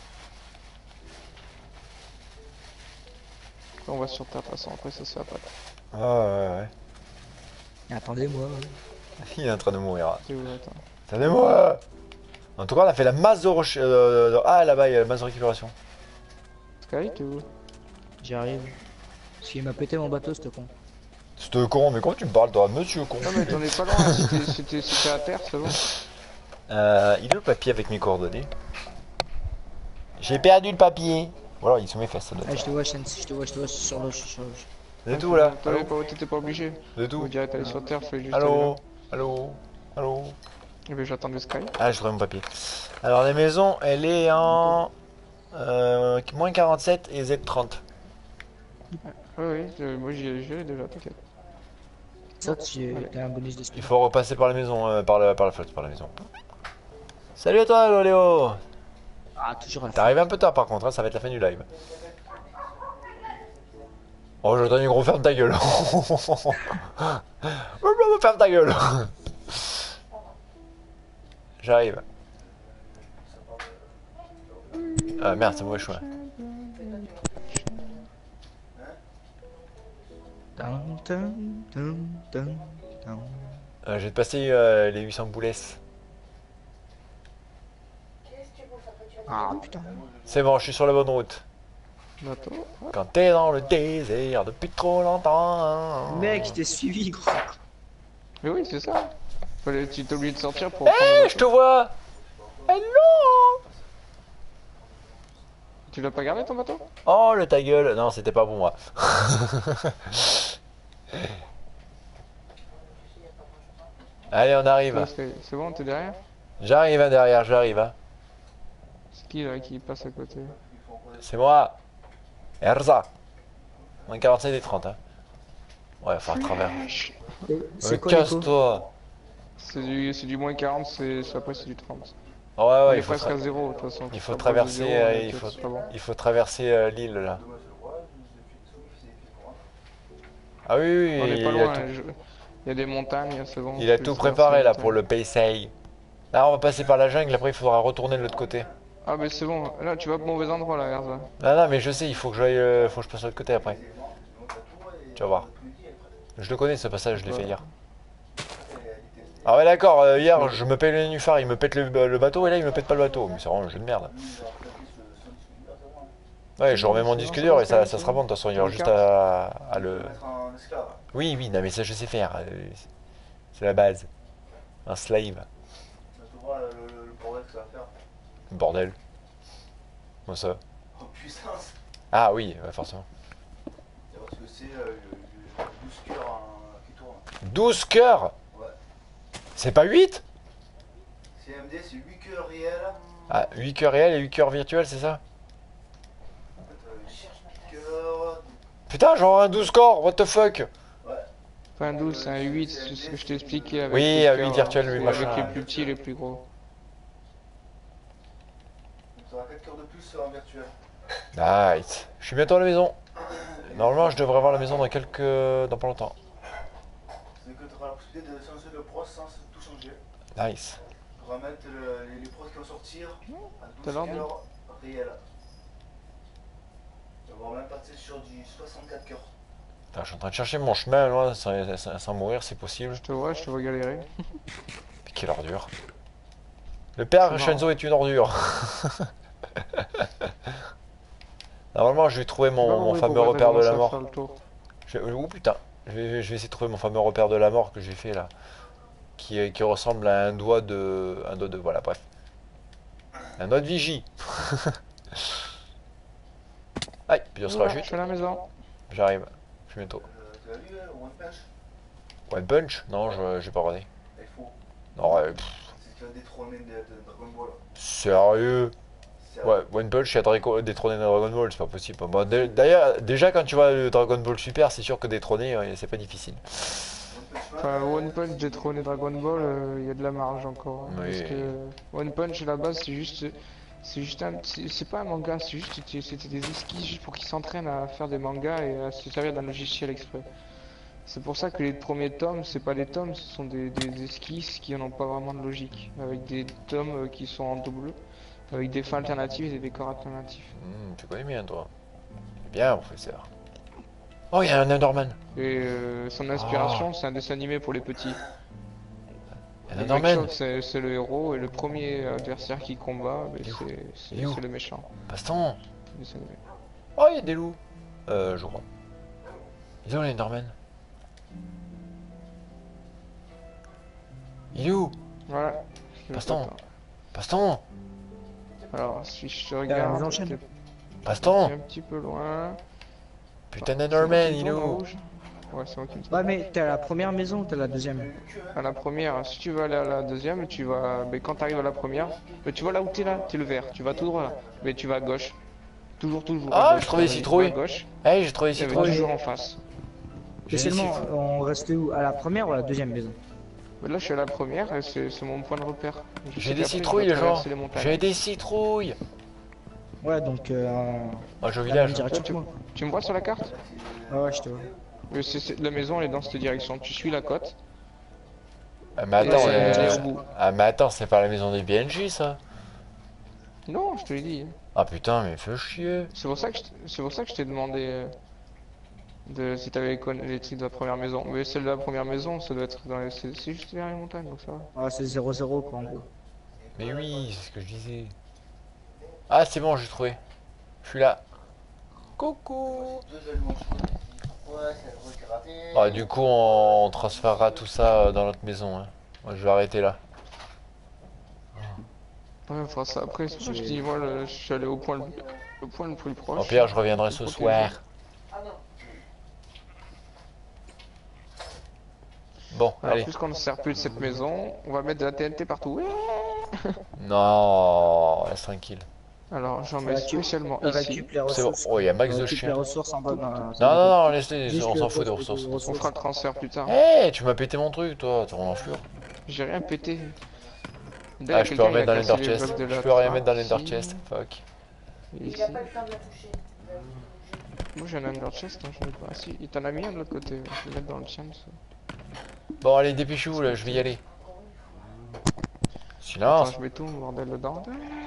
Après, on va sur terre, de toute façon, après ça se fait après. Ah ouais, ouais. Attendez-moi. Il est en train de mourir. C'est où, attends. Attendez-moi. En tout cas, on a fait la masse de roche... euh, de- Ah, là-bas, il y a la masse de récupération. Sky, t'es où? J'arrive. Parce qu'il m'a pété mon bateau, ce con. C'était con, mais comment tu me parles, toi, monsieur con? Non mais t'en es pas loin, c'était- c'était c'était à terre, c'est bon. Euh, il est le papier avec mes coordonnées? J'ai perdu le papier. Voilà, il est sous mes fesses, ça doit Ah, être je ça. te vois, Shen, je te vois, je te vois, je suis sur l'eau, je suis sur l'eau. C'est tout, là. T'avais Allô? pas, t'étais pas obligé. C'est Vous tout. direz t'aller sur terre, fallait juste aller Allô? là. Allô? Allô? Et ben j'attends le Sky. Ah, je voudrais mon papier. Alors, la maison, elle est en... Euh, moins quarante-sept et Z trente. Oui, oui, je- moi j'y ai j'y ai déjà, t'inquiète. Saute, j'ai t'as un bonus de Il speed. faut repasser par la maison, euh, par, la, par la flotte, par la maison. Salut à toi, Léo, Léo. Ah, toujours à la T'arrives un peu tard par contre, hein, ça va être la fin du live. Oh, je donne une gros ferme ta gueule. Ferme ta gueule. J'arrive. Ah merde, c'est mauvais choix. Dun, dun, dun, dun, dun. Euh, je vais te passer euh, les huit cents boulesses. Ah, putain. C'est bon, je suis sur la bonne route. Bateau. Quand t'es dans le désert depuis trop longtemps. Mec, je t'ai suivi, gros. Mais oui, c'est ça. Fallait, tu t'es obligé de sortir pour Eh, prendre le je te bateau. vois. Hello. Tu l'as pas gardé ton bateau? Oh, le ta gueule. Non, c'était pas pour moi. Allez, on arrive. Toi, Sky, c'est bon, t'es derrière? J'arrive hein, derrière, j'arrive. Hein. C'est qui là qui passe à côté? C'est moi. Erza. Moins quarante-sept et trente. Hein. Ouais, faut à travers. C'est Euh, quoi, Nico? casse-toi. C'est du, c'est du moins quarante, c'est c'est- après c'est du trente. Ouais, ouais, On il est faut, presque tra- à zéro de toute façon. il Tu faut te rapproches de traverser, zéro, euh, mais il c'est faut, pas bon. il faut traverser euh, l'île là. Ah oui, oui, On est il, pas a loin, tout, je- il y a des montagnes, c'est bon. il a tu tout traverses préparé les là montagnes. pour le paysay. Là, on va passer par la jungle, après il faudra retourner de l'autre côté. Ah mais c'est bon, là tu vas au mauvais endroit là, Erza. Non, non, mais je sais, il faut que j'aille, euh, faut que je passe de l'autre côté après. Tu vas voir. Je le connais ce passage, je l'ai fait hier. Ah ouais d'accord, euh, hier je me paye le nénuphar, il me pète le, le bateau et là il me pète pas le bateau. Mais c'est vraiment un jeu de merde. Ouais, je remets mon disque dur et ça, ça sera bon de toute façon, il y aura juste à, à le... Un esclave. Oui, oui, non mais ça je sais faire. euh, C'est la base. Un slave. Tu vois le, le, le bordel que ça va faire. Bordel. Comment ça? Oh puissance. Ah oui, ouais, forcément. Parce que c'est euh, le, le douze cœurs hein, qui tourne. douze cœurs. Ouais. C'est pas huit? C M D c'est huit cœurs réels. Ah, huit cœurs réels et huit cœurs virtuels, c'est ça? En fait, euh, huit cœurs. Putain, genre un douze corps, what the fuck? Pas un douze, c'est un huit, c'est ce que je t'ai expliqué avec Oui, les à cœurs, huit virtuels, c'est oui, machin. avec les plus petits et les plus gros. Donc tu auras quatre cœurs de plus en virtuel. Nice. Je suis bientôt à la maison. Normalement, je devrais avoir la maison dans quelques... dans pas longtemps. C'est que tu auras la possibilité de changer le pros sans tout changer. Nice. Remettre le- les, les pros qui vont sortir à T'as douze l'ordi cœurs réels. va même passer sur du soixante-quatre cœurs. Putain, je suis en train de chercher mon chemin loin sans, sans, sans mourir, c'est possible. Je te vois, je te vois galérer. Mais quelle ordure. Le père C'est Shenzo est une ordure. Normalement, je vais trouver mon, mon fameux repère de la mort. Je, oh putain, je vais, je vais essayer de trouver mon fameux repère de la mort que j'ai fait là. Qui, qui ressemble à un doigt de... Un doigt de... Voilà, bref. Un doigt de vigie. Aïe, puis on sera Je chute. suis à la maison. J'arrive. Je suis bientôt. Euh, tu as vu euh, One Punch? One Punch? Non, je j'ai pas regardé. Il faut. Non, ouais, pff, C'est qui a détrôné de, de Dragon Ball. sérieux? C'est Ouais, One Punch, il a dra- détrôné Dragon Ball, c'est pas possible. Bon, dé- d'ailleurs, déjà quand tu vois le Dragon Ball Super, c'est sûr que détrôner, euh, c'est pas difficile. One Punch Man. Enfin, One Punch détrôné Dragon Ball, euh, il y a de la marge encore. hein, Oui. Parce que One Punch à la base, c'est juste. C'est juste un. C'est c'est pas un manga, c'est juste. C'était c'était des esquisses juste pour qu'ils s'entraînent à faire des mangas et à se servir d'un logiciel exprès. C'est pour ça que les premiers tomes, c'est pas des tomes, ce sont des, des esquisses qui n'ont pas vraiment de logique. Avec des tomes euh, qui sont en double, avec des fins alternatives et des décors alternatifs. Hmm, tu connais bien, toi. Bien, professeur. Oh, il y a un Enderman. Et euh, son inspiration, c'est un dessin animé pour les petits. Il y a un Et Enderman. Mike Shock, c'est c'est le héros et le premier adversaire qui combat, ben, Il est où c'est Il est c'est où c'est le méchant. Baston. du dessin animé. Oh, il y a des loups. Euh, je crois. Ils ont les Enderman. Il est où? Voilà. Je Baston. t'attends. Baston. Alors, si je te la regarde, maison chaîne. t'es Baston. t'es un petit peu loin. Putain C'est moi d'Enderman, qui me il est tourne en où? rouge. Ouais, c'est moi qui me tourne. Ouais, mais t'es à la première maison ou t'es à la deuxième? À la première, si tu veux aller à la deuxième, tu vas. Mais quand tu arrives à la première, mais tu vois là où t'es là, t'es le vert, tu vas tout droit là. Mais tu vas à gauche. Toujours, toujours. Ah, à gauche, je trouvais tu vas citrouille. À gauche, Hey, j'ai trouvé et citrouille. toujours en face. J'ai des Spécialement, citrouilles. on reste où? À la première ou à la deuxième maison? Mais là, je suis à la première et c'est c'est mon point de repère. Je sais J'ai des qu'après, je citrouilles, dois les gens. traverser les montagnes. J'ai des citrouilles. Ouais, donc euh, Moi, je vais au la même village. direction que moi. Tu me vois sur la carte? Ouais, ouais, je te vois. Mais c'est- c'est- La maison, elle est dans cette direction. Tu suis la côte. Ah, mais et attends, c'est- euh, elle est au bout. ah, mais attends, c'est pas la maison des B N J, ça? Non, je te l'ai dit. Ah putain, mais fais chier. C'est pour ça que je t- c'est pour ça que je t'ai demandé euh, de si t'avais les, con- les trucs de la première maison. Mais celle de la première maison, ça doit être dans les... c'est c'est juste derrière les montagnes, donc ça va. Ouais, c'est zéro zéro quoi en gros. Mais oui, c'est ce que je disais. Ah, c'est bon, j'ai trouvé. Je suis là. Coucou. Deux allumettes. Ouais, c'est le truc raté. Ah, du coup, on transférera tout ça euh, dans notre maison. Hein. Moi, je vais arrêter là. Ouais, on fera ça après. C'est pour ça que je dis, moi, le- je suis allé au point le, le point le plus proche. Au pire, je reviendrai ce Pour protéger. soir. Bon, Alors, allez. puisqu'on ne sert plus de cette maison, on va mettre de la T N T partout. Ouais. Non, laisse tranquille. Alors, j'en mets Récup- spécialement ici. Récup les C'est bon. ressources. Oh, il y a max de Récup les chiens. ressources en bas. dans- Non, non, non, laisse-les, Juste on le s'en fout des poste de ressources. On fera le transfert plus tard. Eh, tu m'as pété mon truc, toi, t'es en fleur. J'ai rien pété. Là, Ah, il y a je peux quelqu'un, remettre il dans a cassé l'Ender les Chest. blocs de Je la peux rien trappe mettre dans l'Ender ici, Chest. Fuck. et ici. Moi j'ai un Ender Chest, hein, j'en ai pas. Ah si, il t'en a mis un de l'autre côté. Je vais le mettre dans le tien. ça. Bon, allez, dépêchez-vous, là, je vais y aller. Attends, Silence. je mets tout, bordel, dedans.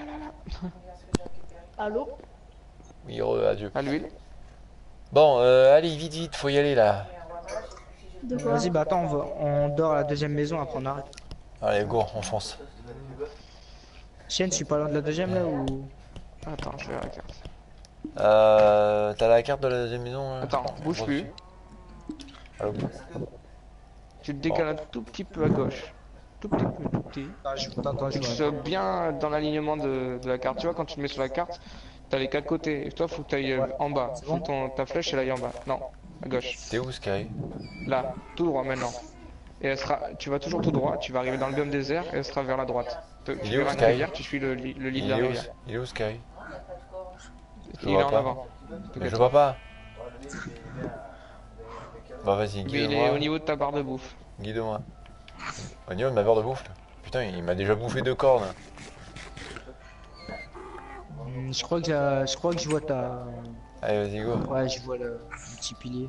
Allô? Oui, heureux, adieu. À l'huile. Bon, euh, allez, vite, vite, faut y aller, là. De quoi? Vas-y, bah attends, on, va, on dort à la deuxième maison, après on arrête. Allez, go, on fonce. Chienne, je suis pas loin de la deuxième là ou. Attends, je vais à la carte. Euh, t'as la carte de la deuxième maison? là Attends, bouge Bon, plus. Allô. Tu te décales un tout petit peu à gauche. Tout petit peu, tout petit. Ah, je t'entends, je Tu vois. sois bien dans l'alignement de, de la carte. Tu vois, quand tu te mets sur la carte, t'as les quatre côtés. Et toi, faut que tu ailles en bas. C'est Faut bon que ton, ta flèche elle aille en bas. Non, à gauche. T'es où, Sky? Là, tout droit maintenant. Et elle sera, tu vas toujours tout droit, tu vas arriver dans le biome désert et elle sera vers la droite. Tu Il tu est où, verras une Sky? rivière, tu suis le, lit- le lit de Il la est où, rivière. il est où, Sky? Je Il est vois en pas. avant. Mais je vois pas. Bah, vas-y, Mais il est au guide-moi. niveau de ta barre de bouffe. Guide-moi. Au niveau de ma barre de bouffe, là. Putain, il m'a déjà bouffé deux cornes. Hmm, Je crois que j'ai- je crois que je vois ta. Allez, vas-y, go. Ouais, je vois le, le petit pilier.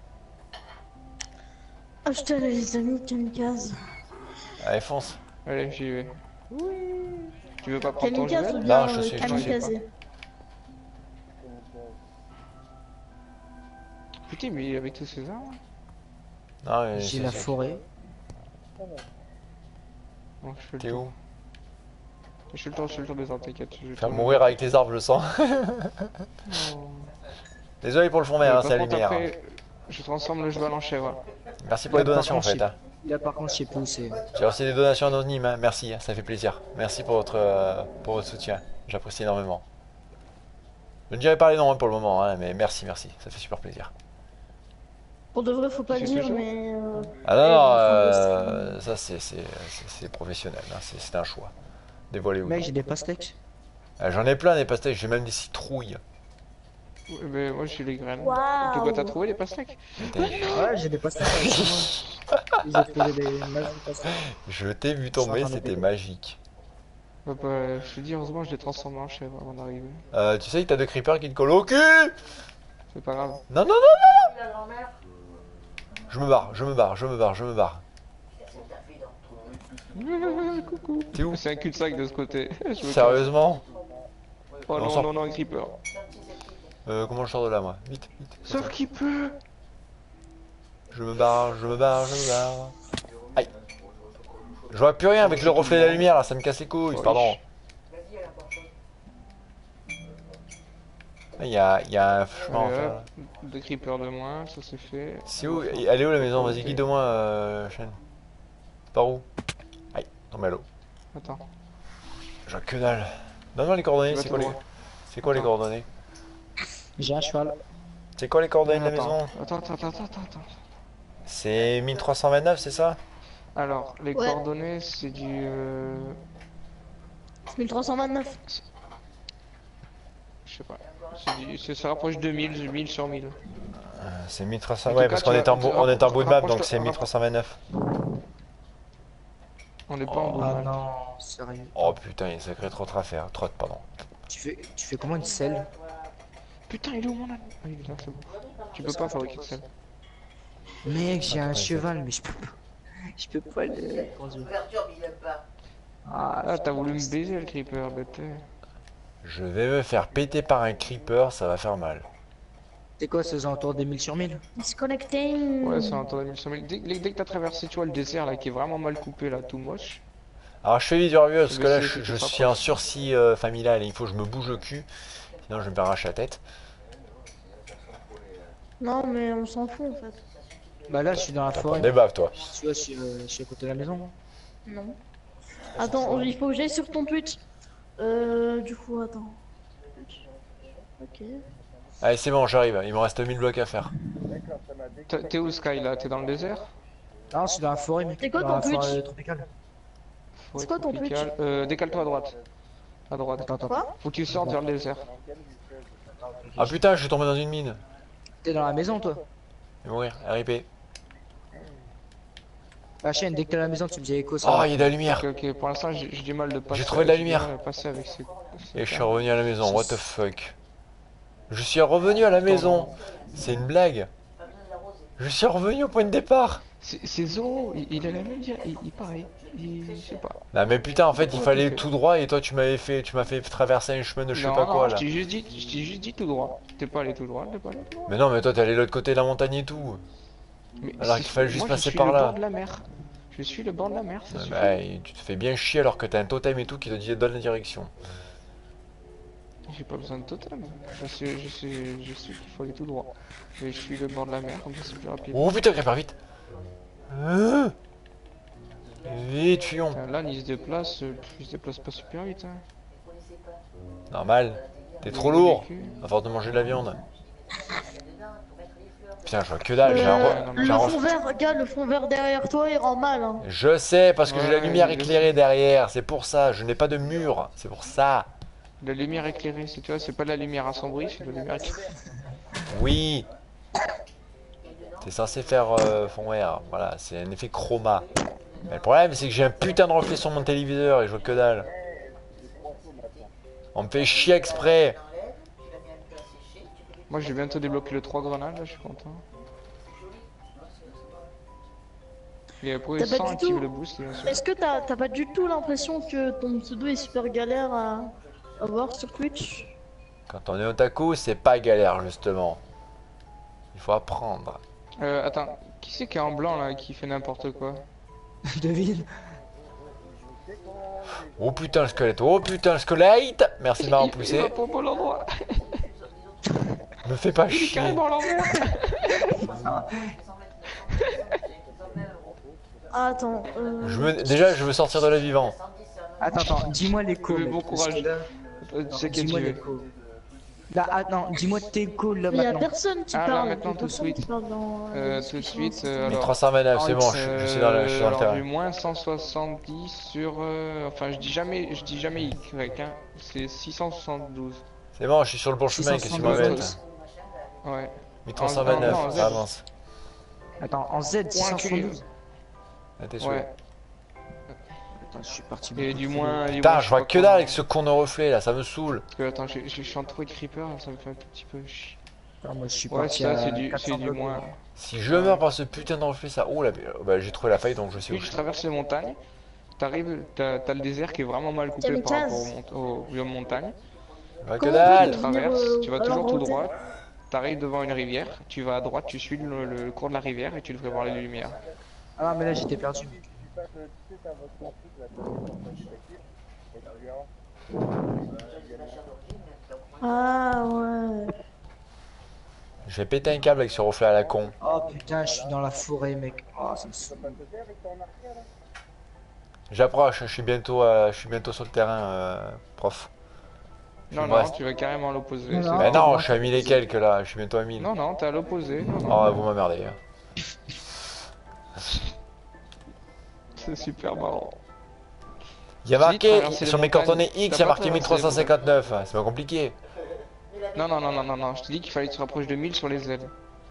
Ah, je t'ai les amis, kamikaze. Allez, fonce. Allez, j'y vais. Tu veux pas prendre ton Kamikaze ou duel? bien Non, je euh, sais, je sais kamikaze? putain, mais avec tous ces armes. Non, mais J'ai c'est- la c'est- forêt. Bon, je fais le T'es tour. où? Je fais le tour, je fais le tour des armes, t'inquiète. je vais Faire tourner. mourir avec les arbres, je le sens. Oh. Désolé pour le fond vert, Euh, hein, par c'est la contre, lumière. après, je transforme le cheval en chèvre. Merci pour les Là, par donations en contre, fait. je Hein. Là, par contre, je sais plus où c'est. J'ai reçu des donations anonymes, hein. Merci, hein, ça fait plaisir. Merci pour votre, euh, pour votre soutien, j'apprécie énormément. Je ne dirai pas les noms hein, pour le moment, hein, mais merci, merci, ça fait super plaisir. Pour de vrai, faut pas C'est le dire, toujours mais. euh, Ah non, Eh, non, la fin de euh, ça c'est c'est- c'est- c'est professionnel, hein, c'est c'est un choix. Dévoilé ou Mec, non. j'ai des pastèques. Ah, j'en ai plein des pastèques, j'ai même des citrouilles. Ouais, mais moi, j'ai les graines. Waouh. De quoi t'as trouvé les pastèques? Putain, Ouais, j'ai des pastèques. avec moi. J'ai trouvé des masses de pastèques. je t'ai vu Je suis tomber, en train de c'était péter. magique. Bah, bah, je te dis, heureusement, je l'ai transformé en chèvre avant d'arriver. Euh, tu sais que t'as deux creepers qui te collent au cul. C'est pas grave. Non, non, non, non. Je me barre, je me barre, je me barre, je me barre. Coucou. T'es où? C'est un cul-de-sac de ce côté. Je me casse. Sérieusement? Oh On non, sort. non, non, un creeper. Euh, comment je sors de là, moi? Vite, vite. Sauf qu'il peut. Je me barre, je me barre, je me barre. Aïe. Je vois plus rien avec le reflet de la lumière là, ça me casse les couilles, pardon. Il y a, il y a un chemin à Allez, faire. hop. Deux creepers de moins, ça c'est fait. C'est où? Elle est où la maison? Vas-y, guide-moi, euh, chaîne. Par où? Aïe, tombé à l'eau. Attends. Je vois que dalle. Donne-moi les coordonnées, Tu vas c'est te quoi les... loin. C'est quoi les Attends. coordonnées? J'ai un cheval. C'est quoi les coordonnées de la Attends. maison? Attends, attends, attends, attends, attends. C'est mille trois cent vingt-neuf, c'est ça? Alors, les Ouais. coordonnées, c'est du. Euh... mille trois cent vingt-neuf. Je sais pas. C'est du... c'est- Ça rapproche de mille, mille sur mille. Euh, C'est mille trois cents, En tout ouais, cas, parce tu qu'on vas- est en tu bout, vas- on est en bout de map, rapproche-toi- donc c'est mille trois cent vingt-neuf. On n'est pas en bout de Ah map. non, sérieux. Oh putain, il y a une sacrée trotte à faire. Trotte, pardon. Tu fais, tu fais comment une selle? Putain, il est où mon âne? Ah, il est là, c'est bon. Tu peux pas fabriquer de sel. Mec, j'ai un Attends, cheval, mais je peux pas. Je peux pas le conduire. Ouverture, mais il aime pas. Ah, Ah, t'as voulu me baiser le creeper, bête. Je vais me faire péter par un creeper, ça va faire mal. c'est quoi, ces alentours des mille sur mille? Disconnecting. Ouais, c'est un tour de mille sur mille. Dès, dès- dès que t'as traversé, tu vois, le désert là qui est vraiment mal coupé là, tout moche. Alors je fais vite Review parce Je que vais là essayer je, de je te suis en rapprocher. sursis euh, familial et il faut que je me bouge le cul. Sinon je vais me faire arracher la tête. Non, mais on s'en fout en fait. Bah là, je suis dans la forêt. Débave toi. Tu vois, je suis, euh, je suis à côté de la maison, moi. Non. Attends, il faut que j'aille sur ton Twitch. Euh, du coup, attends. Twitch. Ok. Allez c'est bon, j'arrive, il me reste mille blocs à faire. D'accord, ça m'a T'es décalé. t'es où Sky là? T'es dans le désert? Non, je suis dans la forêt, mec. C'est quoi Dans ton la forêt Twitch tropicale. Forêt C'est quoi ton tropicale. Euh, décale-toi à droite. À droite. Attends, attends. Quoi Faut que tu sortes vers le désert. Ah putain, je suis tombé dans une mine. T'es dans la maison, toi? Je vais mourir, R I P. La chaîne, dès que t'es à la maison, tu me dis écho. ça Oh, va. il y a de la lumière. Ok, ok, pour l'instant j'ai j'ai du mal de passer. trouvé de la j'ai du lumière. mal à passer avec ces- ces Et je suis câbles. revenu à la maison, what the fuck. Je suis revenu à la maison. C'est une blague. Je suis revenu au point de départ. C'est c'est Zoro, il, il a la même dire, il, il pareil. Il, je sais pas. Non mais putain en fait il Ouais, fallait ok. tout droit et toi tu m'avais fait tu m'as fait traverser un chemin de je sais non, pas non, quoi je là. t'ai juste dit, je t'ai juste dit tout droit. T'es pas allé tout droit, t'es pas allé tout droit. Mais non mais toi t'es allé de l'autre côté de la montagne et tout. Mais Alors c'est- qu'il fallait juste moi, passer je suis par le là. bord de la mer. Je suis le bord de la mer, ça Ouais, suffit. bah, et tu te fais bien chier alors que t'as un totem et tout qui te dit donne la direction. J'ai pas besoin de totem. Je sais, je sais, je sais qu'il faut aller tout droit. Mais je suis le bord de la mer, comme ça c'est plus rapide. Oh putain creeper vite. Euh Vite fuyons. Putain, Là, il se déplace, euh, il se déplace pas super vite. Hein. Normal. T'es trop lourd. À force de manger de la viande. Putain je vois que dalle, j'ai un, Euh, re- non, j'ai un le ref- fond vert, regarde, le fond vert derrière toi, il rend mal. Hein. Je sais parce que j'ai la Ouais, lumière je éclairée derrière, c'est pour ça, je n'ai pas de mur, c'est pour ça. La lumière éclairée, c'est tu vois, c'est pas de la lumière assombrie, c'est de la lumière éclairée. Oui. T'es censé faire euh, fond vert, voilà, c'est un effet chroma. Mais le problème c'est que j'ai un putain de reflet sur mon téléviseur et je vois que dalle. On me fait chier exprès. Moi, j'ai bientôt débloqué le trois grenades, là, je suis content. Et après, T'as pas sans du activer tout- le boost, bien sûr. Est-ce que t'as t'as pas du tout l'impression que ton pseudo est super galère à, à voir sur Twitch? Quand on est otaku, c'est pas galère justement. Il faut apprendre. Euh, attends, qui c'est qui est en blanc là, qui fait n'importe quoi? Devine. Oh putain le squelette, oh putain le squelette. Merci de m'avoir Il- Il poussé. va pas au bon endroit. Me fais pas Il est chier. carrément à l'envers. Ah, attends. Euh... Je veux... Déjà, je veux sortir de là vivant. Attends, attends, dis-moi l'écho. Oui, mec, bon parce que courage. là- Euh, Tu sais qui Dis-moi tu veux. l'écho. Là, attends, dis-moi tes calls là Il y a maintenant. personne qui Ah, là, parle. maintenant, il y a tout de personne suite. qui parle dans, Euh, la tout de discussion, suite, c'est euh, tout. alors- trois cent vingt-neuf, c'est bon, je, je suis dans le, je suis dans le alors, terrain. du moins cent soixante-dix sur... euh, enfin, je dis jamais, je dis jamais Y, hein. C'est six cent soixante-douze. C'est bon, je suis sur le bon chemin, qu'est-ce que tu m'embêtes? Ouais. mille trois cent vingt-neuf, En- en- en Z. ça avance. Attends, en Z, six cent soixante-douze. Ah, t'es sûr? Ouais. Attends, je suis parti. Et du moins... du Putain, moins, je vois sais pas que quoi. dalle avec ce con de reflet là, ça me saoule. Parce que, attends, je, je, je suis en trop de creeper, ça me fait un tout petit peu chier. Attends, moi je suis Ouais, parti ça, à c'est du, quatre c'est cents du blocs. moins. Si je meurs par ce putain de reflet, ça. Oh là, bah, j'ai trouvé la faille donc je sais où Puis je tu suis. traverses les montagnes, t'arrives, t'as t'as le désert qui est vraiment mal coupé par Kamikaze. rapport aux, mont- aux, aux montagnes. Bah, que Comment Tu dalle! on peut- traverses, euh, tu vas alors, toujours tout route. droit, t'arrives devant une rivière, tu vas à droite, tu suis le, le cours de la rivière et tu devrais voir les lumières. Ah, mais là j'étais perdu. Tu passes, euh, tu sais, t'as votre conflit, là, t'as votre conflit actif, et tu verras. Ah, ouais. Je vais péter un câble avec ce reflet à la con. Oh putain, je suis dans la forêt, mec. Oh, ça me Tu saoule. vas pas te faire avec ton arcade, là? J'approche, je suis bientôt, euh, je suis bientôt sur le terrain, euh, prof. Non, me non, reste. tu vas carrément à l'opposé. Non, c'est non. Mais bon. non, je suis à mille et quelques là, je suis bientôt à mille. Non, non, t'es à l'opposé. Non, non. Oh, vous m'emmerdez. hein. C'est super marrant. Il y a Si, marqué, traverser les sur mes montagnes, coordonnées X, t'as il y a pas marqué traversé mille trois cent les cinquante-neuf. C'est pas compliqué. Non, non, non, non, non, non, je te dis qu'il fallait que tu te rapproches de mille sur les Z.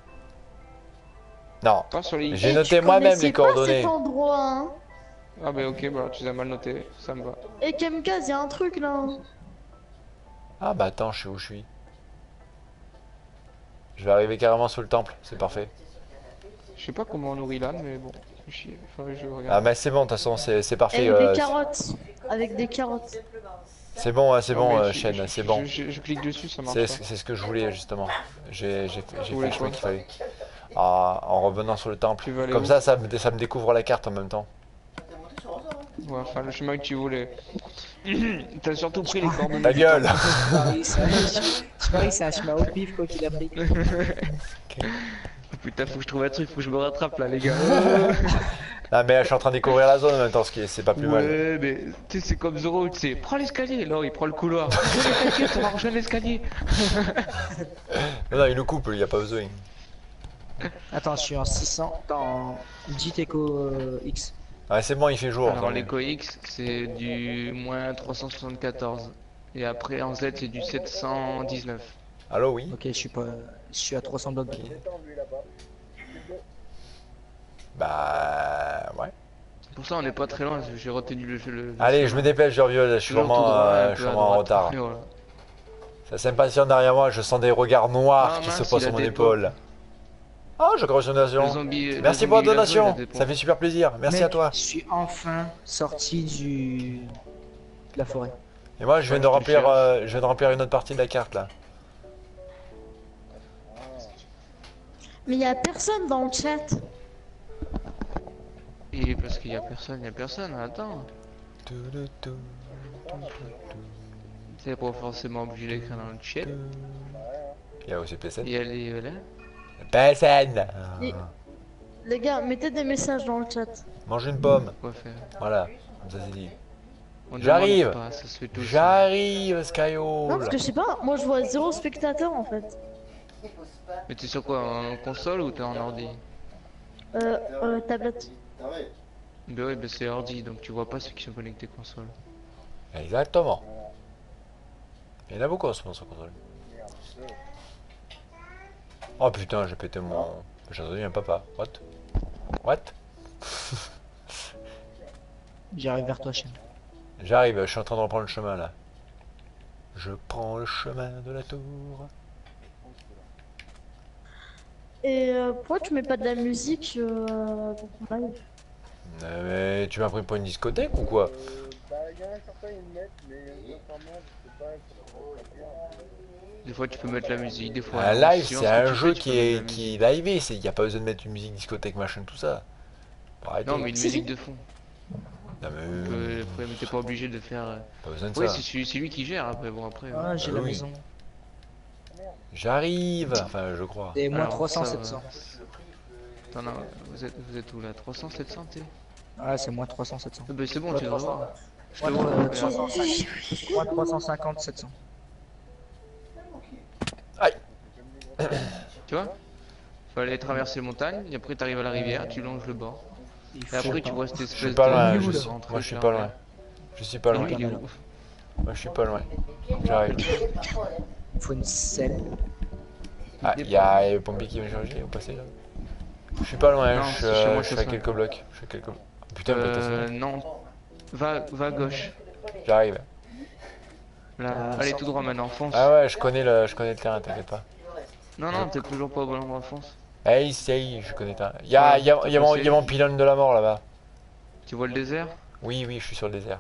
Non. Pas sur les X. J'ai Eh, noté tu moi-même connaissais les pas coordonnées. cet endroit, hein. Ah bah ok, bah tu les as mal noté, ça me va. Et Kamikaze, y'a un truc là. Ah bah attends, je sais où je suis. Je vais arriver carrément sous le temple, c'est parfait. Je sais pas comment on nourrit l'âne, mais bon, je chier, faudrait que je Ah regarde. bah c'est bon, de toute façon, c'est c'est parfait. Avec euh, des carottes. Avec des carottes. C'est bon, hein, c'est Non, bon, mais euh, je- Shen, je- c'est je- bon. Je, je clique dessus, ça marche C'est pas. c'est ce que je voulais justement. J'ai j'ai fait, j'ai voulais fait le chemin quoi qu'il fallait. Ah, en revenant sur le temple. Tu veux aller Comme où ça, ça me, ça me découvre la carte en même temps. Ouais, enfin le chemin que tu voulais. T'as surtout pris les coordonnées. Ta du gueule. Paris, c'est un- Paris, c'est un chemin au pif quoi qu'il a pris. temps. Putain, faut que je trouve un truc, faut que je me rattrape là, les gars. Ah mais je suis en train de découvrir la zone en même temps, ce qui est- c'est pas plus mal. Ouais, mais tu sais, c'est comme Zoro, tu sais, prends l'escalier. Non, il prend le couloir. T'inquiète, on va rejoindre l'escalier. Non, non, il nous coupe, il y a pas besoin. Attends, je suis en six cents dans Jiteco euh, X. Ouais, c'est bon, il fait jour. Alors, attends. l'éco X, c'est du moins trois cent soixante-quatorze. Et après, en Z, c'est du sept cent dix-neuf. Allô, oui. Ok, je suis pas, je suis à trois cents blocs. Descends, lui, là-bas. Bah ouais. Pour ça, on n'est pas très loin, j'ai retenu le jeu. Le, le Allez, chemin. je me dépêche, je reviens, je suis Toujours tout vraiment, droit, euh, un je suis peu à vraiment en droite. retard. Et voilà. Ça s'impatiente derrière moi, je sens des regards noirs Ah, qui mince, se posent il a sur mon des épaule. Oh, je crois une Le donation. zombie, le Merci zombie pour la gazo, il a donation, des points. ça fait super plaisir. Merci Mec, à toi. Je suis enfin sorti du de la forêt. Et moi, je viens Ouais, de je te remplir, cherche. euh, je viens de remplir une autre partie de la carte là. Mais y'a personne dans le chat. Et parce qu'il y a personne, il y a personne, attends. C'est pas forcément obligé d'écrire dans le chat. Il y a aussi P S N. Et elle est là. P S N. Et- Les gars, mettez des messages dans le chat. Mange une pomme. Quoi faire? Voilà, comme ça c'est dit. On J'arrive. demande pas, ça se fait tout seul. J'arrive, Non, Skyo. parce que je sais pas, moi je vois zéro spectateur en fait. Mais t'es sur quoi? En console ou t'es en ordi? Euh, euh, tablette. Ah ouais. Bah oui, bah c'est ordi, donc tu vois pas ceux qui sont connectés console. Exactement. Il y en a beaucoup en ce moment sur console. Oh putain, j'ai pété mon. J'ai entendu un papa. What? What? J'arrive vers toi, Shen. J'arrive, je suis en train de reprendre le chemin là. Je prends le chemin de la tour. Et euh, pourquoi tu mets pas de la musique euh, dans ton live? Euh, mais tu m'as pris pour une discothèque ou quoi? Euh, bah, il y en a certains, ils le mettent, mais sincèrement, je sais pas. Des fois tu peux mettre la musique, des fois. Un non. live, Suivant c'est ce que un tu jeu fais, tu qui peux mettre est, la qui musique. est livé, il n'y a pas besoin de mettre une musique discothèque, machin, tout ça. Faut arrêter. Non, mais une Si, musique si. de fond. Non, mais, Tu peux- après, mais t'es pas obligé de faire. euh, pas besoin de Oui, ça. c'est celui, c'est lui qui gère après. Bon, après. Ah, ouais. j'ai Ah la oui. maison. J'arrive, enfin, je crois. Et moins Alors, trois cents, ça, sept cents. Attends, non, vous êtes, vous êtes où là? trois cents, sept cents t'es? Ah, c'est moins trois cents, sept cents. Ah, bah, c'est bon, Ouais, tu devrais trois cents. voir. Je te Moins vois. euh, là. trois cent cinquante, moins trois cent cinquante, sept cents. Tu vois? Faut aller traverser les montagnes, et après t'arrives à la rivière, tu longes le bord. Et après tu vois cette espèce Je suis pas loin, de... je de suis- rentrée moi je suis là. pas loin. Je suis pas Et loin. lui, il est où? Moi je suis pas loin. J'arrive. Il faut une selle. Ah, il y a les pompiers qui vont changer au passé là. Je suis pas loin, Non, je, suis, c'est chez euh, moi, je suis c'est à ça. quelques blocs. Je suis à quelques blocs. Putain, mais Euh, non. Va, va à gauche. j'arrive. Là, Ah, allez ça. tout droit maintenant, fonce. Ah ouais, je connais le, je connais le terrain, t'inquiète pas. Non, non, t'es toujours pas au bon endroit, fonce. Hey, c'est, je connais le terrain. Il y a, Ouais, il y a, t'as il y a mon, passé. il y a mon pylône de la mort là-bas. Tu vois le désert? Oui, oui, je suis sur le désert.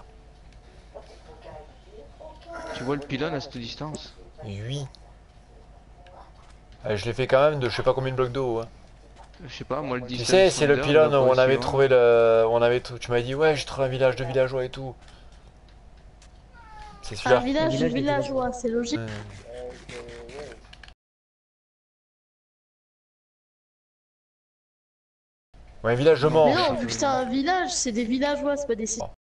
Tu vois le pylône à cette distance? Oui. Euh, je l'ai fait quand même de je sais pas combien de blocs d'eau. Hein. Je sais pas, moi le Tu distance. sais, c'est le Thunder, pylône il va où pas on aussi avait loin. trouvé le. Où on avait t- tu m'as dit, ouais, j'ai trouvé un village de villageois et tout. C'est Un celui-là. village de village des villageois, c'est logique. Hmm. Ouais, un village de Mais mort. non, vu que c'est un village, c'est des villageois, c'est pas des citoyens.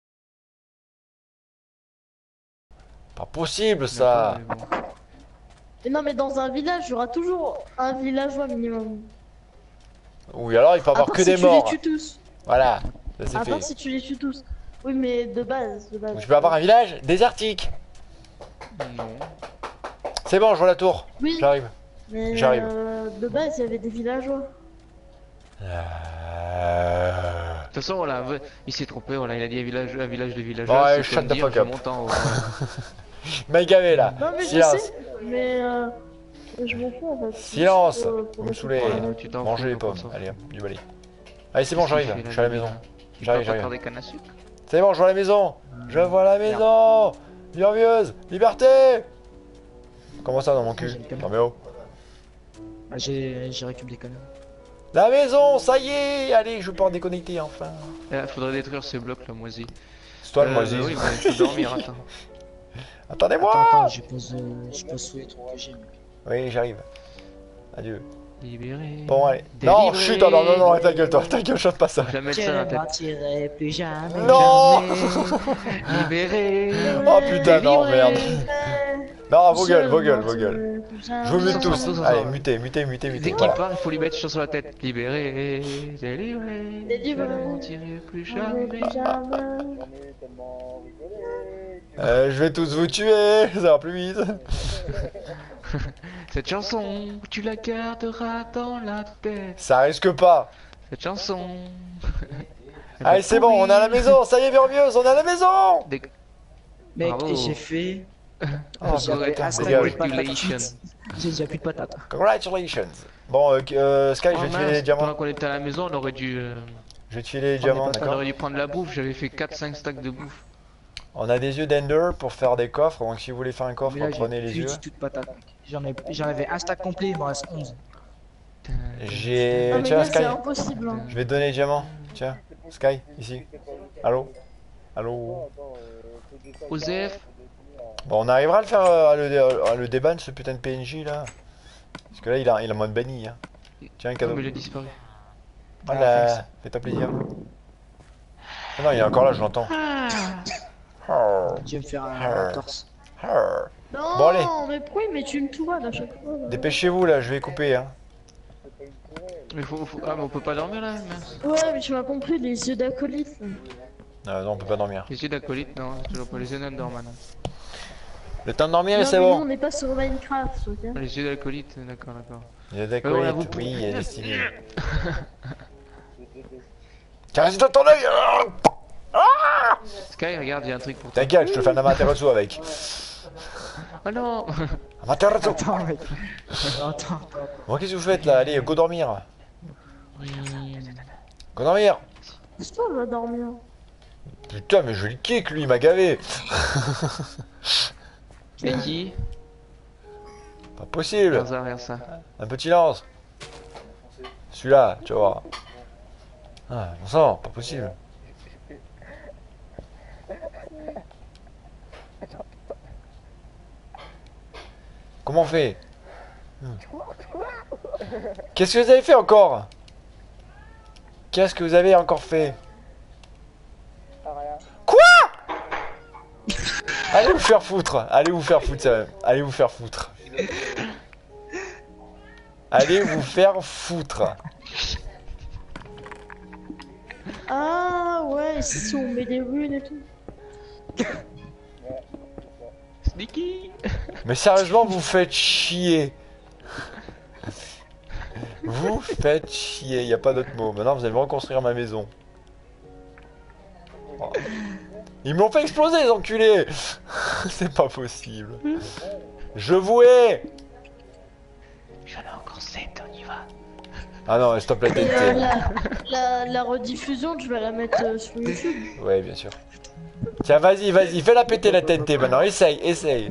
Pas possible D'accord, ça. mais bon. Mais non, mais dans un village, il y aura toujours un villageois minimum. Oui, alors il peut y À avoir part que si des tu morts. les tues tous. Voilà, ça c'est À part fait. si tu les tues tous. Oui, mais de base, de base. Donc, je peux avoir un village désertique. Non. C'est bon, je vois la tour. Oui, J'arrive. mais j'arrive. euh, de base, il y avait des villageois. Euh... De toute façon, voilà, il s'est trompé, voilà, il a dit un village, un village de villageois. Ouais, c'est shut comme the dire, fuck je up. monte en haut. Il m'a gavé là. Non, mais je Silence. sais, mais euh, je m'en fous en fait. Silence. Juste, euh, Vous pour me le saoulez. coup, Ouais, tu t'en Mangez fous, les donc pommes. on s'en fout. Allez, hop, du balai. Allez, c'est bon, j'arrive. Je suis à la maison. Tu J'arrive, peux pas j'arrive. faire des cannes à sucre? C'est bon, je vois la maison. Je vois la maison. Bienveilleuse. Liberté. Comment ça dans mon cul? J'ai une canne. Non mais oh. Ah, j'ai j'ai récupéré des conneries. La maison, ça y est. Allez, je vais pouvoir déconnecter enfin. Il faudrait détruire ces blocs là, moisis. C'est toi le Euh, moisi. Oui, mais tu peux dormir, attends. Attendez-moi. Attends, attends, je pose, euh, je pose tous les trucs que j'ai. Oui, j'arrive. Adieu. Libéré. Bon, allez. Non, Délivré. chut, non, non, non, non, ta gueule, toi, ta gueule, chante pas ça. Je vais mettre Je ça dans la ne tête. mentirai plus jamais. Non. Jamais. Libéré. Oh putain, non, merde. Non, vos Je gueules, vos ne gueules, vos gueules. mentirai plus Je vous mute jamais. tous. tous. Allez, mutez, mutez, mutez, Dès mutez. qu'il Voilà. part, il faut lui mettre une chose sur la tête. Libéré. Délivré. Délivré. Je ne mentirai plus Jamais, jamais. jamais. J'en ai tellement rigolé. Euh, je vais tous vous tuer, ça va plus vite. Cette chanson, tu la garderas dans la tête. Ça risque pas. Cette chanson. elle Allez, va c'est bon, on est à la pourrir. maison, ça y est, Vermieuse, on est à la maison. Des- Mec, Bravo. j'ai fait. Oh, J'avais Correct, un stack dégage. de patates Congratulations. frites. J'ai déjà plus de patates. Congratulations. Bon, euh, euh, Sky, je Oh, vais te filer mince, les diamants. pendant qu'on était à la maison, on aurait dû, euh, Je vais te filer les On diamants, est pas on d'accord? aurait dû prendre la bouffe. J'avais fait quatre cinq stacks de bouffe. On a des yeux d'Ender pour faire des coffres, donc si vous voulez faire un coffre, Mais là, prenez j'ai les plus yeux. du tout de patates. J'en ai- J'en avais un stack complet, il m'en reste onze. J'ai... Ah, mais Tiens, gars, Sky, c'est impossible. Hein. je vais te donner les diamants. Tiens, Sky, ici. Allô? Allô? Attends, euh, faut descendre. Osef. Bon, on arrivera à le faire, euh, à le, à le déban, ce putain de P N J là. Parce que là, il a, il a mode banni. Hein. Tiens, un Non, cadeau. mais il a disparu. Voilà, fais-toi plaisir. Ah non, il est encore là, je l'entends. Arr, Tu vas me faire un Arr. torse. arr. Non, Bon, allez. mais pourquoi il met une tourelle à chaque fois là Dépêchez-vous là, je vais couper. Hein. Mais faut, faut- Ah, mais on peut pas dormir là, mince. Ouais, mais tu m'as compris, les yeux d'acolyte. Euh, non, on peut pas dormir. Les yeux d'acolyte, non, c'est toujours pas les yeux d'Enderman. Le temps de dormir, Non, c'est mais nous, bon. on n'est pas sur Minecraft, ok. Les yeux d'acolyte, d'accord, d'accord. Il y a des Euh, on a acolytes, beaucoup. oui, il y a des civils. Caresse-toi ton œil. Sky, regarde, j'ai un truc pour toi. T'inquiète, je te fais un Amaterasu avec. Oh non. Amaterasu. Attends, mec. Attends, attends. Bon, qu'est-ce que vous faites là? Allez, go dormir. Go dormir. C'est toi, on va dormir. Putain, mais je le kick, lui, il m'a gavé. C'est qui? Pas possible. Regarde ça, regarde ça. Un petit lance. Celui-là, tu vois. Ah, bon sang, pas possible. Comment on fait? Qu'est-ce que vous avez fait encore? Qu'est-ce que vous avez encore fait? Ah, rien. Allez vous faire foutre. Allez vous faire foutre, ça. Allez vous faire foutre. Allez vous faire foutre. Ah ouais, c'est si on met des runes et tout. Sneaky. Mais sérieusement, vous faites chier. Vous faites chier, y a pas d'autre mot. Maintenant, vous allez me reconstruire ma maison. Oh. Ils me l'ont fait exploser, les enculés. C'est pas possible. Je vous hais. J'en ai encore sept, on y va. Ah non, stop la Et T N T. euh, la, la, la rediffusion, tu vas la mettre euh, sur YouTube. Ouais, bien sûr. Tiens, vas-y, vas-y, fais-la péter la T N T maintenant. Essaye, essaye.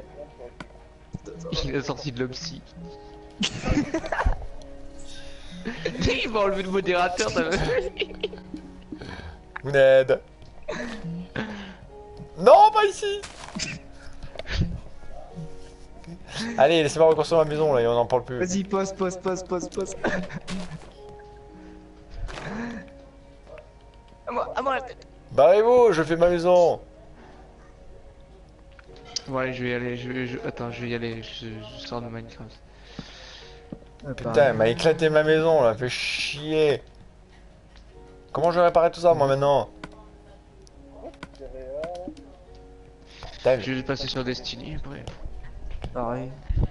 Il a sorti de l'opsy. Il va enlever le modérateur, t'as vu? Ned. Non, pas ici. Allez, laissez-moi reconstruire ma maison là et on n'en parle plus. Vas-y, pause, pause, pause, pause, pause. À moi, à moi la tête. Barrez-vous, je fais ma maison. Bon allez, je vais y aller, je vais... je- Attends, je vais y aller, je, je sors de Minecraft. Putain, elle m'a éclaté ma maison là, fait chier. Comment je vais réparer tout ça moi maintenant? Putain, Je vais passer sur Destiny après. Pareil.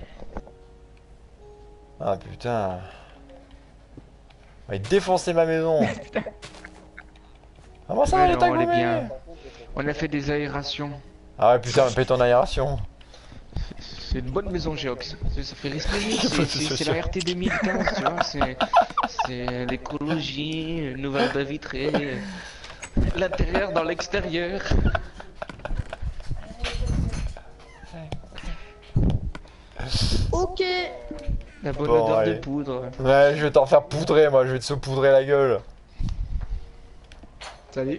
ah putain. Il va défoncer ma maison. Comment ça, Ouais, elle est non, elle est aggloomérée? bien. On a fait des aérations. Ah ouais putain, paye ton aération. C'est une bonne maison Geox. Ça ça fait respirer. Pas C'est- de C'est c'est social. la R T deux mille quinze, tu vois. C'est c'est l'écologie, une nouvelle baie vitrée, l'intérieur dans l'extérieur. Ok. La bonne Bon, odeur allez. de poudre. Ouais, je vais t'en faire poudrer moi, je vais te saupoudrer la gueule. Salut.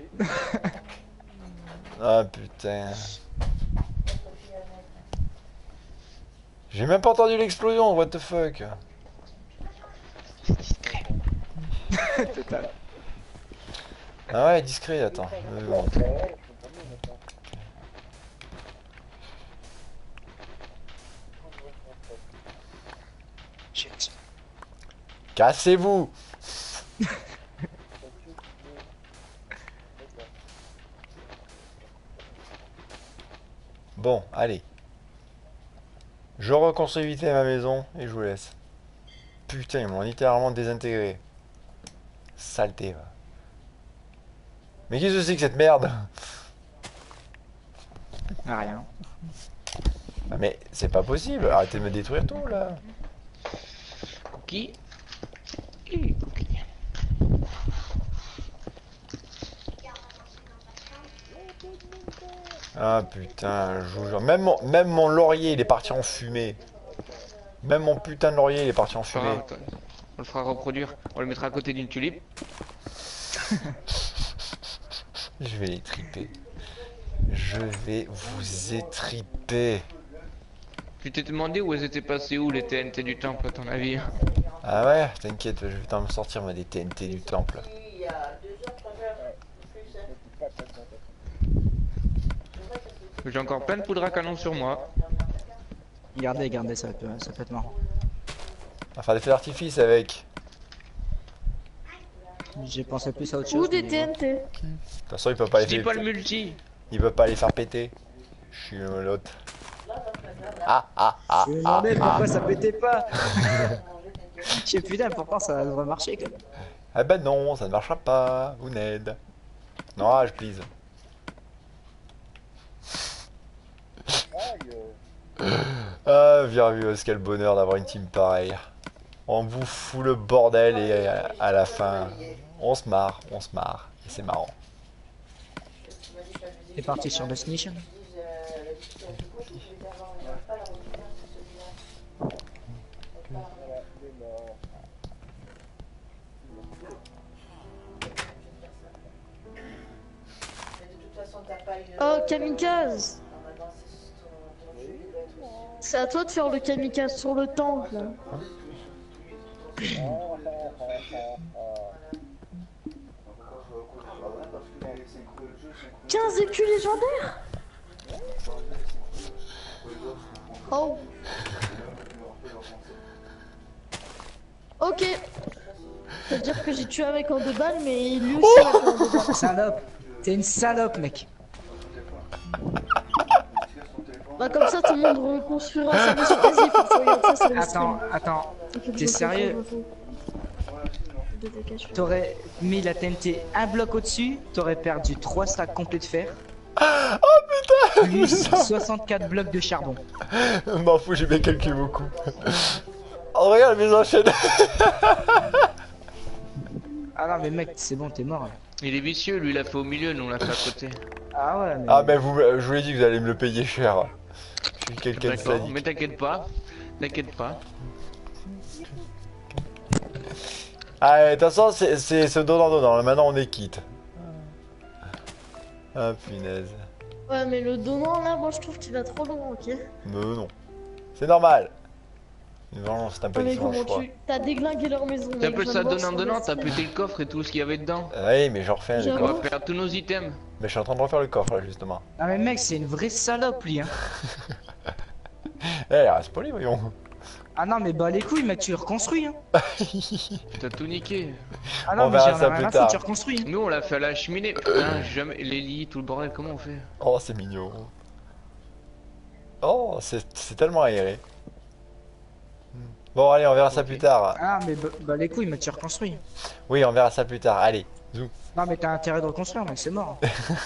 Ah putain. J'ai même pas entendu l'explosion, what the fuck. C'est discret. Total. Ah ouais, discret, attends. Euh, bon. Shit. Cassez-vous. Bon, allez. Je reconstruis vite fait ma maison et je vous laisse. Putain, ils m'ont littéralement désintégré. Saleté, va. Mais qu'est-ce que c'est que cette merde? Ah, rien. Ah, mais c'est pas possible, arrêtez de me détruire tout là. Cookie. Et cookie. Ah putain, je vous jure. Même mon, même mon laurier il est parti en fumée. Même mon putain de laurier il est parti en Pas fumée. grave, toi. On le fera reproduire. On le mettra à côté d'une tulipe. Je vais les triper. Je vais vous étriper. Tu t'es demandé où elles étaient passées où les T N T du temple à ton avis? Ah ouais, t'inquiète, je vais t'en me sortir moi des T N T du temple. J'ai encore plein de poudre à canon sur moi. Gardez, gardez, ça peut, ça peut être marrant. On va faire des feux d'artifice avec. J'ai pensé plus à autre chose. Ou des mais T N T. De toute façon, il peut pas Je les dis faire. pas le multi. Il peut pas les faire péter. Je suis l'autre. Ah ah ah Je me ah demandais ah. pourquoi ça pétait pas. Je sais putain, pourtant ça devrait marcher quand même. Ah bah non, ça ne marchera pas, vous n'aide. Non, ah, je please. Ah, Virvios, quel bonheur d'avoir une team pareille. On vous fout le bordel et à, à la fin, on se marre, on se marre. Et c'est marrant. C'est parti sur Destination. Voilà, il est mort. Mais de toute façon, t'as pas une. Oh, kamikaze! Normalement, c'est sur ton, ton jeu qui doit être aussi. C'est à toi de faire le kamikaze sur le tank là. Ah, ah, ah, ah, quinze écus légendaires! Oh! Ok! Ça veut dire que j'ai tué un mec en deux balles, mais lui aussi il a fait en deux balles. Salope. T'es une salope, mec. Bah comme ça tout le monde reconstruira sa maison. Vas-y, faut que tu regardes ça sur le Attends, stream. attends. Il faut que T'es je le sérieux? fasse, je le fais. De ta cache. T'aurais mis la T N T un bloc au-dessus, t'aurais perdu trois stacks complets de fer. Oh putain. Plus soixante-quatre blocs de charbon. M'en fous, j'ai bien calculé beaucoup. Oh regarde mes enchaînes. Ah non mais mec, c'est bon, t'es mort. Là. Il est vicieux, lui il a fait au milieu, nous on l'a fait à côté. Ah ouais, mais... Ah ben vous, je vous l'ai dit que vous allez me le payer cher. Je suis quelqu'un de D'accord, sadique. mais t'inquiète pas, t'inquiète pas. Ah de toute façon c'est c'est ce donnant donnant, maintenant on est quitte. Ah punaise. Ouais, mais le donnant là, moi je trouve qu'il va trop loin, ok? Mais non. C'est normal. Non, c'est un peu Ouais, mais différent, je comment crois. tu. T'as déglingué leur maison. mec, T'appelles je ça viens de voir donnant sur donnant, le t'as stream. pété le coffre et tout ce qu'il y avait dedans. Oui, mais j'en refais un. le J'avoue. On coffre. va perdre tous nos items. Mais je suis en train de refaire le coffre là justement. Ah mais mec, c'est une vraie salope lui, hein. Eh, reste poli, voyons. Ah non mais bah les couilles mec, tu le reconstruis, hein. T'as tout niqué. Ah On non mais verra j'en ai ça rien plus à tard. foutre, tu reconstruis. Nous on l'a fait à la cheminée. Putain, jamais les lits, tout le bordel, comment on fait? Oh, c'est mignon. Oh, c'est c'est tellement aéré. Bon, allez, on verra ça plus tard. Ah mais bah, bah les couilles mec, tu reconstruis. Oui, on verra ça plus tard. Allez, zou. Non mais t'as intérêt de reconstruire mec, c'est mort.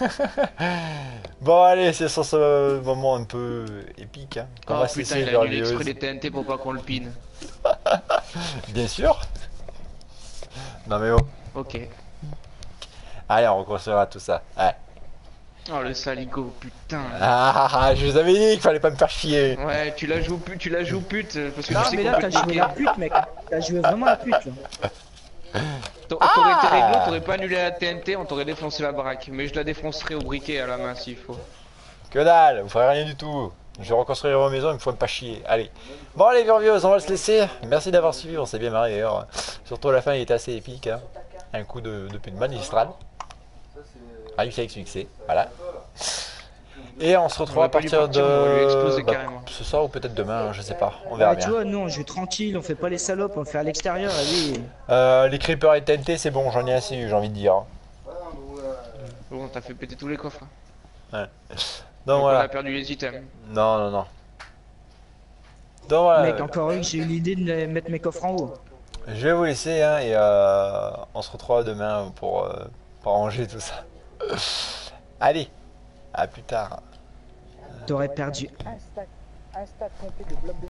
Bon, allez, c'est sur ce moment un peu épique. Hein. On Oh va putain, cesser il de a annulé exprès religieuse. des T N T pour pas qu'on le pine. Bien sûr. Non mais oh. Ok. Allez, on reconstruira tout ça. Ouais. Oh le saligo, putain. Ah, ah, ah, je vous avais dit qu'il fallait pas me faire chier. Ouais, tu la joues pute, tu la joues pute, parce que Non tu sais mais qu'on là peut t'as te joué niquer. la pute mec. T'as joué vraiment la pute là. T'a- T'aurais été réglo, t'aurais pas annulé la T N T, on t'aurait défoncé la baraque. Mais je la défoncerai au briquet à la main s'il faut. Que dalle, vous ferez rien du tout. Je vais reconstruire ma maison, il me faut me pas chier. Allez. Bon allez, Vervieux, on va se laisser. Merci d'avoir suivi, on s'est bien marré d'ailleurs. Surtout à la fin, il était assez épique. Hein. Un coup de, de pute magistral. Réussi avec succès, voilà. Et on se retrouve On à va pas lui partir partir, on va lui exploser de... bah, carrément. ce soir ou peut-être demain, je sais pas. On verra Ah, tu bien. vois, nous on joue tranquille, on fait pas les salopes, on le fait à l'extérieur et lui. Euh, les creepers et T N T, c'est bon, j'en ai assez eu, j'ai envie de dire. Bon, t'as fait péter tous les coffres. Donc Donc on voilà. a perdu les items. Non, non, non. Donc voilà. Mec, encore eu que j'ai eu l'idée de mettre mes coffres en haut. Je vais vous laisser hein, et euh, on se retrouvera demain pour, euh, pour ranger tout ça. Allez, à plus tard. T'aurais perdu un stack, un stack complet de blocs de